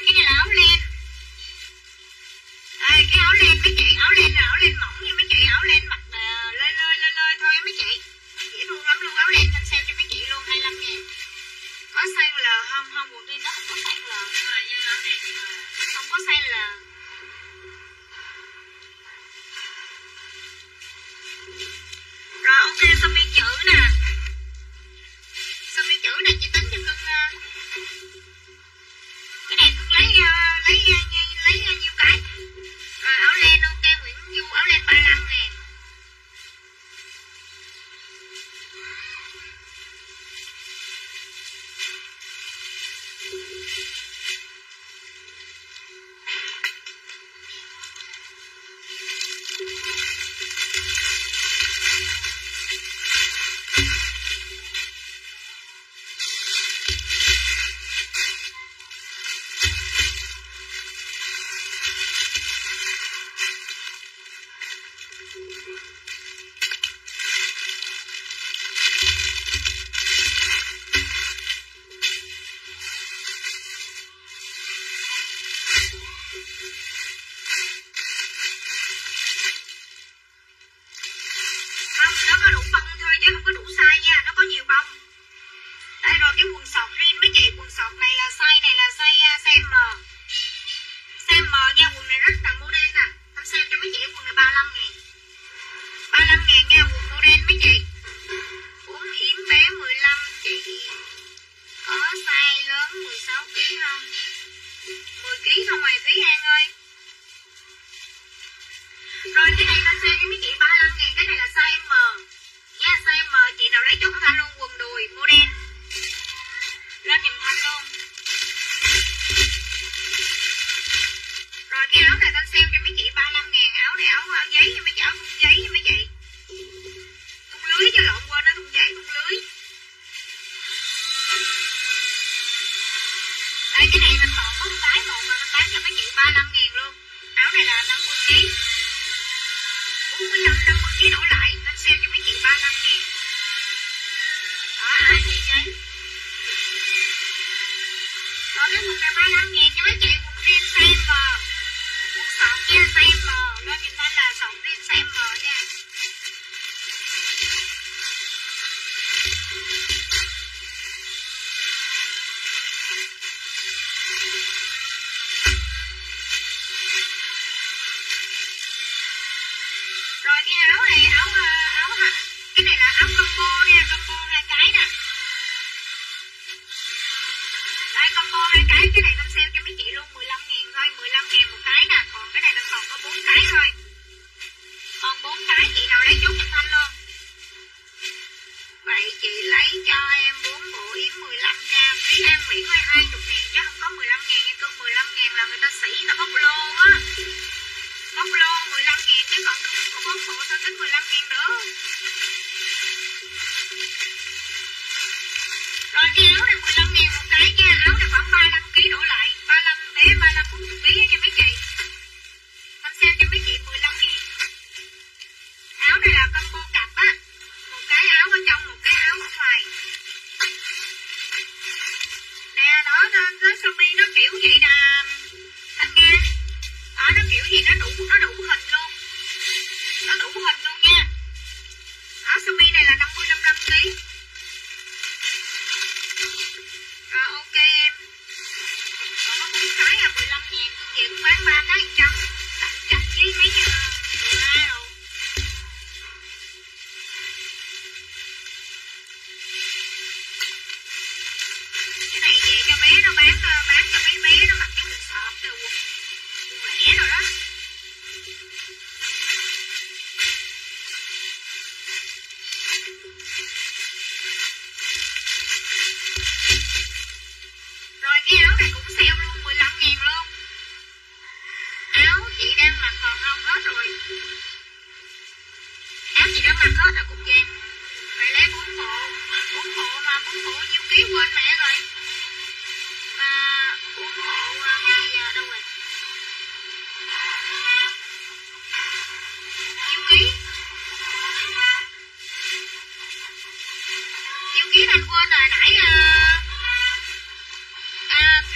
Cái này là áo len. À, cái áo len mấy chị, áo len là áo len mỏng nha mấy chị, áo len mặc uh, lơi lơi lơi lơi thôi mấy chị. Dễ thương lắm luôn, áo len thanh sale cho mấy chị luôn, hai mươi lăm ngàn. Có size L không? Không, quần jean nó không có size L. Không có size L. Rồi ok, sơ mi chữ nè. Sơ mi chữ này chị tính cho cưng. Cái này cưng lấy lấy lấy lấy nhiêu cái. Rồi áo len ok, Nguyễn Du áo len ba mươi lăm ngàn.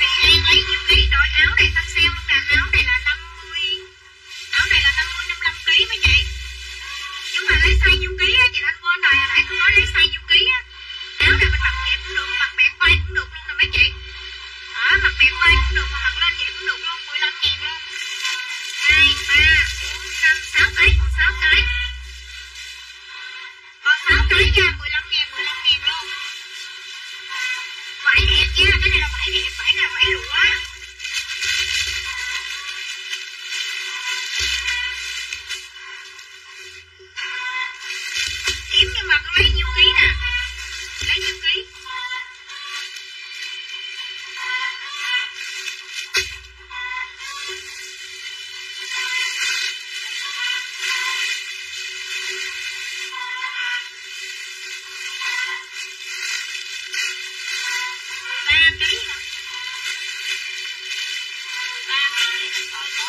Thì An lấy nhiêu ký? Rồi áo này tăng sale luôn nè, áo này là năm mươi, áo này là năm mươi, năm mươi lăm ký mấy chị. Nhưng mà lấy size nhiêu ký á, chị Thanh quên rồi, hồi nãy tôi nói lấy size nhiêu ký á. Áo này mình mặc vậy cũng được, mặc bẹt vai cũng được luôn nè mấy chị. Đó, mặc bẹt vai cũng được, mà mặc lên vậy cũng được luôn, mười lăm ngàn luôn. Hai, ba, bốn, năm, sáu cái, còn sáu cái. Còn sáu cái nha, mười lăm ngàn, mười lăm ngàn luôn. Vải đẹp nha, cái này là vải đẹp, vải này là vải lụa. Kiếm nhưng mà tôi lấy nhiêu ký nè, lấy nhiêu ký. ba ký nè, ba ký để coi có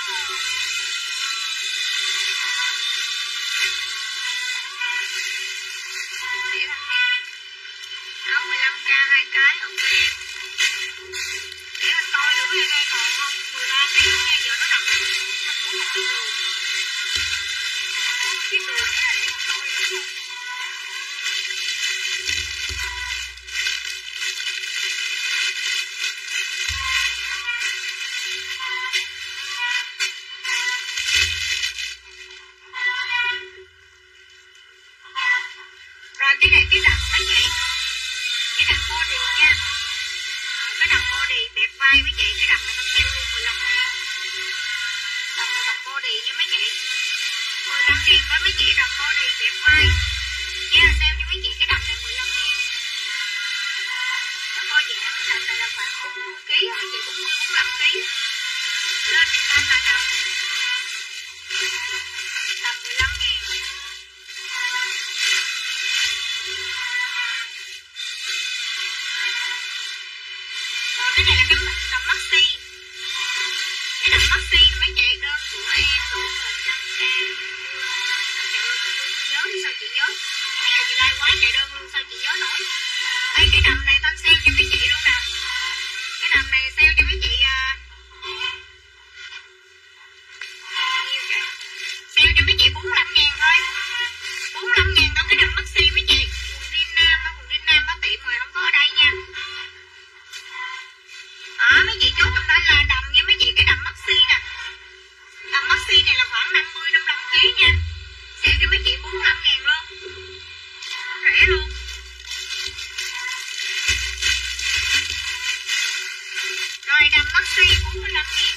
để làm đi. Áo mười lăm k hai cái, ok. Để anh coi thử đây đây còn không, mười ba ký luôn nha, giờ nó nằm ở bốn một ký đường. bốn ký đường đó là để anh coi thử luôn. Rồi cái này cái đầm mấy chị, cái đầm body nha, cái đầm body bẹt vai mấy chị, cái đầm này con sale luôn mười lăm ngàn. Đầm này đầm body nha mấy chị, mười lăm ngàn đó mấy chị, đầm body bẹt vai nha, sale cho mấy chị cái đầm này mười lăm ngàn. Nó có dạng đầm này là khoảng bốn mươi ký á mấy chị, bốn mươi, bốn mươi lăm ký. Lên thì lên là đầm đầm mười lăm ngàn. Rồi cái này là cái đầm maxi, cái đầm maxi mấy chị, đơn của em đủ một trăm k. Trời ơi, tôi nhớ đi sao chị nhớ, bây giờ chị like quá trời đơn luôn sao chị nhớ nổi. Đây cái đầm này tao sale cho mấy chị luôn nè, cái đầm này sale cho mấy chị à, nhiêu kìa, sale cho mấy chị bốn mươi lăm ngàn thôi, bốn mươi lăm ngàn đó cái đầm maxi mấy chị. Quần jean nam á, quần jean nam có tiệm mà không có ở đây nha. Đó mấy chị chốt trong đó là đầm nha mấy chị, cái đầm maxi nè, đầm maxi này là khoảng năm mươi, năm mươi lăm ký nha, sale cho mấy chị bốn mươi lăm ngàn luôn, rẻ luôn. Rồi đầm maxi bốn mươi lăm ngàn.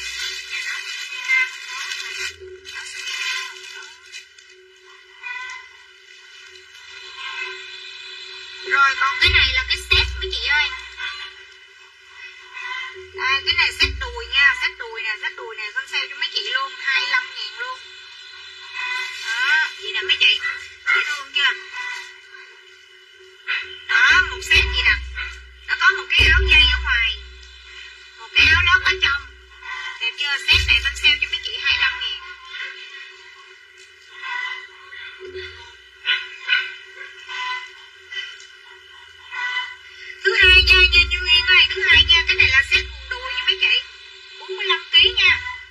Rồi còn cái này là cái set mấy chị ơi. Đây cái này set đùi nha, set đùi nè, set đùi nè, con sale cho mấy chị luôn, hai mươi lăm ngàn luôn. Đó, vậy nè mấy chị, dễ thương chưa? Đó, một set gì nè, nó có một cái áo dây ở ngoài, một cái áo lót ở trong, đẹp chưa? Set này con sale cho mấy chị hai mươi lăm ngàn. Thứ hai nha, nha Như Yên ơi, thứ hai nha, cái này là set quần đùi nha mấy chị, bốn mươi lăm ký nha.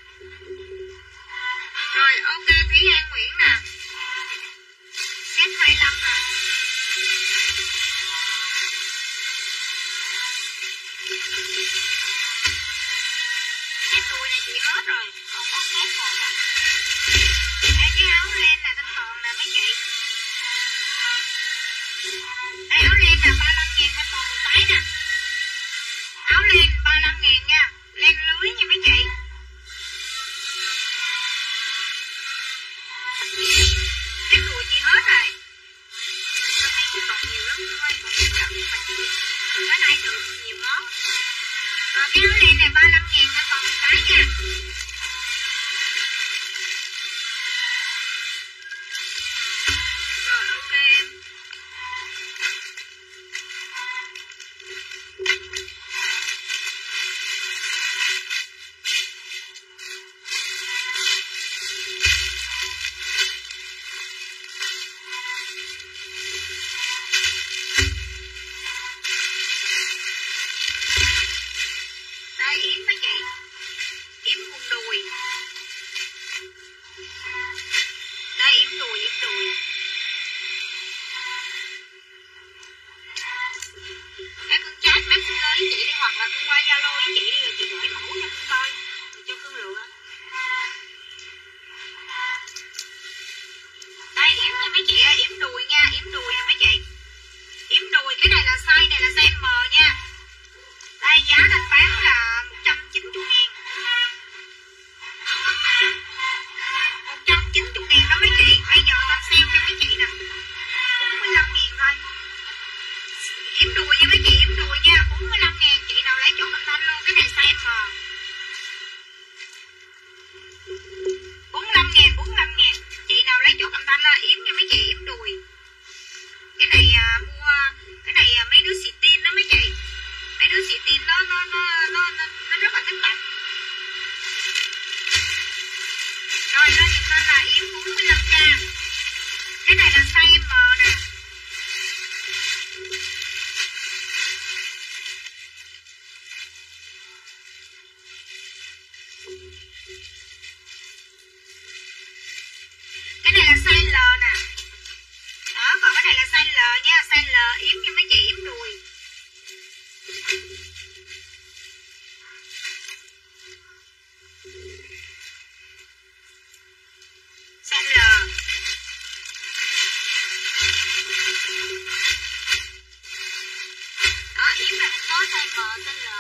Rồi ok, Thúy An Nguyễn nè, set hai mươi lăm nè. Set đùi này chị hết rồi, còn còn set một à. Đây cái áo len là thanh còn nè mấy chị. Đây áo len là ba mươi lăm ngàn thanh còn một cái nè. Áo len ba mươi lăm ngàn nha, len lưới nha mấy chị. Cái đùi chị hết rồi. Tôi thấy chị còn nhiều lắm thôi, còn nhiều lắm nhưng mà chị cái này được nhiều món. Rồi cái áo len này ba mươi lăm ngàn thanh còn một cái nha. Rồi ok em. yếm đùi nha mấy chị, yếm đùi nha, bốn mươi lăm ngàn, chị nào lấy chỗ âm thanh luôn, cái này size M. bốn mươi lăm ngàn, bốn mươi lăm ngàn, chị nào lấy chỗ âm thanh là yếm nha mấy chị, yếm đùi. Cái này à, mua, cái này à, mấy đứa xì tin đó mấy chị, mấy đứa xì tin nó nó nó nó nó, nó rất là thích mặc. Rồi lên giùm anh là yếm bốn mươi lăm k. Cái này là size M nè. Cái này là size L nè. Đó, còn cái này là size L nha, size L yếm cho mấy chị yếm đùi. Size L. Đó, yếm là có size M, size L.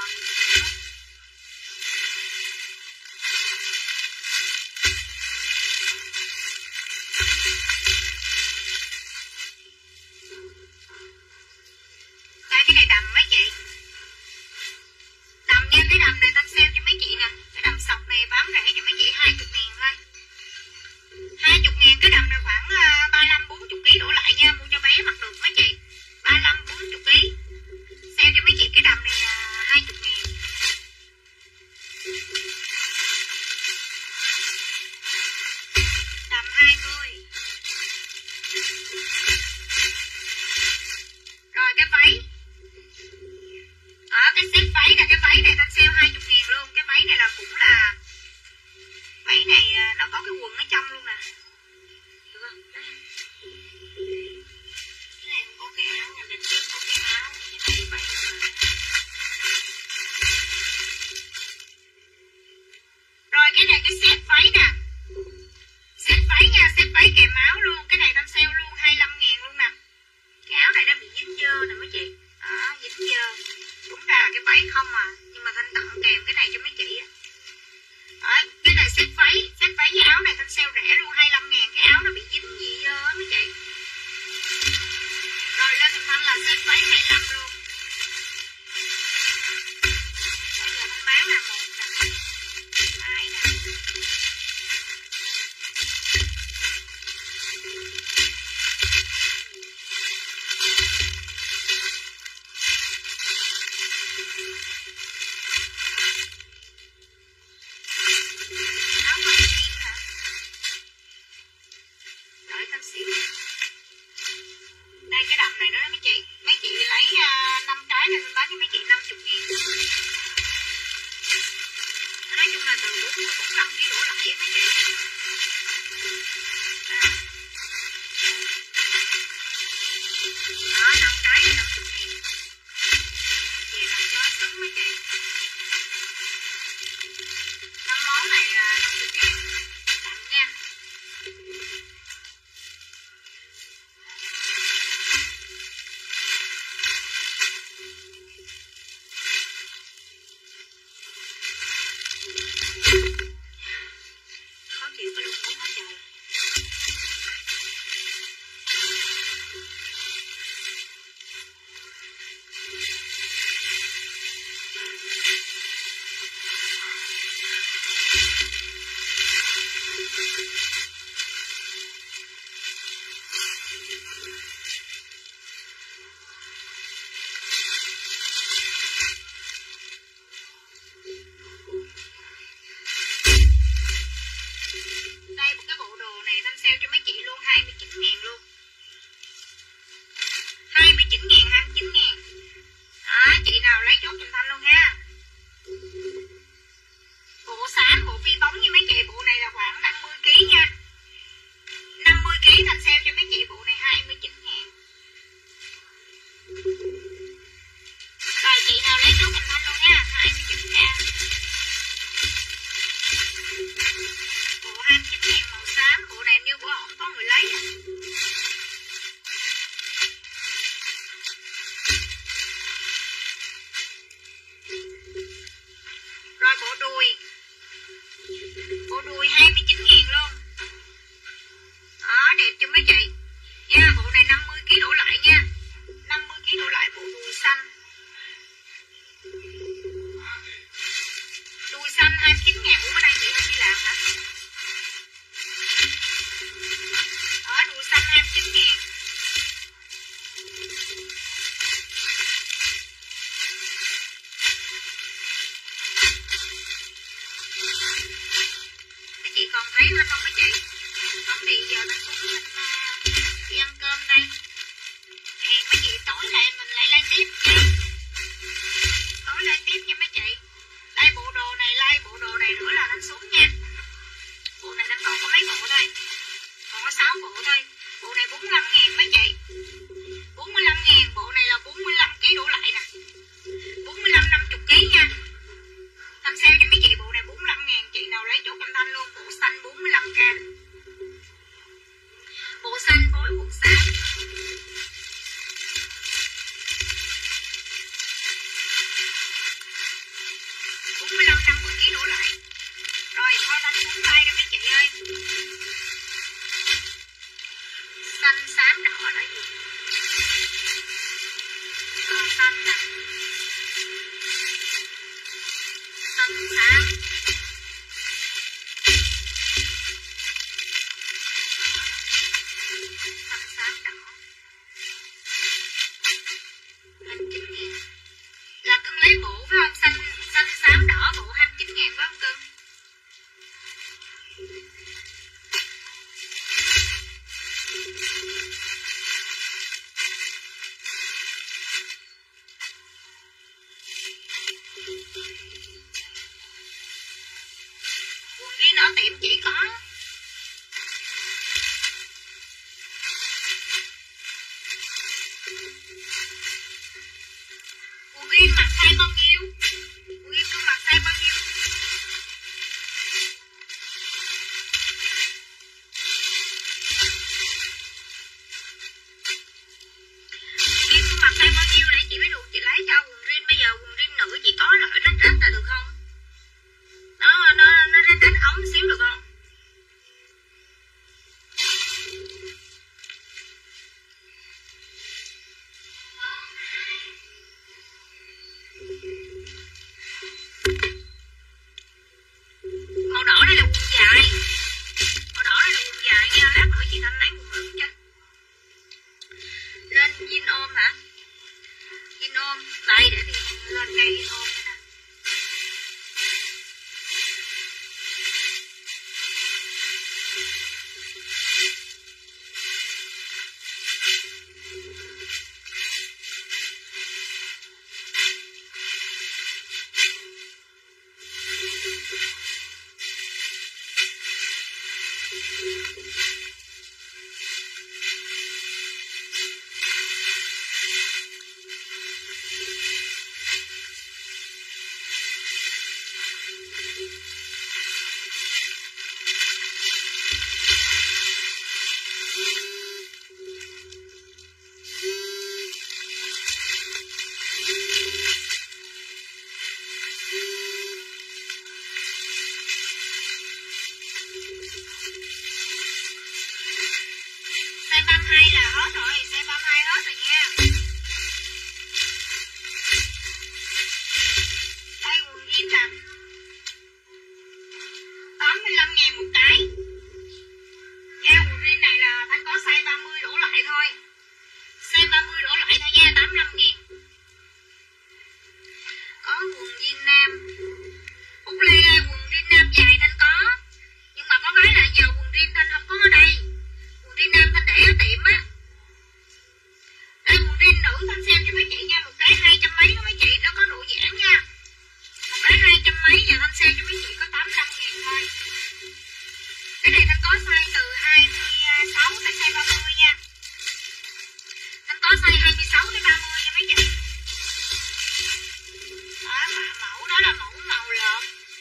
Cái này đầm mấy chị, đầm nha, cái đầm này thanh sale cho mấy chị nè, cái đầm sọc này bán rẻ cho mấy chị hai mươi ngàn thôi, hai mươi ngàn. Cái đầm này khoảng ba mươi lăm bốn mươi kg đổ lại nha, mua cho bé mặc được mấy chị, ba mươi lăm bốn mươi kg, sale cho mấy chị cái đầm này hai mươi ngàn. Đầm hai mươi. Rồi cái váy, ở cái set váy là cái váy này thanh sale hai mươi ngàn luôn. Cái váy này là cũng là váy này nó có cái quần ở trong luôn nè, được không? Cái này không có cái áo nha, mình chưa có cái áo. Cái này váy này. Rồi cái này cái set váy nè, set váy nha, set váy kèm áo luôn. Cái này thanh sale luôn hai mươi lăm ngàn luôn nè. Cái áo này nó bị dính dơ nè mấy chị, đó, dính dơ. Đúng ra là cái váy không à, nhưng mà Thanh tặng kèm cái này cho mấy chị á. Đó, cái này set váy, set váy với áo này Thanh sale rẻ luôn hai mươi lăm ngàn. Cái áo nó bị dính gì dơ á mấy chị. Rồi lên thì Thanh là set váy hai mươi lăm luôn. Bây giờ Thanh bán là một nè, hai nè, áo quay jean nè. Đợi Thanh xíu. Đây cái đầm này nữa mấy chị, mấy chị lấy uh, năm cái này bán cho mấy chị năm mươi ngàn. Nói chung là từ bốn mươi bốn mươi lăm kg đổ lại mấy chị. Đó, năm cái là năm mươi ngàn. Về làm cho hết cứng mấy chị. Năm món này là năm mươi ngàn. Tặng nha. Khó chịu cái lục muối hết trời. tối lại mình lại like tiếp nha. Tối like tiếp nha mấy chị. Đây bộ đồ này, like bộ đồ này nữa là Thanh xuống nha. Bộ này Thanh còn có mấy bộ thôi, còn có sáu bộ thôi. Bộ này bốn mươi lăm ngàn mấy chị, bốn mươi lăm ngàn. Bộ này là bốn mươi lăm ký đổ lại nè, bốn mươi lăm năm mươi ký nha. Thanh sale cho mấy chị bộ này bốn mươi lăm ngàn. Chị nào lấy chỗ cam Thanh luôn. Bộ xanh bốn mươi lăm k, bộ xanh phối quần xám. bốn mươi lăm năm mươi ký đổ lại. Rồi thôi Thanh xuống like cho mấy chị ơi. Xanh xám đỏ là gì? Ờ, xanh nè, xanh xám, xanh xám đỏ, hai mươi chín ngàn. Là cưng lấy bộ phải không? Xanh xanh xám đỏ bộ hai mươi chín ngàn phải không cưng? Quần riêng ở tiệm chỉ có quần riêng mặc size bao nhiêu? Quần riêng tôi mặc size bao nhiêu? Quần riêng tôi mặc size bao nhiêu để chị mới đủ chị lấy cho. Quần riêng bây giờ quần riêng nữ chỉ có loại rách rách là được không? Nó nó nó rách rách ống xíu được không? Màu đỏ đây là quần dài, màu đỏ đây là quần dài nha. Lát nữa chị Thanh lấy quần ngực cho. Lên jean ôm hả? Jean ôm đây để thì lên cây jean ôm đây nè. ba mươi hai là hết rồi, xe ba mươi hai hết rồi nha. Đây quần jean nè, tám mươi lăm ngàn một cái nha. Quần jean này là Thanh có size ba mươi đổ lại thôi, size ba mươi đổ lại thôi nha, tám mươi lăm ngàn. Có quần jean nam Úc Lê ơi, quần jean nam dài Thanh có, nhưng mà có cái là giờ quần jean Thanh không có ở đây. Quần jean nam Thanh để ở tiệm á. Đây quần jean nữ Thanh xem cho mấy chị nha, một cái hai trăm mấy đó mấy chị, nó có độ giãn nha. Một cái hai trăm mấy, giờ Thanh xem cho mấy chị có tám mươi lăm ngàn thôi. Cái này Thanh có size từ hai mươi sáu tới size ba mươi nha. Thanh có size hai mươi sáu tới ba mươi nha mấy chị. Đó, mà mẫu đó là mẫu màu lợn.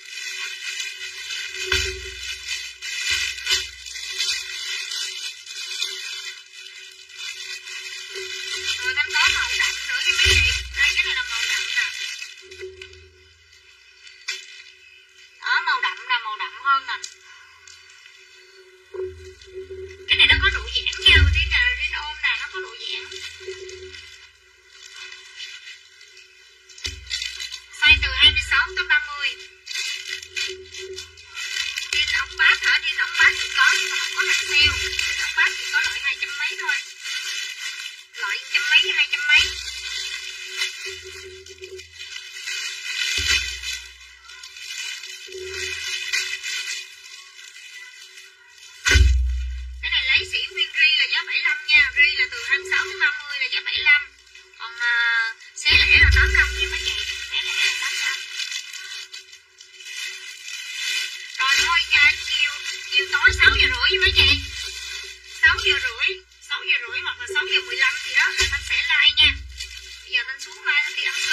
Rồi Thanh có màu đậm nữa cho mấy chị. Đây cái này là màu đậm nè. Đó, màu đậm là màu đậm hơn nè. Cái này nó có độ giãn nha, riêng là riêng ôm nè, nó có độ giãn. Size từ hai mươi sáu tới ba mươi. Riêng ống bát hả? Riêng ống bát thì có nhưng mà không có hàng sale. Riêng ống bát thì có loại hai trăm mấy thôi. Loại trăm mấy với hai trăm mấy. Cái này lấy sỉ nguyên ri là giá bảy mươi lăm nha. Ri là từ hai mươi sáu tới ba mươi là giá bảy mươi lăm. Còn uh, xế lẻ là tám trăm nha mấy chị. Xế lẻ là tám trăm. Rồi thôi à, chiều chiều tối sáu giờ rưỡi với mấy chị. sáu giờ rưỡi, sáu giờ rưỡi hoặc là sáu giờ mười lăm gì đó là Thanh sẽ like nha. Bây giờ Thanh xuống mai Thanh đi ăn